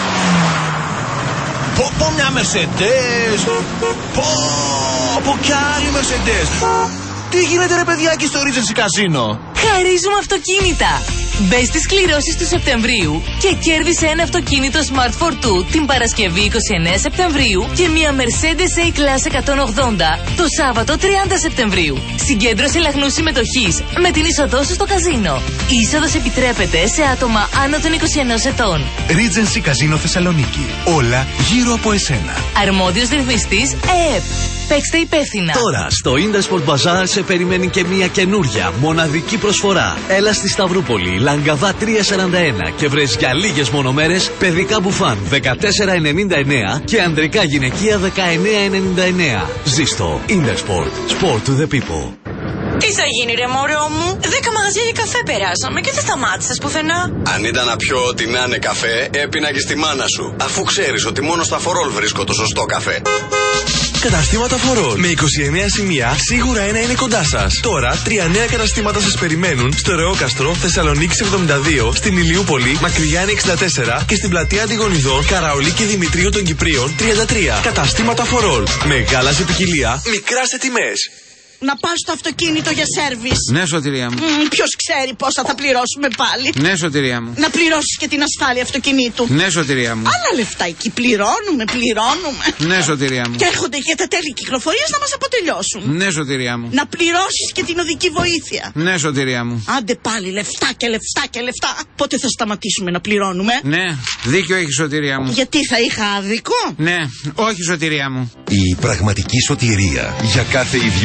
Πω μια Mercedes. Πω κι άλλη Mercedes. Τι γίνεται ρε παιδιάκι στο Regency Casino? Χαρίζουμε αυτοκίνητα. Μπες στις κληρώσεις του Σεπτεμβρίου και κέρδισε ένα αυτοκίνητο Smart Fortwo την Παρασκευή 29 Σεπτεμβρίου και μια Mercedes A-Class 180 το Σάββατο 30 Σεπτεμβρίου. Συγκέντρωσε λαχνούς συμμετοχής με την είσοδό σου στο καζίνο. Η είσοδος επιτρέπεται σε άτομα άνω των 21 ετών. Regency Casino Θεσσαλονίκη. Όλα γύρω από εσένα. Αρμόδιος ρυθμιστής ΕΕΠ. Παίξτε υπεύθυνα. Τώρα στο Intersport Bazaar σε περιμένει και μια καινούρια μοναδική προσφορά. Έλα στη Σταυρούπολη, Λαγκαδά 341 και βρες για λίγες μονομέρες παιδικά μπουφάν 14,99 και ανδρικά γυναικεία 19,99. Ζήστο Intersport. Sport to the people. Τι θα γίνει ρε μωρό μου? 10 μαγαζιά για καφέ περάσαμε και δεν σταμάτησες πουθενά. Αν ήταν να πιω ό,τι να είναι καφέ, έπινα και στη μάνα σου. Αφού ξέρεις ότι μόνο στα Φορόλ βρίσκω το σωστό καφέ. Καταστήματα Φορόλ. Με 29 σημεία, σίγουρα ένα είναι κοντά σας. Τώρα, 3 νέα καταστήματα σας περιμένουν στο Ρεόκαστρο, Θεσσαλονίκης 72, στην Ηλιούπολη, Μακρυγιάννη 64 και στην πλατεία Αντιγονιδών, Καραολί και Δημητρίου των Κυπρίων 33. Καταστήματα Φορόλ. Μεγάλα σε ποικιλία, μικρά σε τιμές. Να πάω στο αυτοκίνητο για σέρβις. Ναι, σωτηρία μου. Ποιος ξέρει πόσα θα πληρώσουμε πάλι. Ναι, σωτηρία μου. Να πληρώσεις και την ασφάλεια αυτοκινήτου. Ναι, σωτηρία μου. Άλλα λεφτά εκεί. Πληρώνουμε. Ναι, σωτηρία μου. Και έρχονται και τα τέλη κυκλοφορίας να μας αποτελειώσουν. Ναι, σωτηρία μου. Να πληρώσεις και την οδική βοήθεια. Ναι, σωτηρία μου. Άντε πάλι λεφτά και λεφτά και λεφτά. Πότε θα σταματήσουμε να πληρώνουμε? Ναι, δίκιο έχει, σωτηρία μου. Γιατί θα είχα άδικο? Ναι, όχι, σωτηρία μου. Η πραγματική σωτηρία για κάθε ιδιώτη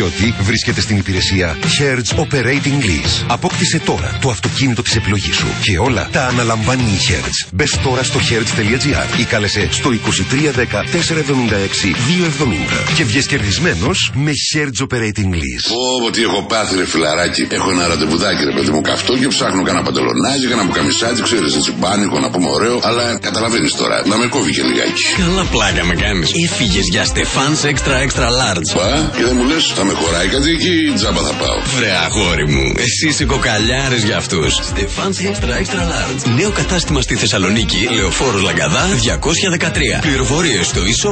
βρίσκεται στην υπηρεσία Hertz Operating Lease. Απόκτησε τώρα το αυτοκίνητο της επιλογής σου και όλα τα αναλαμβάνει η Hertz. Μπες τώρα στο hertz.gr ή κάλεσε στο 2310 476 270 και βγες κερδισμένος με Hertz Operating Lease. Τι έχω πάθει ρε φιλαράκι. Έχω ένα ραντεβουδάκι ρε παιδί μου καυτό και ψάχνω κανένα παντελονάκι, κανένα μπουκαμισάκι, ξέρεις έτσι πάνικο να πούμε ωραίο. Αλλά καταλαβαίνεις τώρα, να με κόβει και λιγάκι. Καλά πλάκα με κάνεις. Έφυγες για Στεφάνς Extra Large. Πα και δεν μου λες, θα με χωράει κάτι εκεί, τζάμπα θα πάω. Βρε αγόρι μου, εσύ είσαι κοκαλιάρης για αυτούς. Στεφάνς Extra Large. Νέο κατάστημα στη Θεσσαλονίκη, Λεωφόρος Λαγκαδά 213. Πληροφορίες στο e-shop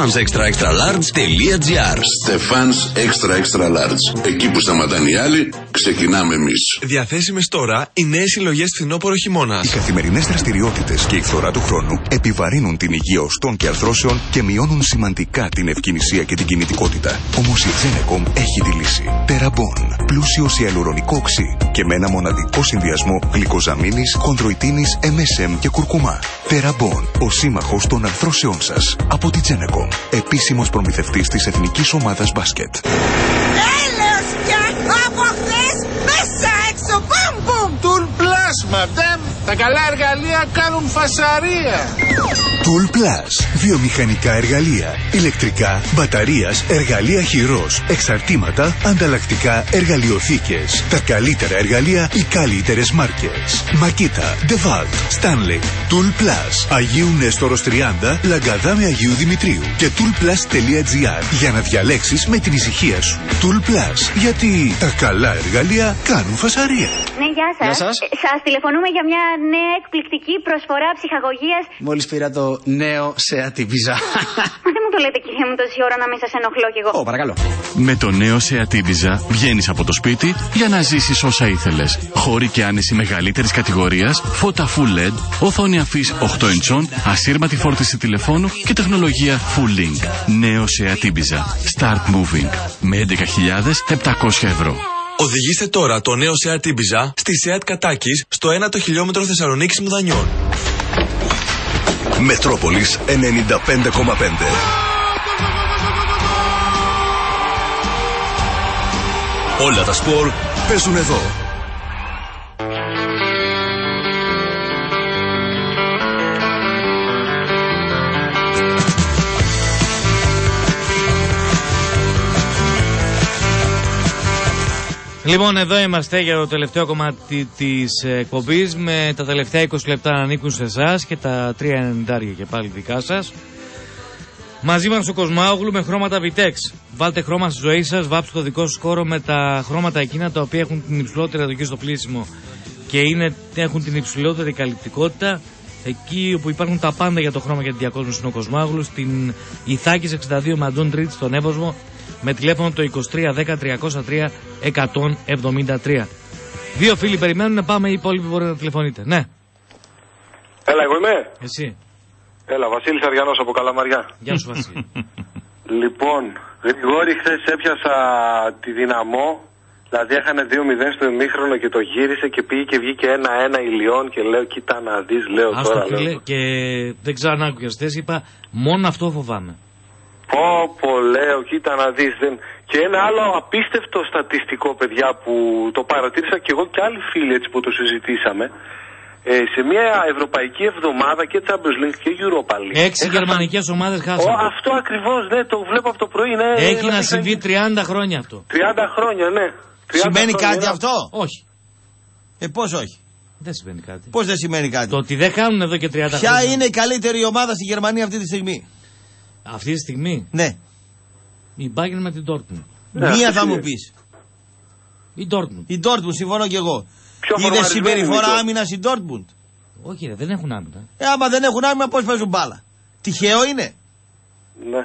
stefansextraextralarge.gr. Στεφάνς Extra Large. Εκεί που σταματάνε οι άλλοι, ξεκινάμε εμείς. Διαθέσιμες τώρα οι νέες συλλογές φθινόπωρο χειμώνας. Οι καθημερινές δραστηριότητες και η φθορά του χρόνου επιβαρύνουν την υγεία οστών και αρθρώσεων και μειώνουν σημαντικά την ευκινησία και την κινητικότητα. Όμως η Genekom έχει τη λύση. Τεραμπόν. Πλούσιο σε αλουρονικό οξύ και με ένα μοναδικό συνδυασμό γλυκοζαμίνης, χονδροϊτίνης, MSM και κουρκουμά. Τεραμπόν. Ο σύμμαχος των αρθρώσεών σας. Από τη Genekom. Επίσημος προμηθευτής της Εθνικής Ομάδας Μπάσκετ. Έλεος πια! Από χθες μέσα έξω! Μπαμ! Tool Plus, madame! Τα καλά εργαλεία κάνουν φασαρία! Tool Plus. Βιομηχανικά εργαλεία, ηλεκτρικά, μπαταρίας, εργαλεία χειρός, εξαρτήματα, ανταλλακτικά, εργαλειοθήκες. Τα καλύτερα εργαλεία, οι καλύτερες μάρκες. Makita, DeWalt, Stanley. Tool Plus. Αγίου Νέστορος 30, Λαγκαδά με Αγίου Δημητρίου. Και toolplus.gr για να διαλέξεις με την ησυχία σου. Tool Plus. Γιατί τα καλά εργαλεία κάνουν φασαρία. Ναι, γεια σας. Γεια σας. Σας τηλεφωνούμε για μια νέα εκπληκτική προσφορά ψυχαγωγίας. Μόλις πήρα το νέο Seat Ibiza. Μα δεν μου το λέτε, κύριε μου, τόση ώρα να μην σας ενοχλώ κι εγώ. Παρακαλώ. Με το νέο Seat Ibiza βγαίνεις από το σπίτι για να ζήσεις όσα ήθελες. Χώροι και άνεση μεγαλύτερης κατηγορίας, φώτα Full LED, οθόνη αφής 8 ιντσών, ασύρματη φόρτιση τηλεφώνου και τεχνολογία Full Link. Νέο Seat Ibiza. Start moving. Με 11.700 ευρώ. Οδηγήστε τώρα το νέο Seat Ibiza στη Seat Κατάκης στο 1ο χιλιόμετρο Θεσσαλονίκης Μουδανιών. Μετρόπολης 95,5. Όλα τα σπορ παίζουν εδώ. Λοιπόν, εδώ είμαστε για το τελευταίο κομμάτι της εκπομπής. Με τα τελευταία 20 λεπτά να ανήκουν σε εσάς και τα 3.90 και πάλι δικά σας. Μαζί μας ο Κοσμάογλου με χρώματα Vitex. Βάλτε χρώμα στη ζωή σας, βάψτε το δικό σας χώρο με τα χρώματα εκείνα τα οποία έχουν την υψηλότερη αντοχή στο πλήσιμο και έχουν την υψηλότερη καλυπτικότητα. Εκεί όπου υπάρχουν τα πάντα για το χρώμα και την διακόσμηση είναι ο Κοσμάογλου. Στην Ιθάκης 62 με Αντών Τρίτη στον Εύωσμο. Με τηλέφωνο το 2310 303 173. Δύο φίλοι περιμένουν, πάμε, οι υπόλοιποι μπορείτε να τηλεφωνείτε. Ναι. Έλα, εγώ είμαι. Εσύ. Έλα, Βασίλης Αριανός από Καλαμαριά. Γεια σου, Βασίλη. Λοιπόν, Γρηγόρη, χθες έπιασα τη Δυναμό. Δηλαδή έχανε 2-0 στο ημίχρονο και το γύρισε και πήγε και βγήκε 1-1 η Λιόν και λέω κοίτα να δεις, λέω τώρα. Φίλε, και δεν ξανά άκουγες χθες, είπα μόνο αυτό φοβάμαι. Πω, λέω, κοίτα να δεις. Και ένα άλλο απίστευτο στατιστικό, παιδιά, που το παρατήρησα και εγώ και άλλοι φίλοι έτσι που το συζητήσαμε. Σε μια ευρωπαϊκή εβδομάδα και Champions League και Europa League. 6 γερμανικές ομάδες χάσανε. Αυτό ακριβώς, ναι, το βλέπω από το πρωί. Ναι, έχει να συμβεί 30 χρόνια αυτό. 30 χρόνια, ναι. 30 σημαίνει χρόνια, κάτι αυτό? Όχι. Πώς όχι? Δεν σημαίνει κάτι. Πώς δεν σημαίνει κάτι? Το ότι δεν χάνουν εδώ και 30 χρόνια. Ποια είναι η καλύτερη ομάδα στη Γερμανία αυτή τη στιγμή? Αυτή τη στιγμή? Ναι. Η Bayern με την Dortmund. Μία θα μου πεις. Η Dortmund. Η Dortmund, συμφωνώ κι εγώ. Είδε συμπεριφορά άμυνα η Dortmund? Όχι, δεν έχουν άμυνα. Άμα δεν έχουν άμυνα, πώς παίζουν μπάλα? Τυχαίο είναι? Ναι.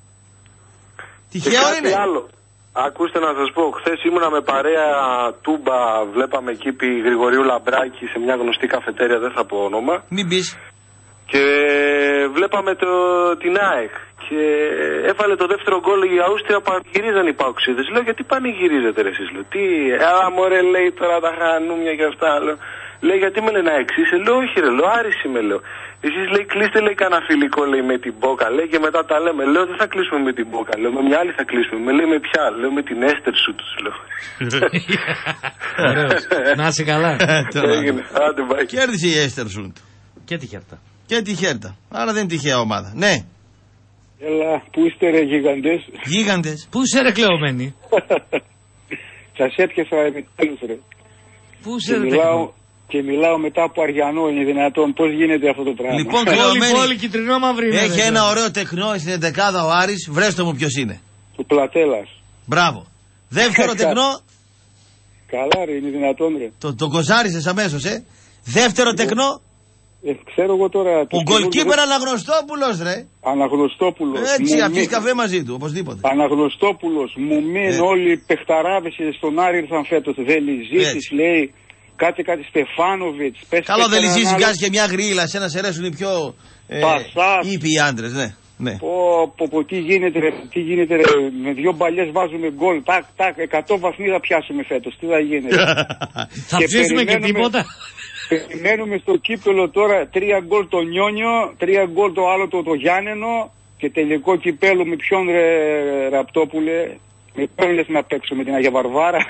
Τυχαίο είναι? Άλλο. Ακούστε να σας πω, χθες ήμουνα με παρέα Τούμπα, βλέπαμε εκεί επί Γρηγορίου Λαμπράκη σε μια γνωστή καφετέρια, δεν θα πω όνομα. Μην πεις. Και βλέπαμε την ΑΕΚ και έβαλε το δεύτερο γκολ η Αούστρια, πανηγυρίζαν οι παοξίδες. Λέω γιατί πανηγυρίζετε ρε εσείς? Λέω τι, μωρέ λέει τώρα τα χανούμια και αυτά. Λέω Λέει, γιατί με λένε ΑΕΚ, είσαι? Λέω, όχι ρε, λέω, Άρης είμαι, λέω. Εσείς, λέει, κλείστε, λέει, κανένα φιλικό, λέει, με την Μπόκα, λέει, και μετά τα λέμε. Λέω, δεν θα κλείσουμε με την Μπόκα, λέω, με μια άλλη θα κλείσουμε. Με λέει, με ποια? Λέω, με την Έστερ σου, τους λέω. Ωραίος. Να είσαι καλά. Κέρδισε η Έστερ σου. Και τη Χέρτα. Και τη Χέρτα. Άρα δεν είναι τυχαία ομάδα. Ναι. Έλα, πού είστε ρε γίγαντες? Γίγαντες. Πού είσαι ρε κλεωμένοι? Σας έπιασα επιτέλους ρε. Πού είσαι ρε τεχνό? Και μιλάω μετά από Αριανό, είναι δυνατόν? Πώς γίνεται αυτό το πράγμα? Λοιπόν, κλεωμένοι, κυτρινό μαύρη. Έχει ένα ωραίο τεχνό στην εντεκάδα ο Άρης. Βρέστε μου ποιος είναι. Ο Πλατέλας. Μπράβο. Δεύτερο τεχνό. Καλά ρε, είναι δυνατόν ρε. Το κοζάρισες αμέσως, Δεύτερο τεχνό. Ξέρω εγώ τώρα. Ο γκολκίπερ Αναγνωστόπουλος, ρε. Αναγνωστόπουλος. Έτσι, αφήσεις καφέ μαζί του, οπωσδήποτε. Αναγνωστόπουλος, Μουμίν, όλοι οι παιχταράδες στον Άρη ήρθαν φέτος. Δελιζήτης, λέει. Κάτι Στεφάνοβιτς. Καλό Δελιζήτης, βγάζει και μια γρίλα. Σε να σε αρέσουν οι πιο ήπιοι άντρες, ναι. Ναι. Πω, τι γίνεται ρε, με δύο μπαλιές βάζουμε γκολ, τάκ, 100 βαθμοί θα πιάσουμε φέτος, τι θα γίνεται? Θα ψήσουμε και τίποτα. Περιμένουμε στο κύπελο τώρα 3 γκολ το Νιόνιο, 3 γκολ το άλλο το Γιάννενο και τελικό κυπέλο με ποιον ρε Ραπτόπουλε, με ποιον λες να παίξω, με την Αγία Βαρβάρα?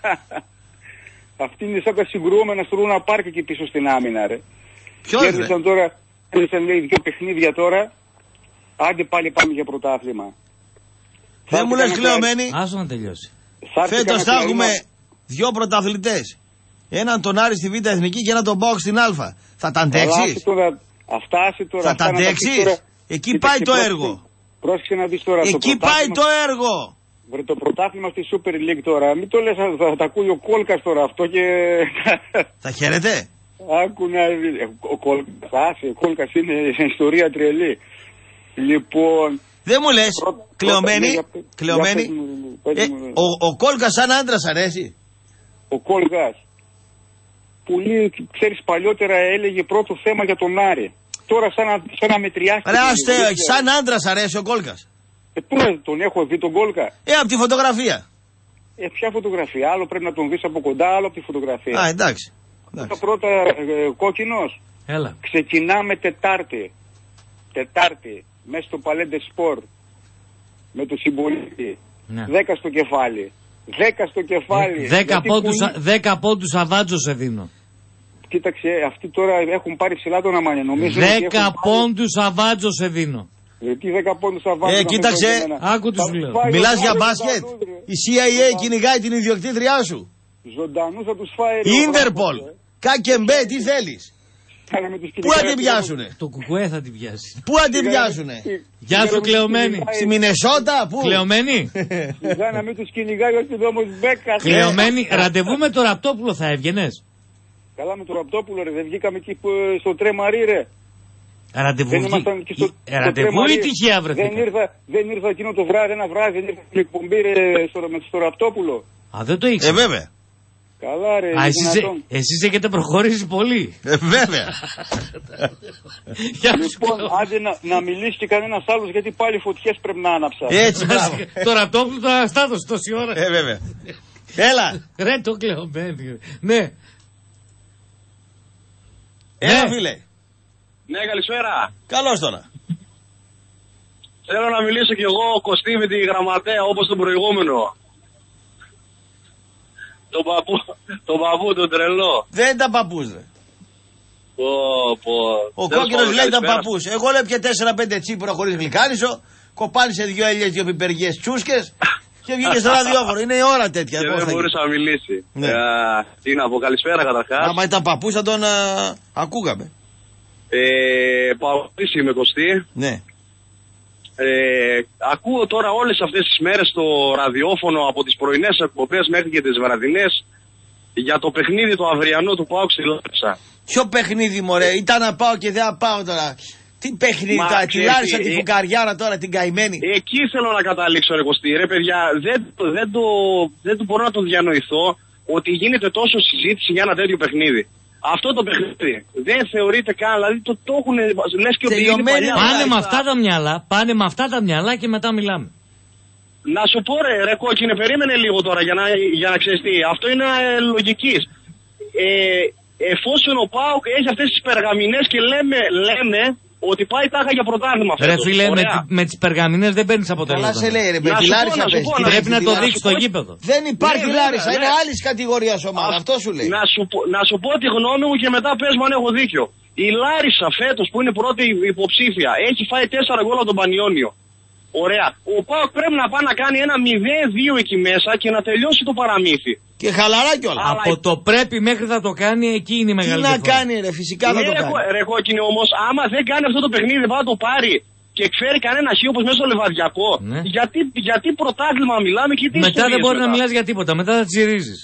Αυτή είναι σαν τα συγκρουόμενα στο Λούνα Πάρκ εκεί πίσω στην άμυνα ρε. Ποιος κέρδισαν τώρα, λέει 2 παιχνίδια τώρα. Άντε πάλι πάμε για πρωτάθλημα. Δεν μου λες κλεωμένοι. Άσο να τελειώσει. Φέτος θα έχουμε 2 πρωταθλητές. Έναν τον Άρη στη Β' Εθνική και έναν τον ΠΑΟΚ στην Α. Θα τα αντέξεις? Θα τα αντέξεις? Εκεί πάει το έργο. Πρόσεξε να δεις τώρα. Εκεί πάει το έργο. Βρε το πρωτάθλημα στη Super League τώρα. Μην το λες, θα τα ακούει ο Κόλκας τώρα αυτό και... Θα χαίρεται. Άκου να δει. Ο Κόλκας είναι σε ιστορία τρελή. Λοιπόν... Δεν μου λες, κλεωμένοι, ο Κόλκας σαν άντρας αρέσει? Ο Κόλκας, που λέει, ξέρεις, παλιότερα έλεγε πρώτο θέμα για τον Άρη. Τώρα σαν να μετριάσει. Ρε, σαν άντρας αρέσει ο Κόλκας? Πού τον έχω δει τον Κόλκα? Από τη φωτογραφία. Ποια φωτογραφία? Άλλο πρέπει να τον δεις από κοντά, άλλο από τη φωτογραφία. Εντάξει. Πρώτα κόκκινος. Έλα. Ξεκινάμε Τετάρτη. Μέσα στο Παλέντε Σπορ. Με το συμπολίτη. Ναι. 10 στο κεφάλι. 10 στο κεφάλι. 10 πόντους Αβάτζο σε δίνω. Κοίταξε, αυτοί τώρα έχουν πάρει ψηλά τον αμάνια. 10 πόντους Αβάτζο σε δίνω. Τι 10 πόντους Αβάτζο? Κοίταξε. Άκου τους λέω. Μιλάς για μπάσκετ. Η CIA κυνηγάει την ιδιοκτήτριά σου. Ζωντανούς θα τους φάει. Ίντερπολ. Κάκεμπέ, τι θέλεις? Πού θα την πιάσουνε? Το κουκουέ θα την πιάσει. Πού θα την πιάσουνε? Γεια σου κλεωμένοι. Στη Μινεσότα, πού? Κλεωμένοι. Σιγά να μην τους κυνηγάει ο Ιδόμος Μπέκας. Κλεωμένοι, ραντεβού με το Ραπτόπουλο θα έβγαινες? Καλά με το Ραπτόπουλο ρε, δεν βγήκαμε εκεί στο Τρέμαρι ρε. Ραντεβού ή τυχαία βρεθήκα? Δεν ήρθα εκείνο το βράδυ, ένα βράδυ, δεν ήρθα στην εκπομπή ρε στο Ραπτόπουλο. Α, δεν το ήξερα. Βέβαια. Καλά ρε. Εσείς έχετε προχωρήσει πολύ. Βέβαια. Λοιπόν, άντε να μιλήσει και κανένας άλλος, γιατί πάλι φωτιές πρέπει να άναψα. Έτσι, μπράβο. Το Ραπτόπουλο το αναστάτωσε τόση ώρα. Βέβαια. Έλα. Ρε το κλεωμένοι. Ναι. Έλα φίλε. Ναι, καλησπέρα. Καλώς τώρα. Θέλω να μιλήσω κι εγώ, Κωστή, με τη γραμματέα όπως τον προηγούμενο. Τον παππού, τον τρελό. Δεν ήταν παππούς ρε. Ο κόκκινος λέει ήταν παππούς. Εγώ λέω πια 4-5 τσίπουρα χωρίς γλυκάνισο. Κοπάνισε 2 ελιές, 2 πιπεριές τσούσκες. Και βγήκε στο ραδιόφωνο. Είναι η ώρα τέτοια. Και δεν μπορούσε να μιλήσει. Τι να πω, καλησπέρα καταρχάς. Άμα ήταν παππούς θα τον ακούγαμε. Παππούς είμαι, Κωστή. Ναι. Ακούω τώρα όλες αυτές τις μέρες στο ραδιόφωνο από τις πρωινές εκπομπές μέχρι και τις βραδινές για το παιχνίδι το αυριανό του ΠΑΟΚ στη Λάρισα. Ποιο παιχνίδι μωρέ, ήταν να πάω και δεν να πάω τώρα. Τι παιχνίδι τώρα, τη Λάρισα, τη φουκαριάρα τώρα, την καημένη. Εκεί θέλω να καταλήξω ρε Κωστή, ρε παιδιά, δεν μπορώ να το διανοηθώ ότι γίνεται τόσο συζήτηση για ένα τέτοιο παιχνίδι. Αυτό το παιχνίδι δεν θεωρείται καν, δηλαδή το έχουν λες και ότι είναι παλιά. Πάνε με αυτά τα μυαλά και μετά μιλάμε. Να σου πω ρε κόκκινε, περίμενε λίγο τώρα για να ξέρεις τι. Αυτό είναι λογικής. εφόσον ο ΠΑΟΚ έχει αυτές τις περγαμηνές και λέμε ότι πάει τάχα για πρωτάθλημα φέτος. Ρε φίλε, με τις περγαμηνές δεν παίρνεις αποτέλεσμα. Καλά σε λέει ρε, με τη Λάρισα πες. Πρέπει να το δείξει στο γήπεδο. Δεν υπάρχει Λάρισα, είναι άλλης κατηγορίας ομάδα, αυτό σου λέει. Να σου πω τη γνώμη μου και μετά πες μου αν έχω δίκιο. Η Λάρισα φέτος που είναι πρώτη υποψήφια έχει φάει 4 γκολ από τον Πανιόνιο. Ωραία. Ο ΠΑΟΚ πρέπει να πάει να κάνει ένα 0-2 εκεί μέσα και να τελειώσει το παραμύθι. Και χαλαρά κιόλας. Από το πρέπει μέχρι θα το κάνει, εκεί είναι η μεγάλη διαφορά. Τι να κάνει ρε, φυσικά θα το κάνει. Ρε κόκκινε όμως, άμα δεν κάνει αυτό το παιχνίδι θα το πάρει και εκφέρει κανένα χ όπως μέσα στο Λεβαδιακό. Ναι. Γιατί πρωτάθλημα μιλάμε και τι μετά δεν μπορεί να μιλάς για τίποτα, μετά θα τσιρίζεις.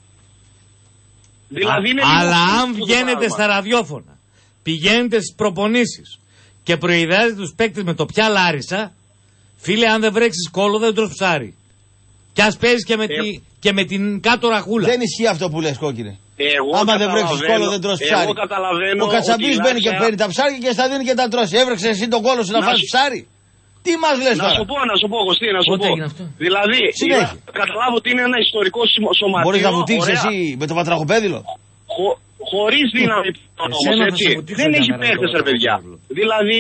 Δηλαδή αλλά αν βγαίνετε στα ραδιόφωνα, πηγαίνετε στις προπονήσεις και προειδάζετε τους παίκτες με το πια Λάρισα, φίλε, αν δεν βρέξεις κόλλο δεν τρως ψάρι. Κι ας παίζεις και με την κάτω ραχούλα. Δεν ισχύει αυτό που λες κόκκινε. Άμα δεν βρέξεις κόλλο δεν τρως ψάρι. Ο Κατσαμπής μπαίνει και παίρνει τα ψάρια και στα δίνει και τα τρώσει. Έβρεξε εσύ τον κόλλο σου να φας ψάρι. Τι μας λες τώρα. Να σου πω Κωστή, να σου πω. Δηλαδή, καταλάβω ότι είναι ένα ιστορικό σωματείο. Μπορείς να βουτήξεις εσύ με το πατραχοπέδιλο. Χωρίς δύναμη όμως, έτσι. Δεν έχει παίχτες ρε παιδιά. Δηλαδή,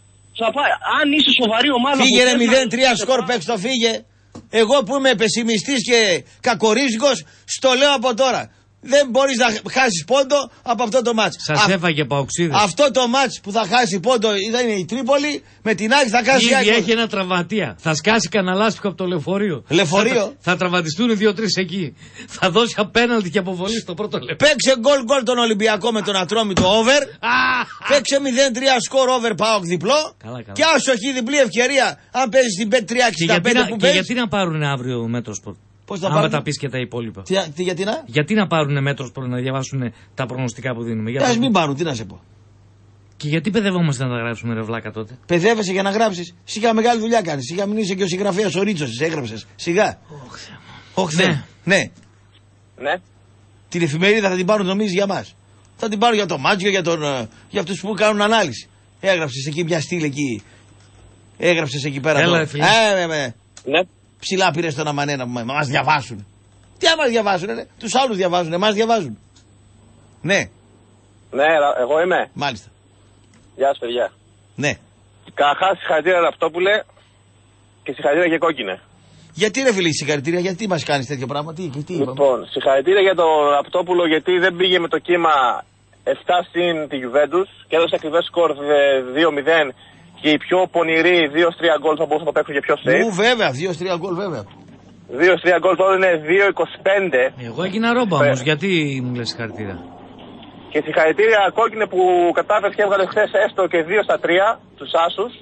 αν είσαι σοβαρή ομάδα. Φύγε ρε 0-3 σκορ, παίξ' το φύγε. Εγώ που είμαι πεσημιστής και κακορίζικος, στο λέω από τώρα. Δεν μπορείς να χάσεις πόντο από αυτό το μάτς. Σας έφαγε παοξίδες. Αυτό το μάτς που θα χάσει πόντο δεν είναι η Τρίπολη, με την Άκη θα χάσει η Άκη. Ήδη έχει ένα τραυματία. Θα σκάσει κανένα λάστιχο από το λεωφορείο. Λεωφορείο. Θα τραυματιστούν 2-3 εκεί. Θα δώσει απέναντι και αποβολή στο πρώτο λεπτό. Παίξε γκολ τον Ολυμπιακό με τον Ατρόμητο over. Παίξε 0-3 σκορ over ΠΑΟΚ διπλό. Καλά. Και άσοχη διπλή ευκαιρία αν παίζει την Bet 365 που παίζει. Γιατί να πάρουν αύριο μέτρο σπορ. Άμα τα πεις και τα υπόλοιπα. Γιατί να πάρουν μέτρο να διαβάσουν τα προγνωστικά που δίνουμε. Ας μην πάρουν, τι να σε πω. Και γιατί παιδευόμαστε να τα γράψουμε ρε βλάκα τότε. Παιδεύεσαι για να γράψεις. Σιγά μεγάλη δουλειά κάνεις. Σιγά μην είσαι και ο συγγραφέας ο Ρίτσος, έγραψες. Σιγά. Ναι. Την εφημερίδα θα την πάρουν νομίζεις για μας. Θα την πάρουν για το Μάτζιο, για αυτούς που κάνουν ανάλυση. Έγραψες εκεί μια στήλη εκεί. Έγραψες εκεί πέρα. Έλα, ναι. Ψηλά πήρες τον αμανένα που μας διαβάσουν. Τι να μας διαβάσουν, τους άλλους διαβάζουν, εμάς διαβάζουν. Ναι. Ναι, εγώ είμαι. Μάλιστα. Γεια σας παιδιά. Ναι. Καταρχάς συγχαρητήρια Ραπτόπουλε και συγχαρητήρια και Κόκκινε. Γιατί ρε φίλε συγχαρητήρια, γιατί μας κάνεις τέτοιο πράγμα, τι Λοιπόν, συγχαρητήρια για τον Ραπτόπουλο γιατί δεν πήγε με το κύμα 7 συν τη Juventus και έδωσε ακριβές σκορ 2-0. Και οι πιο πονηροί 2-3 γκολ θα μπορούσαν να το παίξουν και πιο safe. Βέβαια, 2-3 γκολ βέβαια. 2-3 γκολ τώρα είναι 2-25. Εγώ έγινα ρόμπα όμως, γιατί μου λες συγχαρητήρια. Και συγχαρητήρια Κόκκινε που κατάφερε και έβγαλε χθες έστω και 2-3 τους άσους.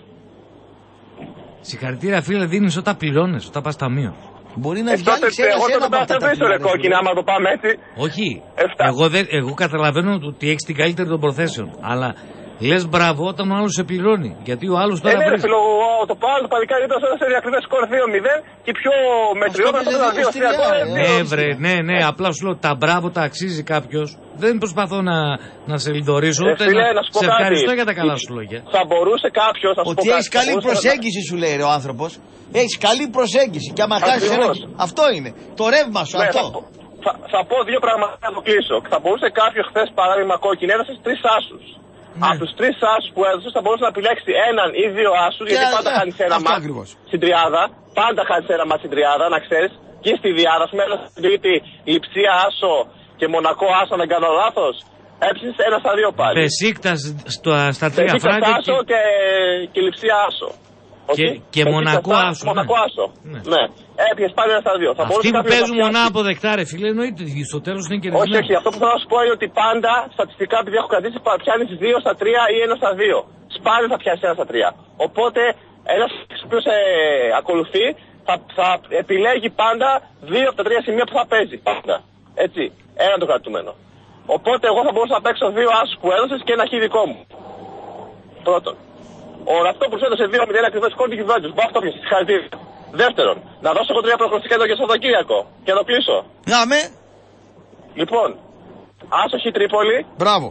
Συγχαρητήρια φίλε, δίνεις όταν πληρώνεις, όταν πας ταμείο. Μπορεί να βγάλει εγώ το πετάσω ρε Κόκκινε άμα το πάμε έτσι. Όχι, εγώ καταλαβαίνω ότι έχεις την καλύτερη των προθέσεων, αλλά λες μπράβο όταν ο άλλος σε πληρώνει. Γιατί ο άλλος τώρα. Ναι, φίλο, το πάλι το παλικάρι ήταν σε διακριβές σκορ 2-0 και πιο μετριότερο ήταν 2-3 γκολ. Ναι, απλά σου λέω τα μπράβο τα αξίζει κάποιος. Δεν προσπαθώ να σε λιδωρήσω, ούτε σε ευχαριστώ για τα καλά σου λόγια. Θα μπορούσε κάποιος να σου ότι έχεις καλή προσέγγιση, σου λέει ο άνθρωπος. Έχεις καλή προσέγγιση. Και άμα χάσεις ένα. Αυτό είναι. Το ρεύμα σου, αυτό. Θα πω δύο πράγματα να το κλείσω. Θα μπορούσε κάποιο χθες παράδειγμα Κόκκινε έδωσε 3 άσους. Από τους 3 άσους που έδωσε θα μπορούσε να επιλέξει έναν ή 2 άσους γιατί πάντα χάνει ένα μάτς στην τριάδα. Πάντα χάνει ένα μάτς στην τριάδα, να ξέρεις. Και στη διάδα, ας πούμε, στην τρίτη Λειψία άσο και Μονακό άσο, αν δεν κάνω λάθος. Έψησες 1-2 πάλι. Μπεσίκτας στα 3 φράγκα. Άσο και Λειψία άσο. Και Μονακό άσο. Μονακό άσο. Ναι. Έπιες πάλι 1-2. Αυτοί που παίζουν μονά αποδεκτά ρε φίλε, εννοείται στο τέλος είναι κερδισμένο. Όχι, αυτό που θέλω να σου πω είναι ότι πάντα στατιστικά επειδή έχω κρατήσει πιάνεις 2-3 ή 1-2. Σπάνια θα πιάσει 1-3. Οπότε ένας που ακολουθεί θα επιλέγει πάντα 2 από τα 3 σημεία που θα παίζει. Πάντα. Έτσι. Ένα το κρατούμενο. Οπότε εγώ θα μπορούσα να παίξω 2 άσους που έδωσες και ένα χ δικό μου. Πρώτον. Ο Ραπτόπουλος έδωσε 2-0 ακριβώς σκόρ του Juventus. Μπα αυτό πιάσει. Συγχαρητήρια. Δεύτερον, να δώσω εγώ 3 προγνωστικά εδώ για Σαββατοκύριακο και να το κλείσω. Νάμε. Λοιπόν, άσοχη Τρίπολη. Μπράβο.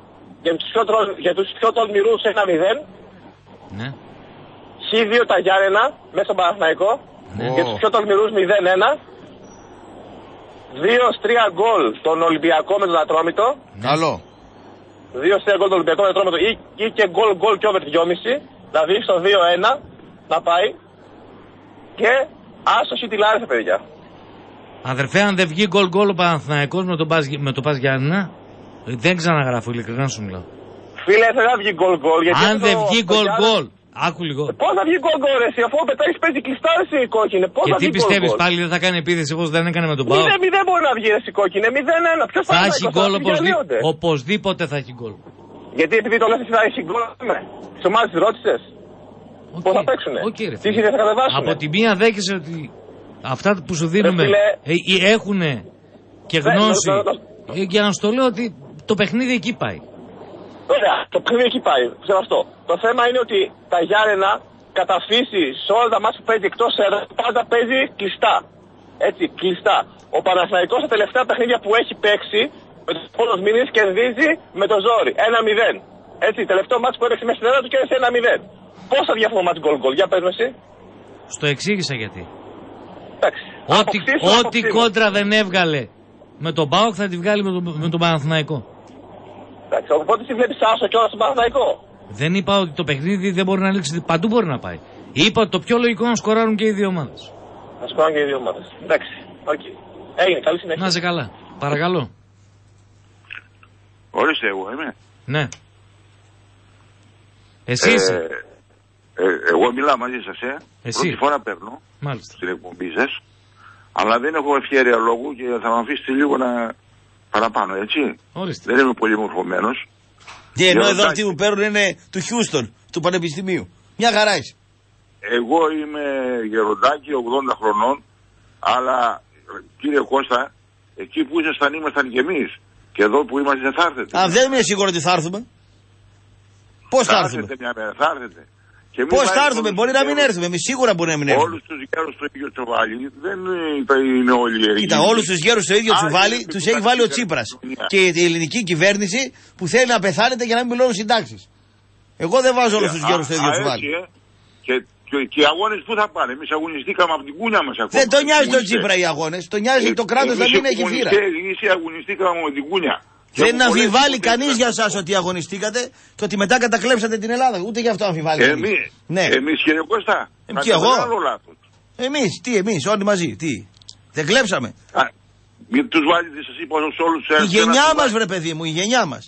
Για τους πιο τολμηρούς 1-0. Ναι. Χ2 τα Γιάννενα μέσα στον Παναθηναϊκό. Ναι. Για τους πιο τολμηρούς 0-1. 2-3 γκολ τον Ολυμπιακό με τον Ατρόμητο. Καλό. 2-3 γκολ τον Ολυμπιακό με τον Ατρόμητο ή και γκολ και over 2,5. Δηλαδή στο 2-1 να πάει. Και άσωση τη Λάρισα, παιδιά. Αδερφέ, αν δεν βγει γκολ ο Παναθηναϊκός με το Πας Γιάννηνα, δεν ξαναγράφω, ειλικρινά σου μιλάω. Φίλε, θέλω να βγει γκολ. Αν δεν βγει γκολ, άκου λίγο. Πώς θα βγει γκολ, εσύ, αφού ο Πετάκης παίζει κλειστά, εσύ κόκκινε. Πώς και θα τι βγει πιστεύεις, γκολ. πάλι δεν θα κάνει επίθεση όπως δεν έκανε με τον ΠΑΟΚ? 0-0 μπορεί να βγει, εσύ κόκκινε. 0-1. Ποιος θα έχει γκολ οπωσδήποτε θα έχει γκολ. Γιατί επειδή το λες εσύ θα έχει γκολ, τις ομάδες τις ρώτησες. Πώς θα παίξουνε. Τι θα κατεβάσουνε. Από τη μία δέχεσαι ότι αυτά που σου δίνουμε έχουν και γνώση. Για να σου το λέω ότι το παιχνίδι εκεί πάει. Ωραία, το παιχνίδι εκεί πάει. Ξέρω αυτό. Το θέμα είναι ότι τα Γιάννενα κατά φύση σε όλα τα μάτια που παίζει εκτός έδρα πάντα παίζει κλειστά. Έτσι, κλειστά. Ο Παναθηναϊκός στα τελευταία παιχνίδια που έχει παίξει με τους πρώτους μήνες κερδίζει με το ζόρι. 1-0. Έτσι, τελευταίο μάτι που έπαιξε μέσα στην έδρα του κέρδισε 1-0. Πώς θα βγει αυτό το μάτι γκολ? Για πες με εσύ. Στο εξήγησα γιατί. Εντάξει. Ό,τι κόντρα δεν έβγαλε με τον ΠΑΟΚ θα τη βγάλει με τον Παναθηναϊκό. Εντάξει, οπότε εσύ βλέπεις άσο και όλα στον Παναθηναϊκό. Δεν είπα ότι το παιχνίδι δεν μπορεί να λήξει, παντού μπορεί να πάει. Είπα ότι το πιο λογικό να σκοράρουν και οι δύο ομάδες. Να σκοράρουν και οι δύο ομάδες. Εντάξει, okay. Έγινε, καλή συνέχεια. Να είσαι καλά. Παρακαλώ. Ορίστε, εγώ είμαι. Ναι. Εσύ είσαι. Εγώ μιλάω μαζί σας, Εσύ. Πρώτη φορά παίρνω. Μάλιστα. Στην εκπομπή σας. Αλλά δεν έχω ευχέρεια λόγου και θα με αφήσετε λίγο να παραπάνω, έτσι. Ορίστε. Δεν είμαι πολύ μορφωμένος. Και ενώ εδώ αυτοί που παίρνουν είναι του Χιούστον, του Πανεπιστημίου. Μια χαρά είσαι. Εγώ είμαι γεροντάκι 80 χρονών, αλλά κύριε Κώστα, εκεί που ήμασταν κι εμείς. Και εδώ που είμαστε θα έρθετε. Αν δεν είμαι σίγουρο ότι θα έρθουμε. Πώς θα έρθουμε? Θα έρθετε. Πώς θα έρθουμε, μπορεί να μην έρθουμε. Εμείς σίγουρα μπορεί να μην έρθουμε. Όλους τους γέρους στο ίδιο τσουβάλι δεν είναι όλοι οι Έλληνες. Κοίτα, όλους τους γέρους στο ίδιο τσουβάλι τους έχει βάλει ο Τσίπρας. Και η ελληνική κυβέρνηση που θέλει να πεθάνεται για να μην πληρώνουν συντάξεις. Εγώ δεν βάζω όλους τους γέρους στο ίδιο τσουβάλι. Και οι αγώνες πού θα πάνε? Εμείς αγωνιστήκαμε από την κούνια μας ακόμα. Δεν τον νοιάζει τον Τσίπρα οι αγώνες. Τον νοιάζει το κράτος να μην έχει φύρα. Εμείς αγωνιστήκαμε με την κούνια. Δεν αμφιβάλλει κανείς για εσάς ότι αγωνιστήκατε και ότι μετά κατακλέψατε την Ελλάδα. Ούτε γι' αυτό αμφιβάλλει. Εμείς κύριε Κώστα. Και εγώ. Εμείς όλοι μαζί. Τι. Δεν κλέψαμε. Μην τους βάλετε, σας είπα, όλους τους. Η γενιά μας, βρε παιδί μου, η γενιά μας.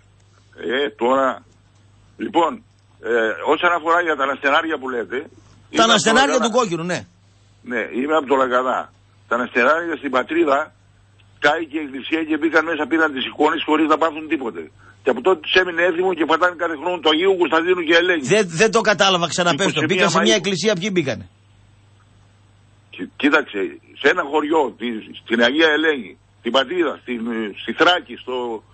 Τώρα. Λοιπόν, όσον αφορά για τα αναστενάρια που λέτε. Τα αναστενάρια του κόκκινου, ναι. Ναι, είμαι από το Λαγκαδά. Τα αναστενάρια στην πατρίδα. Κάηκε η εκκλησία και μπήκαν μέσα, πήραν τις εικόνες χωρίς να πάθουν τίποτε. Και από τότε τους έμεινε έθιμο και πατάνε κάθε χρόνο το Αγίου Κωνσταντίνου και Ελένη. Δεν το κατάλαβα, ξαναπέφτω. Μπήκαν σε μια εκκλησία, ποιοι μπήκανε? Κοίταξε, σε ένα χωριό, στην Αγία Ελένη, την πατρίδα, στη Θράκη, στο...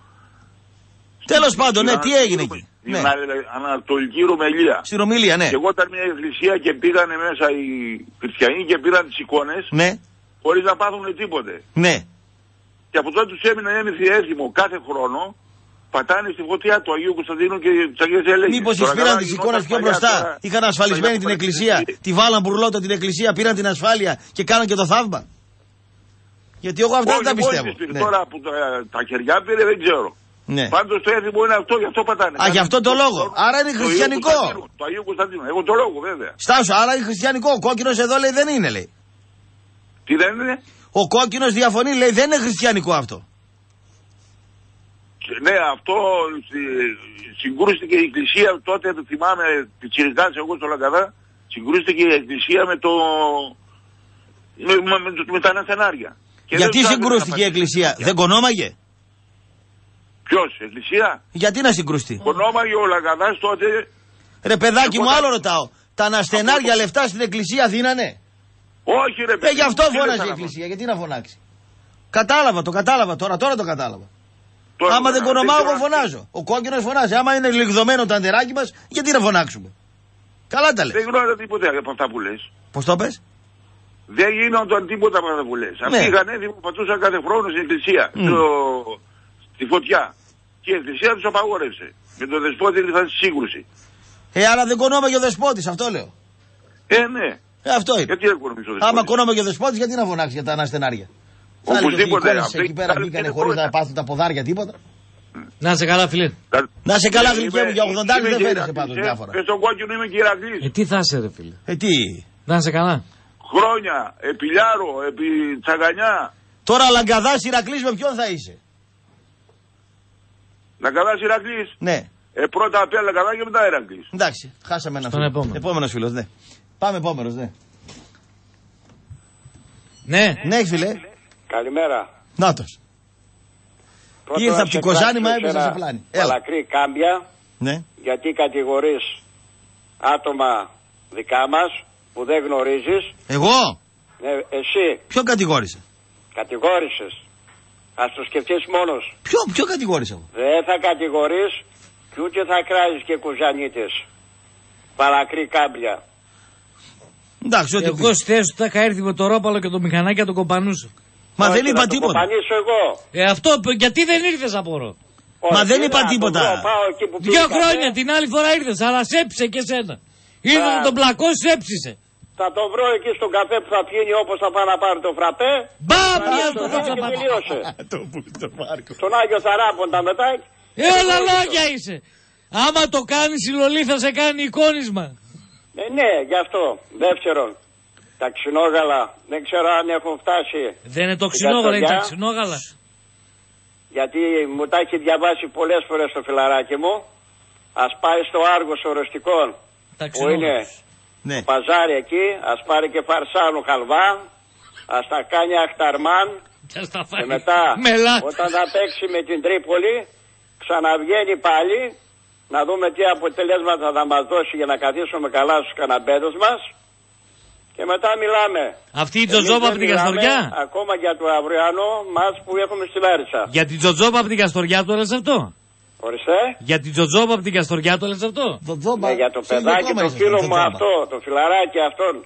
Τέλος πάντων, ναι, τι έγινε εκεί? Στην Ανατολική Ρωμελία. Στη Ρωμελία, ναι. Και εγώ ήταν μια εκκλησία και πήγανε μέσα οι χριστιανοί και πήραν τις εικόνες. Ναι. Χωρίς να πάθουν τίποτε. Ναι. Και από τότε τους έμεινε έθιμο κάθε χρόνο, πατάνε στη φωτιά του Αγίου Κωνσταντίνου και της Αγίας Ελένης. Μήπως τις πήραν τις εικόνες πιο μπροστά, είχαν ασφαλισμένη την εκκλησία, τη βάλαν μπουρλότο την εκκλησία, πήραν την ασφάλεια και κάναν και το θαύμα. Γιατί εγώ αυτά δεν τα πιστεύω. Ναι. Τώρα που τα χεριά πήρε δεν ξέρω. Ναι. Πάντως το έθιμο είναι αυτό, γι' αυτό πατάνε. Γι' αυτό το λόγο. Άρα είναι χριστιανικό. Το Αγίου Κωνσταντίνου, εγώ το λόγο βέβαια. Στάσου, άρα είναι χριστιανικό. Ο κόκκινος εδώ λέει δεν είναι, λέει. Τι δεν είναι? Ο κόκκινος διαφωνεί, λέει δεν είναι χριστιανικό αυτό. Ναι, αυτό συγκρούστηκε η εκκλησία τότε, το θυμάμαι, πιτσιρικάς εγώ στο Λαγκαδά, συγκρούστηκε η εκκλησία με τα αναστενάρια. Γιατί συγκρούστηκε η εκκλησία, δεν κονόμαγε? Ποιος, η εκκλησία? Γιατί να συγκρούστηκε? Κονόμαγε ο Λαγκαδάς τότε. Ρε παιδάκι μου, άλλο ρωτάω. Τα αναστενάρια λεφτά στην εκκλησία δίνανε? Όχι ρε παιδί. Γι' αυτό φώναζε η εκκλησία, γιατί να φωνάξει? Κατάλαβα, το κατάλαβα τώρα το κατάλαβα. Άμα δεν κονομάω, εγώ φωνάζω. Ο κόκκινος φωνάζει. Άμα είναι λιγδωμένο το αντεράκι μας, γιατί να φωνάξουμε? Καλά τα λες. Δεν γνώριζα τίποτα από αυτά που λες. Πώς το πες? Δεν γίνονταν τίποτα από αυτά που λες. Αυτοί είχαν έθιμο που πατούσαν κάθε χρόνο στην εκκλησία, στη φωτιά. Και η εκκλησία τους απαγόρευσε. Με τον δεσπότη ήρθαν στη σύγκρουση. Άρα δεν κονόμαγε ο δεσπότης, αυτό λέω. Ναι. Αυτό είναι. Γιατί δεν κονόμαγε ο δεσπότης? Άμα κονόμαγε ο δεσπότης, γιατί να φωνάξει για τα αναστενάρια? Θα έλεγες ότι οι Οπωσδήποτε. εικόνες εκεί πέρα μπήκανε χωρίς να πάθουν τα ποδάρια τίποτα. Να σε καλά, φίλε. Να σε καλά, γλυκέ μου, για 80 δεν φαίνεσαι πάντως διάφορα. Και στον κόκκινο είμαι και Ηρακλής. Τι θα είσαι, ρε φίλε. Τι. Να σε καλά. Χρόνια, επί Λιάρο, επί Τσαγανιά. Τώρα Λαγκαδάς Ηρακλής με ποιον θα είσαι? Λαγκαδάς Ηρακλής. Ναι. Πρώτα απ' Λαγκαδά και μετά Ηρακλής. Εντάξει, χάσαμε ένα Στον φίλο. επόμενο. Επόμενος φίλος, ναι. Πάμε επόμενος, ναι. Ναι. Ναι, φίλε. Καλημέρα. Νάτος. Ήρθα από την Κοζάνη, μα έπαιζε σε πλάνη. Παλακρή κάμπια. Ναι. Γιατί κατηγορείς άτομα δικά μας που δεν γνωρίζεις. Εγώ. Ναι, εσύ. Ποιον κατηγόρησε? Κατηγόρησες. Ας το σκεφτείς μόνος. Ποιο κατηγόρησε εγώ? Δεν θα κατηγορείς και ούτε θα κράζεις και κουζανίτες. Παλακρή κάμπια. Εντάξει, ό,τι εγώ στη θέση του θα είχα έρθει με το ρόπαλο και το μηχανάκι και τον κοπανούσα. Μα δεν είπα τίποτα. Κοπανίσω εγώ. Αυτό γιατί δεν ήρθες, απορώ. Μα δεν είπα τίποτα. 2 χρόνια την άλλη φορά ήρθες, αλλά σέψησε και σένα. Ήρθε να τον πλακώσει, σέψησε. Θα το βρω εκεί στον καφέ που θα πιένει όπως θα πάει να πάρει το φραπέ. Μπαμ! Τελείωσε. Στον Άγιο Θαράποντα μετά. Έλα λόγια είσαι. Άμα το κάνεις η Λολή θα σε κάνει εικόνισμα. Ναι, γι' αυτό. Δεύτερον, τα ξινόγαλα δεν ξέρω αν έχουν φτάσει. Δεν είναι το ξινόγαλα, είναι τα ξινόγαλα. Γιατί μου τα έχει διαβάσει πολλές φορές το φιλαράκι μου. Ας πάει στο Άργος Ορωστικών που είναι παζάρι εκεί. Ας πάρει και φαρσάνου χαλβά. Ας τα κάνει αχταρμάν. Και μετά όταν θα παίξει με την Τρίπολη ξαναβγαίνει πάλι. Να δούμε τι αποτελέσματα θα μας δώσει για να καθίσουμε καλά στους καναπέδους μας. Και μετά μιλάμε. Αυτή η Τζοτζόπα από την Καστοριά. Ακόμα για το αυριανό μας που έχουμε στη Λάρισα. Για την Τζοτζόπα από την Καστοριά το λες αυτό? Ορίστε. Για την Τζοτζόπα από την Καστοριά το λες αυτό? Ναι, για το παιδάκι το φίλο μου αυτό, το φιλαράκι αυτόν.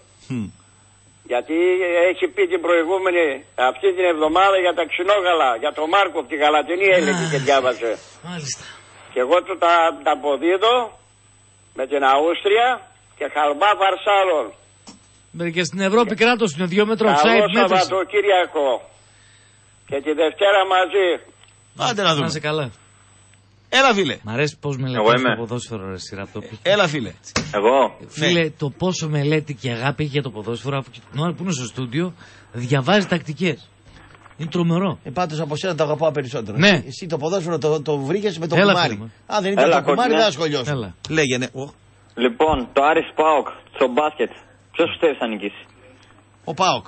Γιατί έχει πει την προηγούμενη αυτή την εβδομάδα για τα ξινόγαλα. Για τον Μάρκο από τη Γαλατινή έλεγε και διάβαζε. Μάλιστα. Και εγώ του τα αποδίδω με την Αούστρια και χαλμπά φαρσάλων. Και στην Ευρώπη κράτος είναι 2 μέτρα offside. Καλό Σαββατοκύριακο. Και τη Δευτέρα μαζί. Άντε να δούμε. Να σε καλά. Έλα φίλε. Μ' αρέσει πώς μελετάς το ποδόσφαιρο, ρε Σιραπτόπουλε. Έλα φίλε. Εγώ. Φίλε, το πόσο μελέτη και αγάπη έχει για το ποδόσφαιρο, αφού την ώρα που είναι στο στούντιο διαβάζει τακτικές. Είναι τρομερό. Πάντως από σένα το αγαπάω περισσότερο. Ναι. Εσύ το ποδόσφαιρο το βρήκες με το Έλα, κουμάρι. Αν δεν ήταν το κουμάρι δεν ασχολιώσαι. Λέγαινε. Λοιπόν, το Άρης ΠΑΟΚ στο μπάσκετ. Ποιος πιστεύει θα νικήσει? Ο ΠΑΟΚ.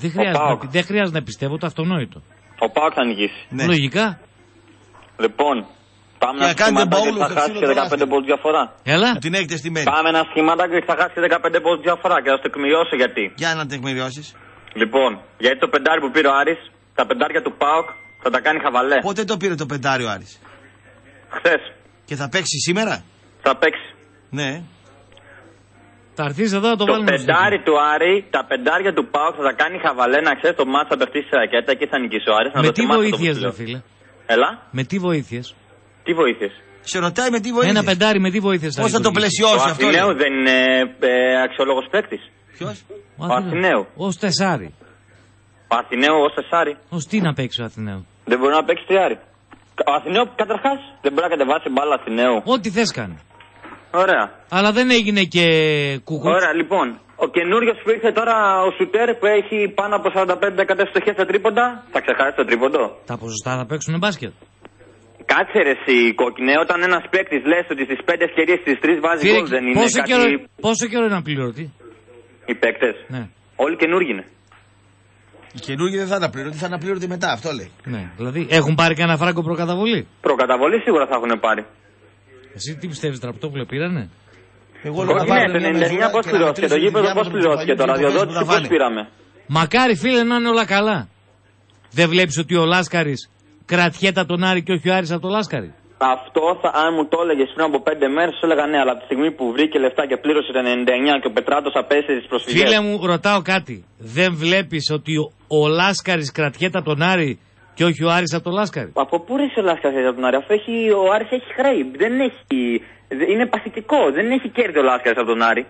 Δεν χρειάζεται να πιστεύω το αυτονόητο. Ο ΠΑΟΚ θα νικήσει. Ναι. Λογικά. Λοιπόν, πάμε να σχήματα και θα χάσει και 15 πόντους διαφορά. Έλα. Την έχετε στημένη. Πάμε ένα σχήματα και θα χάσει και 15 πόντους διαφορά και θα το τεκμηριώσω γιατί. Για να τεκμηριώσεις. Λοιπόν, γιατί το πεντάρι που πήρε ο Άρης, τα πεντάρια του ΠΑΟΚ θα τα κάνει χαβαλέ. Πότε το πήρε το πεντάρι ο Άρης? Χθες. Και θα παίξει σήμερα? Θα παίξει. Ναι. Θα έρθεις εδώ να το βάλουμε. Το πεντάρι του Άρη, τα πεντάρια του ΠΑΟΚ θα τα κάνει χαβαλέ, να ξέρεις το μάτς θα παιχτεί σε ρακέτα και θα νικήσει ο Άρης. Με τι βοήθειες ρε φίλε? Έλα. Με τι βοήθειες? Τι βοήθειες? Σε ρωτάει με τι βοήθειες. Ένα πεντάρι με τι βοήθειες? Πώς θα το πλαισιώσει αυτό? Ο Αθηναίου δεν είναι αξιόλογος παίκτης? Ποιος? Ο Αθηναίου. Ως τεσάρι. Ο Αθηναίου ως τεσάρι. Ως τι να παίξει ο Αθηναίου? Δεν μπορεί να παίξει τριάρι. Ο Αθηναίου καταρχάς δεν μπορεί να κατεβάσει μπάλα Αθηναίου. Ό,τι θες κάνει. Ωραία. Αλλά δεν έγινε και κουκούτσι. Ωραία, λοιπόν. Ο καινούριος που ήρθε τώρα, ο Σουτέρ που έχει πάνω από 45% στοχές στα τρίποντα, θα ξεχάσει το τρίποντο. Τα ποσοστά θα παίξουν μπάσκετ. Κάτσε ρε εσύ κόκκινε, όταν ένας παίκτης λες ότι στις 5 ευκαιρίες στις 3 βάζει γκολ δεν είναι κάτι... Πόσο καιρό είναι απληρωτή? Οι παίκτες. Ναι. Όλοι καινούργοι είναι. Οι καινούργοι δεν θα αναπληρωτοί, θα αναπληρωτοί μετά, αυτό λέει. Ναι, δηλαδή έχουν πάρει κανένα φράγκο προκαταβολή? Προκαταβολή σίγουρα θα έχουν πάρει. Εσύ τι πιστεύεις, Τραπτόπουλε, πήρανε? Εγώ λέω ναι, το 99 πώς πληρώθηκε, το γήπεδο πώς πληρώθηκε, το ραδιοδότηση πώς πήραμε. Μακάρι φίλε να είναι όλα καλά. Δεν βλέπεις ότι ο Λάσκαρης κρατιέται από τον Άρη και όχι ο Άρης από τον Λάσκαρη? Αυτό αν μου το έλεγες πριν από 5 μέρες, σου έλεγα ναι, αλλά από τη στιγμή που βρήκε λεφτά και πλήρωσε τα 99 και ο Πετράτος απέστησε τις προσφυγές. Φίλε μου, ρωτάω κάτι. Δεν βλέπεις ότι ο Λάσκαρης κρατιέται από τον Άρη και όχι ο Άρης από τον Λάσκαρη? Από πού είσαι ο Λάσκαρης από τον Άρη, αφού ο Άρης έχει χρέη. Είναι παθητικό, δεν έχει κέρδη ο Λάσκαρης από τον Άρη.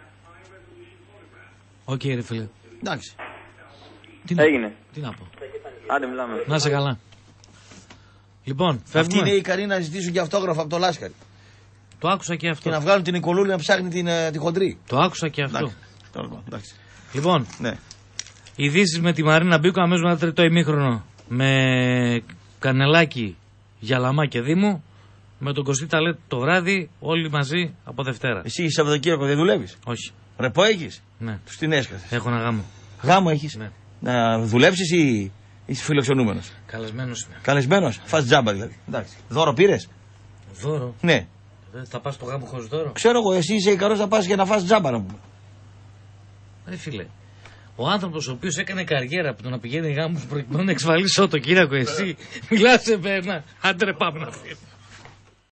Οκ, ρε φίλε. Εντάξει. Έγινε. Τι να πω. Άντε, μιλάμε. Να είσαι καλά. Λοιπόν, αυτή είναι η ικανή να ζητήσουν και αυτόγραφο από το Λάσκαρη. Το άκουσα και αυτό. Και να βγάλουν την Νικολούλη να ψάχνει τη χοντρή. Το άκουσα και αυτό. Εντάξει. Λοιπόν, ναι. ειδήσεις με τη Μαρίνα Μπίκο αμέσως μετά τρίτο ημίχρονο. Με Κανελάκι, Γιαλαμά και Δήμου. Με τον Κωστή Ταλέτ το βράδυ, όλοι μαζί από Δευτέρα. Εσύ Σαββατοκύριακο δεν δουλεύεις? Όχι. Ρεπό έχεις? Ναι. Τους την έσκασες? Έχω ένα γάμο. Γάμο έχεις? Ναι. Να δουλέψεις ή είσαι φιλοξενούμενος? Καλεσμένος είμαι. Καλεσμένος, φας τζάμπα δηλαδή. Εντάξει. Δώρο πήρες? Δώρο? Ναι. Θα πας στο γάμο χωρίς δώρο? Ξέρω εγώ, εσύ είσαι ικανός να πας για να φας τζάμπα να πούμε. Φίλε, ο άνθρωπος ο οποίος έκανε καριέρα από το να πηγαίνει γάμους προκειμένου να εξασφαλίσει το Κυριακό, εσύ μιλάς σε μένα. Άντε ρε, πάμε να φύγουμε.